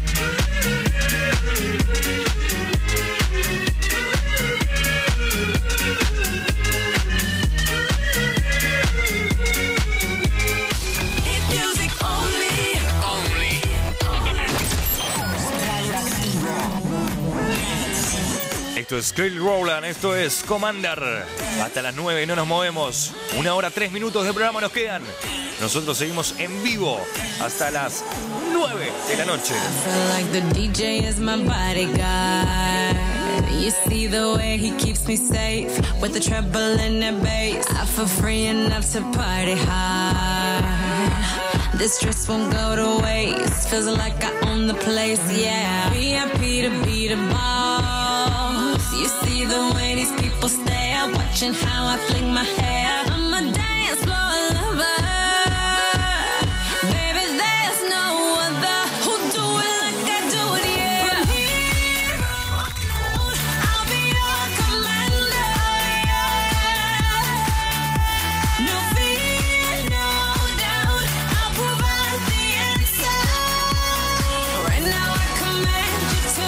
Esto es Skrill Rowland, esto es Commander. Hasta las nueve no nos movemos. Una hora, tres minutos de programa nos quedan. Nosotros seguimos en vivo hasta las nueve de la noche. I feel like the D J is my bodyguard. You see the way he keeps me safe with the treble and the bass. I feel free enough to party hard. This dress won't go to waste. Feels like I own the place, yeah. V I P to be the boss. You see the way these people stare, watching how I fling my hair. I'm a dance floor lover. Baby, there's no other who do it like I do it, yeah. From here on out, I'll be your commander, yeah. No fear, no doubt, I'll provide the answer. Right now I command you to.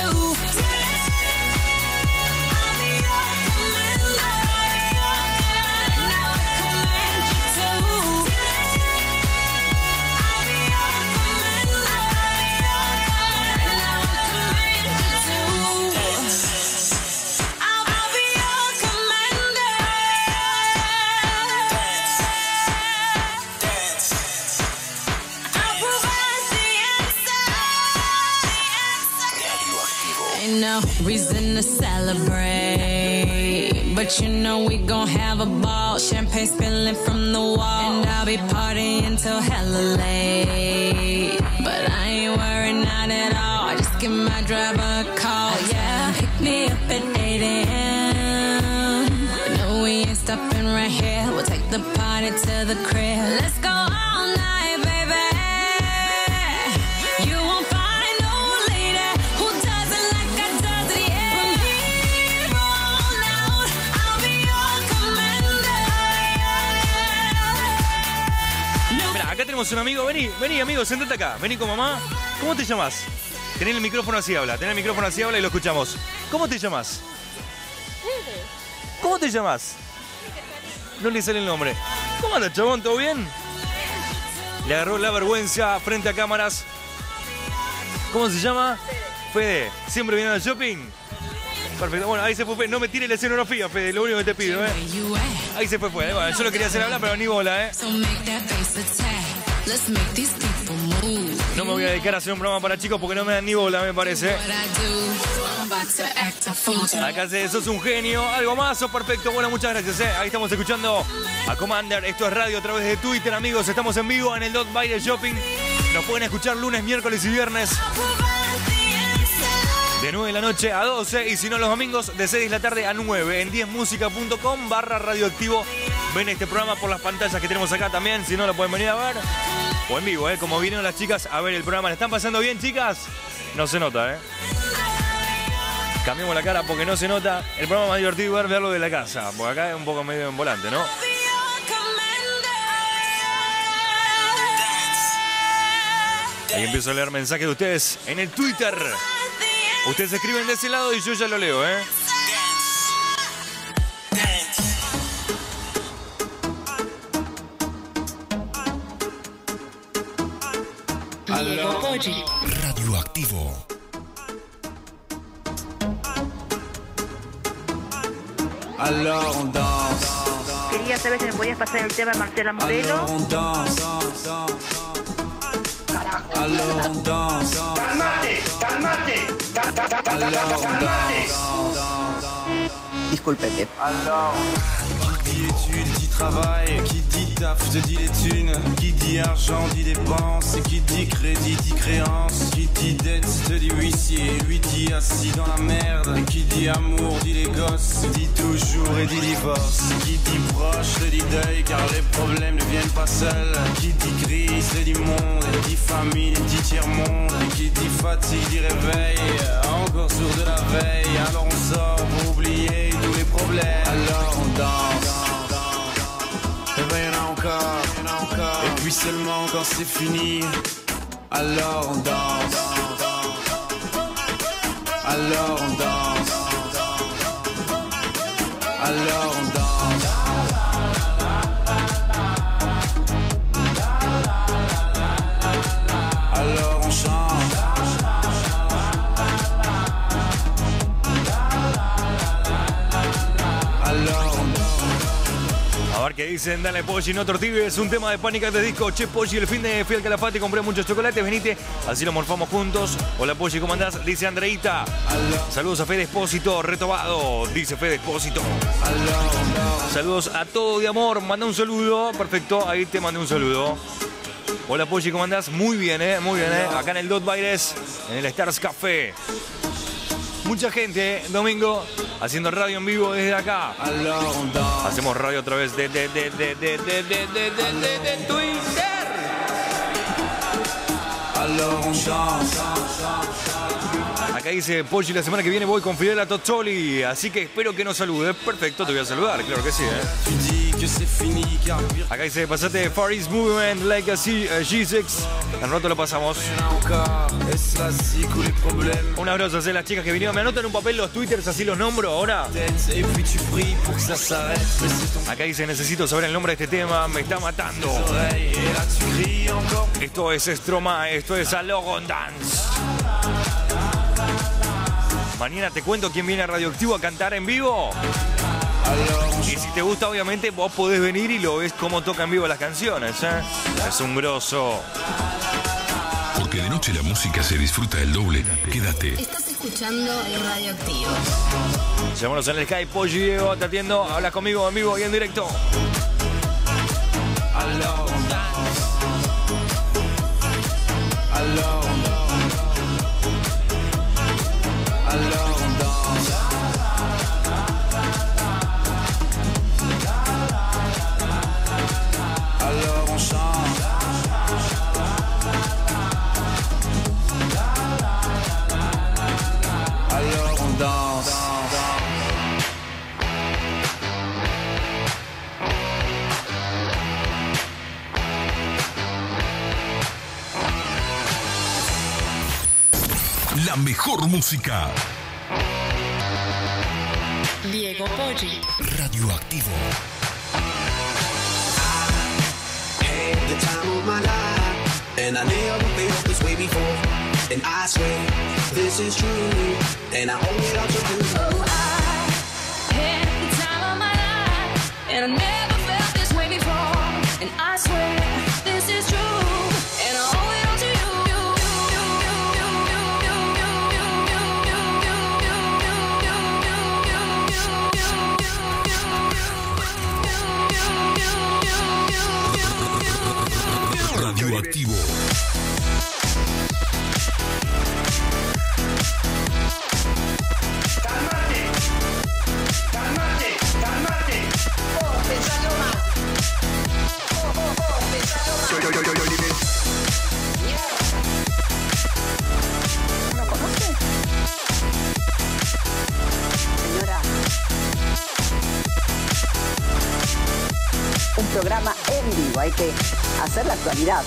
I'll be your commander, yeah. Now I command you to. I'll be your commander, yeah. Now I command you to. I'll be your commander. I'll provide the answer. Ain't no reason to celebrate, but you know we gon' have a ball. Champagne spilling from the wall, and I'll be partying till hella late. But I ain't worried, not at all. I just give my driver a call, yeah. Pick me up at eight a.m. No, we ain't stopping right here. We'll take the party to the crib. Let's go all night, baby. You won't find no lady who does it like I does it, yeah. From here on out, I'll be your commander, yeah. No. Mira, acá tenemos un amigo. Vení, vení, amigo, sentate acá. Vení con mamá. ¿Cómo te llamas? Tenés el micrófono así, habla. Tenés el micrófono así, habla y lo escuchamos. ¿Cómo te llamas? ¿Cómo te llamas? No le sale el nombre. ¿Cómo andas, chabón? ¿Todo bien? Le agarró la vergüenza frente a cámaras. ¿Cómo se llama? Fede. ¿Siempre viene al shopping? Perfecto. Bueno, ahí se fue. No me tires la escenografía, Fede. Lo único que te pido, ¿eh? Ahí se fue, fue. Bueno, yo lo quería hacer hablar, pero ni bola, ¿eh? So make that face attack. Let's make these people move. No me voy a dedicar a hacer un programa para chicos porque no me dan ni bola, me parece. What I do, I'm about to act a fool. Acá se, sos un genio. ¿Algo más? Sos perfecto. Bueno, muchas gracias, ¿eh? Ahí estamos escuchando a Commander. Esto es radio a través de Twitter, amigos. Estamos en vivo en el Dot Baile Shopping. Nos pueden escuchar lunes, miércoles y viernes. De nueve de la noche a doce. Y si no, los domingos de seis de la tarde a nueve. En diez musica punto com barra radioactivo. Ven este programa por las pantallas que tenemos acá también. Si no, lo pueden venir a ver. O en vivo, ¿eh? Como vinieron las chicas a ver el programa. ¿Le están pasando bien, chicas? No se nota, ¿eh? Cambiamos la cara porque no se nota. El programa más divertido es verlo de la casa. Porque acá es un poco medio en volante, ¿no? Ahí empiezo a leer mensajes de ustedes en el Twitter. Ustedes escriben de ese lado y yo ya lo leo, ¿eh? Radioactivo. Alors on danse. Quería saber si me podías pasar el tema de Marcela Modelo. Alors on danse. Alors on danse. Calmate, calmate. Alors on danse. Discúlpete. Alors. Qui dit études dit travail, qui dit taf te dit les thunes, qui dit argent dit dépenses, qui dit crédit dit créance, qui dit dette te dit huissier, lui dit assis dans la merde, qui dit amour dit les gosses, dit toujours et dit divorce, qui dit proche te dit deuil car les problèmes ne viennent pas seuls, qui dit crise te dit monde, dit famine dit tiers-monde, qui dit fatigue dit réveil, encore sourd de la veille, alors on sort pour oublier tous les problèmes, alors on danse. Et ben y'en a encore, y'en a encore. Et puis seulement quand c'est fini, alors on danse. Alors on danse. Alors on danse. Alors on chante. Alors on danse. A ver qué dicen, dale Poggi, no tortigues, un tema de Pánica de disco. Che Poggi, el fin de fui al Calafate, compré muchos chocolates, venite, así lo morfamos juntos. Hola Poggi, ¿cómo andás? Dice Andreita. Saludos a Fede Espósito, retobado, dice Fede Espósito. Saludos a todo de amor, manda un saludo, perfecto, ahí te mandé un saludo. Hola Poggi, ¿cómo andás? Muy bien, eh, muy bien, eh, acá en el Dot Baires, en el Stars Café. Muy Mucha gente, eh, domingo, haciendo radio en vivo desde acá. Hacemos radio a través de, de, de, de, de, de, de, de, de, de, de Twitter. Acá dice Polly, la semana que viene voy con Fidel a Tozzoli, así que espero que nos saludes. Perfecto, te voy a saludar, claro que sí, ¿eh? Acá dice, pasate Far East Movement, Legacy, uh, G seis. Al rato lo pasamos. Un abrazo a las chicas que vinieron. Me anotan un papel los twitters, así los nombro ahora. Acá dice, necesito saber el nombre de este tema, me está matando. Esto es Stromae, esto es Alogon Dance. Mañana te cuento quién viene a Radioactivo a cantar en vivo. Y si te gusta, obviamente, vos podés venir y lo ves cómo toca en vivo las canciones, ¿eh? Es un grosso. Porque de noche la música se disfruta el doble. Quédate. Estás escuchando Radioactivo. Llámanos en el Skype, Polly Diego, te atiendo. Hablas conmigo en vivo y en directo. Aló. Aló. La mejor música. Diego Polly. Radioactivo. Had the time of my life, and I never felt this way before. And I swear this is true, and I owe it all to you. Oh, I had the time of my life, and I never felt this way before. And I swear this is true, and I owe it all to you. Radioactivo. Calmate, calmate, calmate. Oh, pensalo más. Oh, oh, oh, pensalo más. Yo, yo, yo, yo, yo, dime. ¿No conoce? Señora. Un programa en vivo, hay que hacer la actualidad.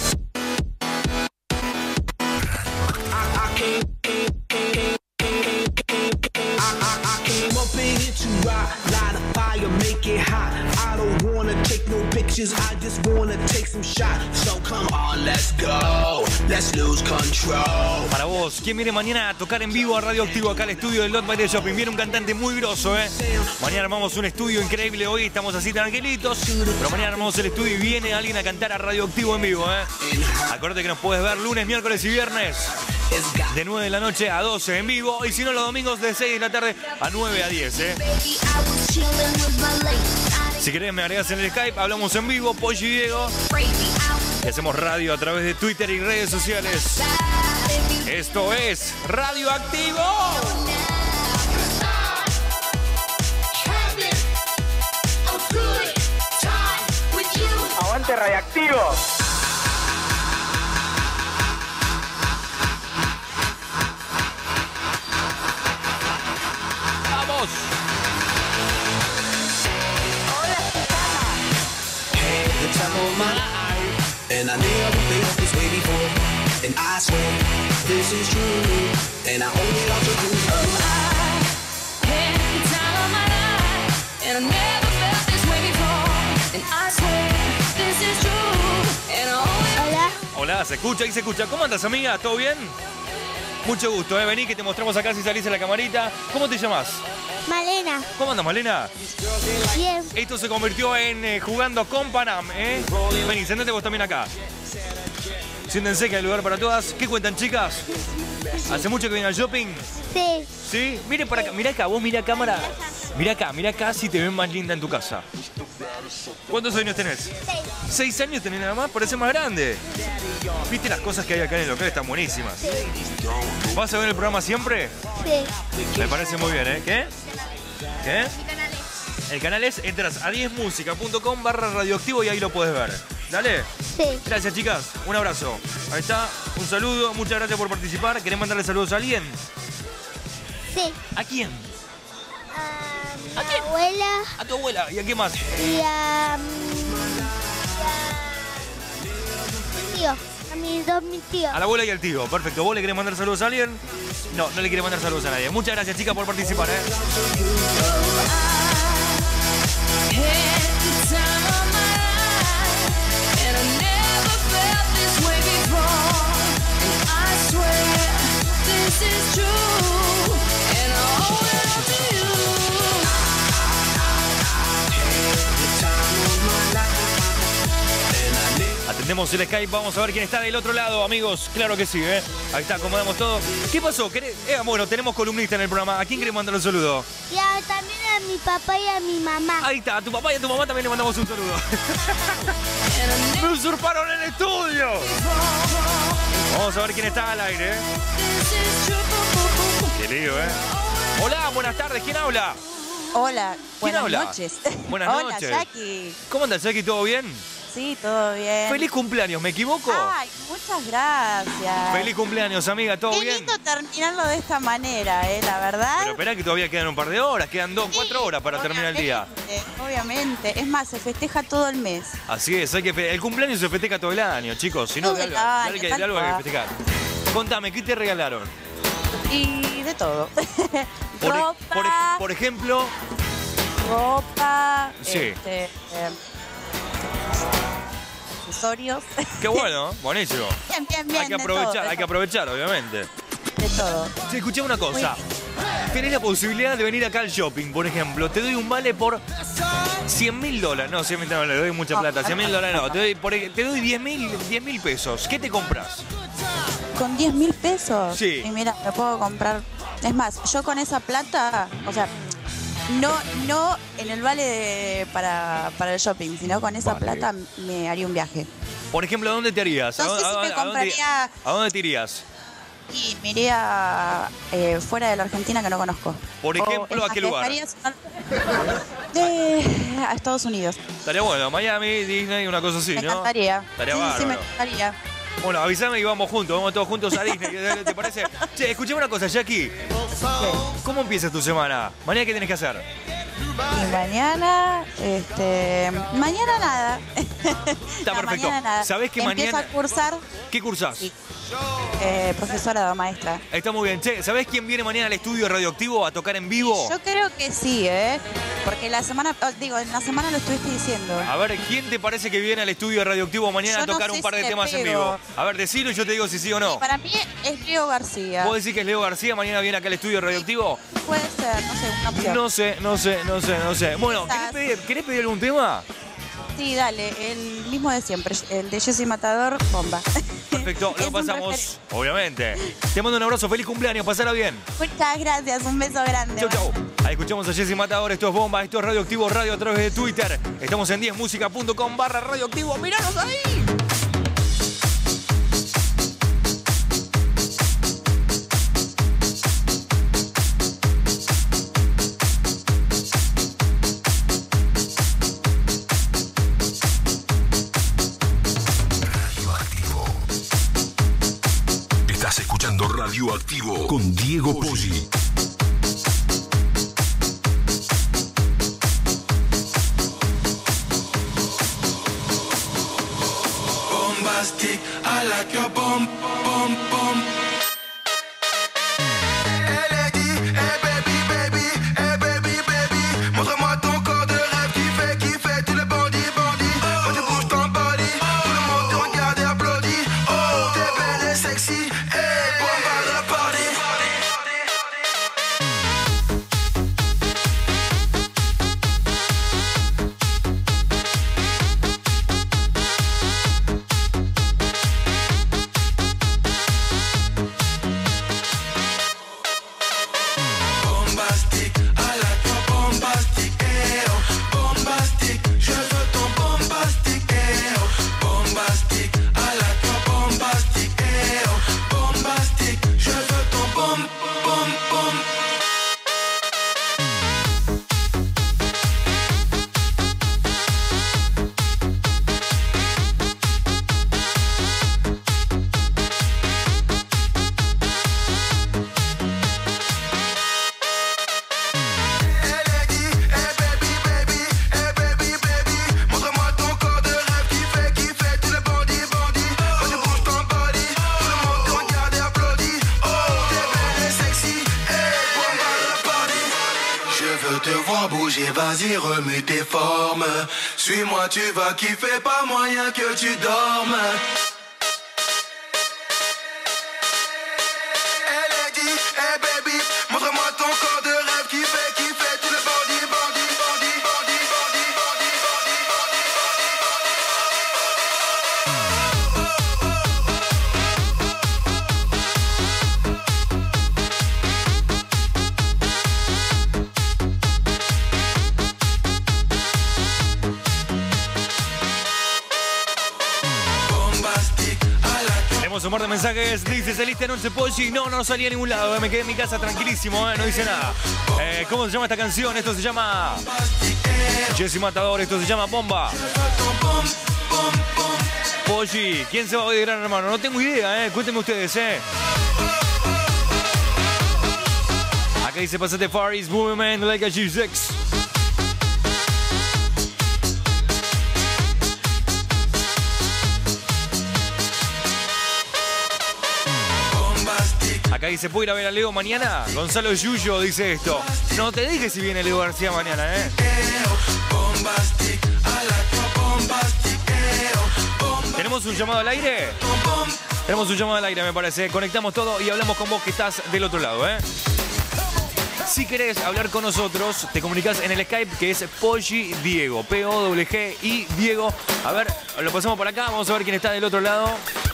I just wanna take some shots. So come on, let's go. Let's lose control. Para vos, ¿quién viene mañana a tocar en vivo a Radioactivo acá al estudio del Lot by the Shopping? Viene un cantante muy grosso, ¿eh? Mañana armamos un estudio increíble. Hoy estamos así tranquilitos, pero mañana armamos el estudio y viene alguien a cantar a Radioactivo en vivo, ¿eh? Acuérdate que nos puedes ver lunes, miércoles y viernes de nueve de la noche a doce en vivo, y si no los domingos de seis de la tarde a nueve a diez, ¿eh? Si querés me agregás en el Skype, hablamos en vivo, Polly y Diego, y hacemos radio a través de Twitter y redes sociales. Esto es Radioactivo. ¡Aguante Radioactivo! ¡Vamos! And I never felt this way before. And I swear this is true, and I owe it all to you. Oh, I had the time of my life, and I never felt this way before. And I swear this is true, and I owe it all. Hola. Hola, se escucha y se escucha. ¿Cómo andas, amiga? ¿Todo bien? Mucho gusto, ¿eh? Vení que te mostramos acá si salís en la camarita. ¿Cómo te llamas? Malena. ¿Cómo andas, Malena? Bien. Esto se convirtió en eh, jugando con Panam, ¿eh? Vení, sentate vos también acá. Siéntense que hay lugar para todas. ¿Qué cuentan, chicas? ¿Hace mucho que vienen al shopping? Sí. ¿Sí? Miren para acá, mirá acá, vos mirá cámara. Mirá acá, mirá acá si te ven más linda en tu casa. ¿Cuántos años tenés? Seis. ¿Seis años tenés nada más? Parece más grande. ¿Viste las cosas que hay acá en el local? Están buenísimas. ¿Vas a ver el programa siempre? Sí. Me parece muy bien, ¿eh? ¿Qué? ¿Qué? El canal es, entras a diez música punto com barra radioactivo y ahí lo puedes ver. Dale. Sí. Gracias, chicas. Un abrazo. Ahí está. Un saludo. Muchas gracias por participar. ¿Querés mandarle saludos a alguien? Sí. ¿A quién? A mi abuela. A tu abuela. ¿Y a qué más? Y a... y a... tío. A mis dos mis tíos. A la abuela y al tío. Perfecto. ¿Vos le querés mandar saludos a alguien? No, no le querés mandar saludos a nadie. Muchas gracias, chicas, por participar, ¿eh? Atendemos el Skype, vamos a ver quién está del otro lado, amigos. Claro que sí, ¿eh? Ahí está, acomodamos todo. ¿Qué pasó? ¿Querés? Eh, bueno, tenemos columnista en el programa. ¿A quién querés mandar un saludo? Y a, también a mi papá y a mi mamá. Ahí está, a tu papá y a tu mamá también le mandamos un saludo. ¡Me usurparon el estudio! Vamos a ver quién está al aire, ¿eh? Qué lío, ¿eh? Hola, buenas tardes, ¿quién habla? Hola, buenas habla? noches. Buenas Hola, noches. Jackie. ¿Cómo andas, Jackie? ¿Todo bien? Sí, todo bien. Feliz cumpleaños, ¿me equivoco? Ay, muchas gracias. Feliz cumpleaños, amiga, ¿todo Qué bien? lindo terminarlo de esta manera, eh, la verdad. Pero espera que todavía quedan un par de horas, quedan dos, cuatro horas para terminar el día. Obviamente, Obviamente, es más, se festeja todo el mes. Así es, hay que fe- el cumpleaños se festeja todo el año, chicos. Si no, Todo de el algo, de año, algo que- tal de algo hay que cual. festejar. Contame, ¿qué te regalaron? Y de todo. Por, e- ropa, por, ej- por ejemplo, ropa, Sí. este, eh, accesorios. qué bueno, buenísimo. Bien, bien, bien. Hay que de aprovechar, todo, de hay que aprovechar, obviamente. De todo. Sí, escuché una cosa. Tenés la posibilidad de venir acá al shopping, por ejemplo. Te doy un vale por cien mil dólares. No, cien mil dólares, le doy mucha plata. cien mil dólares no. Te doy, por, te doy diez mil pesos. ¿Qué te compras? ¿Con diez mil pesos? Sí. Y mira, me puedo comprar. Es más, yo con esa plata, o sea, no, no en el vale de- para, para el shopping, sino con esa Vale. plata me haría un viaje. Por ejemplo, ¿a dónde te harías? No ¿A, sé dónde- si a me dónde- a dónde- compraría- ¿A dónde te irías? Y me iría eh, fuera de la Argentina que no conozco. Por O, ejemplo, es ¿a más, qué lugar? viajaría de- a Estados Unidos. Estaría bueno, Miami, Disney, una cosa así, Me ¿no? encantaría. Estaría sí, sí, me bárbaro. encantaría. Bueno, avísame y vamos juntos, vamos todos juntos a Disney. ¿Te parece? Che, escuchame una cosa, Jackie. ¿Cómo empieza tu semana? ¿Mañana qué tienes que hacer? Y mañana, este, mañana nada. Está No, perfecto. mañana nada. ¿Sabés que Empiezo mañana- a cursar ¿Qué cursás? eh, profesora o maestra. Está muy bien. Che, ¿sabés quién viene mañana al estudio radioactivo a tocar en vivo? Yo creo que sí, ¿eh? Porque la semana, oh, digo, en la semana lo estuviste diciendo. A ver, ¿quién te parece que viene al estudio radioactivo mañana Yo a no tocar sé un par de si le temas en pego. vivo? A ver, decilo y yo te digo si sí o no. Para mí es Leo García. ¿Vos decís que es Leo García mañana viene acá al estudio radioactivo? Puede ser, no sé, una opción. No sé, no sé, no sé, no sé. Bueno, ¿querés pedir, ¿querés pedir algún tema? Sí, dale, el mismo de siempre, el de Jessy Matador, bomba. Perfecto, Es lo un pasamos, obviamente. Te mando un abrazo, feliz cumpleaños, pasala bien. Muchas gracias, un beso grande. Chau, chau. Ahí escuchamos a Jessy Matador, esto es Bomba, esto es Radioactivo Radio a través de Twitter. Estamos en diez música punto com barra radioactivo. ¡Míranos ahí! Estás escuchando Radioactivo con Diego Poggi. Bombastic, I like your bomb, bomb, bomb. Elle est dit, hey baby, baby, hey baby, baby. Montre-moi ton corps de rêve qui fait, qui fait tous les bandits, bandits. Quand tu bouges ton body, tout le monde te regarde et applaudit. Oh, t'es belle et sexy, hey, bomba de la party. vas-y remets tes formes. Suis-moi, tu vas kiffer, pas moyen que tu dormes. Elle a dit, hey baby, montre-moi ton corps de rêve qui fait, qui fait tout le bandit, bandit, bandit, bandit, bandit, bandit, bandit, Tenemos un par de mensajes. Dice, ¿saliste anoche, Polly? No, no salí a ningún lado. Me quedé en mi casa tranquilísimo, ¿eh? No dice nada. Eh, ¿Cómo se llama esta canción? Esto se llama Jesse Matador. Esto se llama Bomba. Polly, ¿quién se va a oír, Gran Hermano? No tengo idea, ¿eh? Cuéntenme ustedes, ¿eh? Acá dice, pasate Far East Movement, like a G seis. Acá dice, ¿puedo ir a ver a Leo mañana? Gonzalo Yuyo dice esto. No te dije si viene Leo García mañana, ¿eh? ¿Tenemos un llamado al aire? Tenemos un llamado al aire, me parece. Conectamos todo y hablamos con vos que estás del otro lado, ¿eh? Si querés hablar con nosotros, te comunicas en el Skype que es Polly Diego. P O G G I Diego. A ver, lo pasamos por acá. Vamos a ver quién está del otro lado.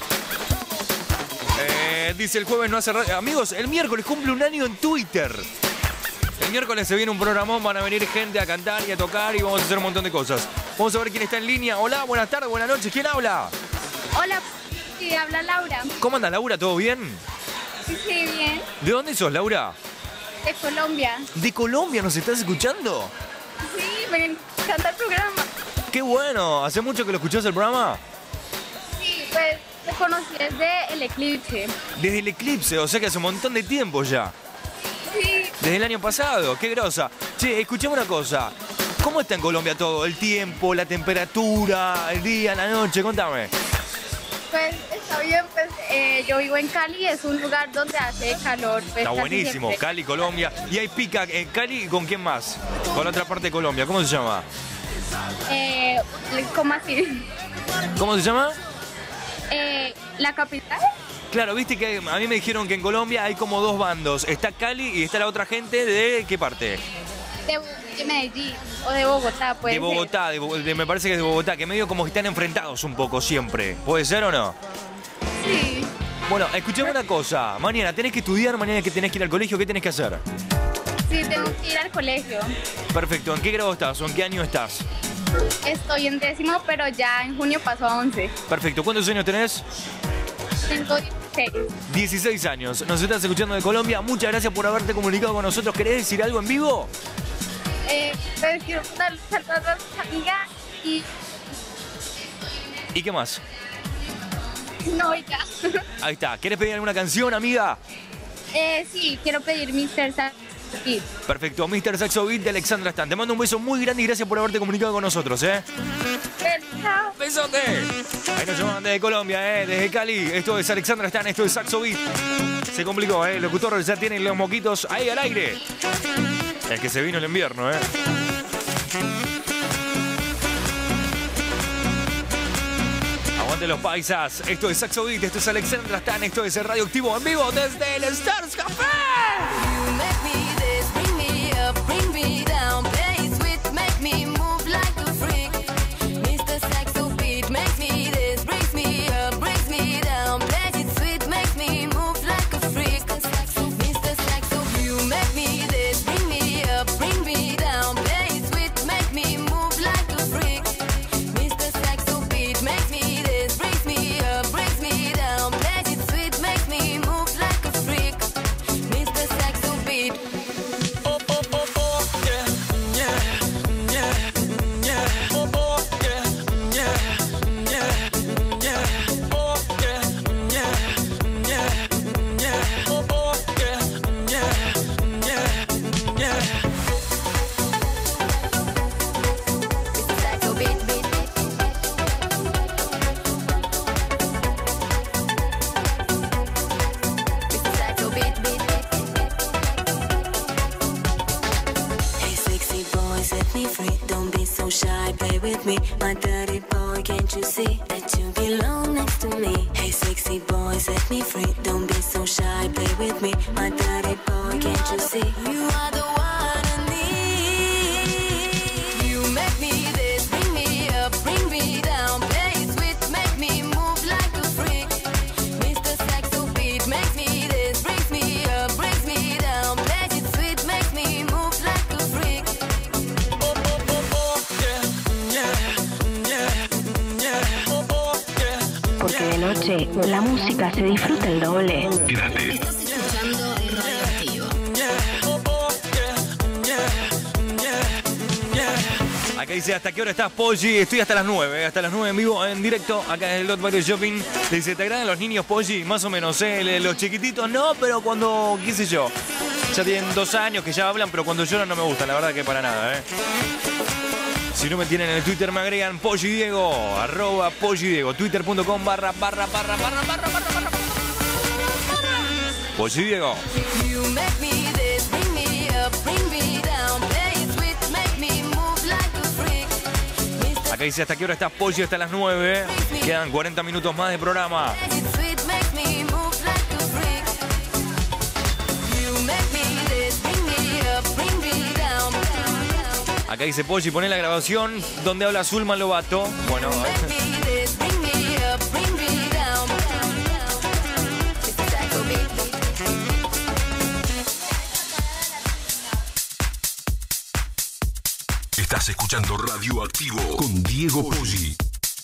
Eh, dice, el jueves no hace radio. Amigos, el miércoles cumple un año en Twitter. El miércoles se viene un programón, van a venir gente a cantar y a tocar y vamos a hacer un montón de cosas. Vamos a ver quién está en línea. Hola, buenas tardes, buenas noches. ¿Quién habla? Hola, sí, habla Laura. ¿Cómo anda, Laura? ¿Todo bien? Sí, sí, bien. ¿De dónde sos, Laura? De Colombia. ¿De Colombia nos estás escuchando? Sí, me encanta el programa. ¡Qué bueno! ¿Hace mucho que lo escuchás el programa? Sí, pues te conocí desde el Eclipse. Desde el Eclipse, o sea que hace un montón de tiempo ya. Sí. Desde el año pasado, qué grosa. Che, escuchame una cosa. ¿Cómo está en Colombia todo? El tiempo, la temperatura, el día, la noche, contame. Pues está bien, pues eh, yo vivo en Cali, es un lugar donde hace calor. Pues, Está casi buenísimo, siempre. Cali, Colombia. Y hay pica en Cali, ¿con quién más? Con la otra parte de Colombia, ¿cómo se llama? Eh, ¿Cómo así? ¿Cómo se llama? Eh, ¿La capital? Claro, viste que a mí me dijeron que en Colombia hay como dos bandos. Está Cali y está la otra gente de ¿qué parte? De, de Medellín o de Bogotá, puede De Bogotá, de Bo- de- me parece que es de Bogotá, que medio como que están enfrentados un poco siempre. ¿Puede ser o no? ser. Sí. Bueno, escuchame una cosa. Mañana tenés que estudiar, mañana que tenés que ir al colegio, ¿qué tenés que hacer? Sí, tengo que ir al colegio. Perfecto, ¿en qué grado estás o en qué año estás? Estoy en décimo, pero ya en junio paso a once. Perfecto, ¿cuántos años tenés? Tengo dieciséis. dieciséis años. Nos estás escuchando de Colombia. Muchas gracias por haberte comunicado con nosotros. ¿Querés decir algo en vivo? Eh, pues quiero mandar saludos a mis amigas y ¿Y qué más? no, ya. Ahí está. ¿Querés pedir alguna canción, amiga? Eh, sí, quiero pedir mister Kid. Perfecto, mister Saxo Beat de Alexandra Stan. Te mando un beso muy grande y gracias por haberte comunicado con nosotros, ¿eh? Chao. ¡Besote! Ahí nos llaman desde Colombia, ¿eh? Desde Cali. Esto es Alexandra Stan, esto es Saxo Beat. Se complicó, ¿eh? El locutor ya tiene los moquitos ahí al aire. Es que se vino el invierno, ¿eh? Aguante los paisas. Esto es Saxo Beat, esto es Alexandra Stan, esto es el Radioactivo en vivo desde el Stars Café. You make me this, bring me up, bring me down, play it sweet, make me move like a freak. mister Saxo Beat makes me this, brings me up, brings me down, play it sweet, makes me move like a freak. mister Saxo, you make me this, bring me up, bring me down, play it sweet, make me move like a freak. mister Saxo Beat makes me this, brings me up, brings me down, play it sweet, makes me move like a freak. play with me, my dirty boy, can't you see that you belong next to me? Hey, sexy boy, set me free, don't be so shy, play with me, my dirty boy, can't you see? You are the one I need. You make me this, bring me up, bring me down, play it sweet, make me move like a freak. Mister Saxo beat makes me this, brings me up, brings me down, play it sweet, makes me move like a freak. Porque de noche la música se disfruta el doble. Quédate. Escuchando Radioactivo. Acá dice, ¿hasta qué hora estás, Poggi? Estoy hasta las nueve, hasta las nueve en vivo, en directo, acá en el Lot Barrio Shopping. Dice, ¿te agradan los niños, Poggi? Más o menos, ¿eh? Los chiquititos no, pero cuando, qué sé yo, ya tienen dos años que ya hablan, pero cuando lloran no me gustan, la verdad que para nada, ¿eh? Si no me tienen en el Twitter, me agregan Poggi Diego, arroba Poggi Diego, twitter.com barra, barra, barra, barra, barra, barra, barra. Poggi Diego. You make me this, bring me up, bring me down, play it sweet, make me move like a freak. Acá dice, ¿hasta qué hora estás, Poggi? Hasta las nueve. Quedan cuarenta minutos más de programa. Play it sweet, make me move like a freak. You make me this, bring me up, bring me down. Acá dice, Poggi, poné la grabación donde habla Zulma Lobato. Bueno, Make me this, bring me up, bring me down. Mister Saxo beat. Estás escuchando Radioactivo con Diego Poggi.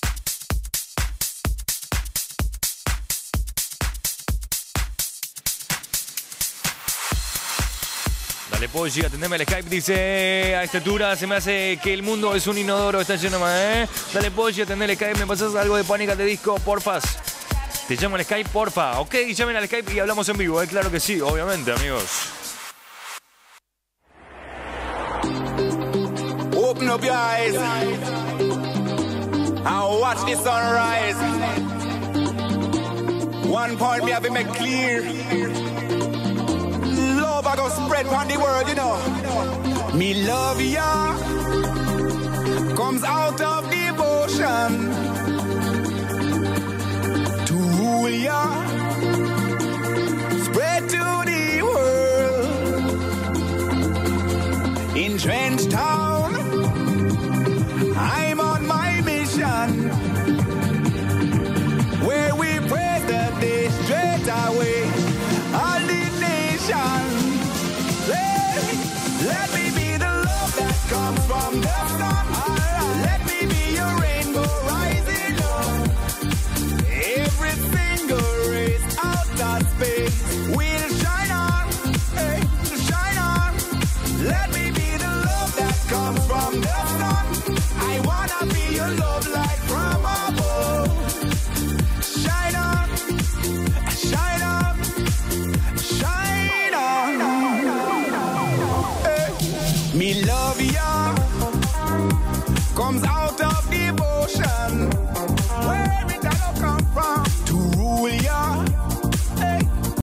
dale, Poggi, atendeme el Skype. Dice, a esta altura se me hace que el mundo es un inodoro, está lleno más, ¿eh? Dale, Poggi, atendeme el Skype. ¿Me pasas algo de Pánica de Disco, porfas? Te llamo al Skype, porfa. Ok, llamen al Skype y hablamos en vivo, ¿eh? Claro que sí, obviamente, amigos. Open up your eyes and watch the sunrise. One point me have to make clear. Love I go spread on the world, you know. Me love ya comes out of devotion to rule ya, spread to the world. In Trench Town, I'm on my mission, where we praise the day straight away, all the nation. Let, let me be the love that comes from the sun. Let me be your rainbow rising up. Every single race out of space will shine on, hey, shine on. Let me be the love that comes from the sun. I wanna be your love light from above. Shine on, shine on, shine on. Hey. Me love ya comes out of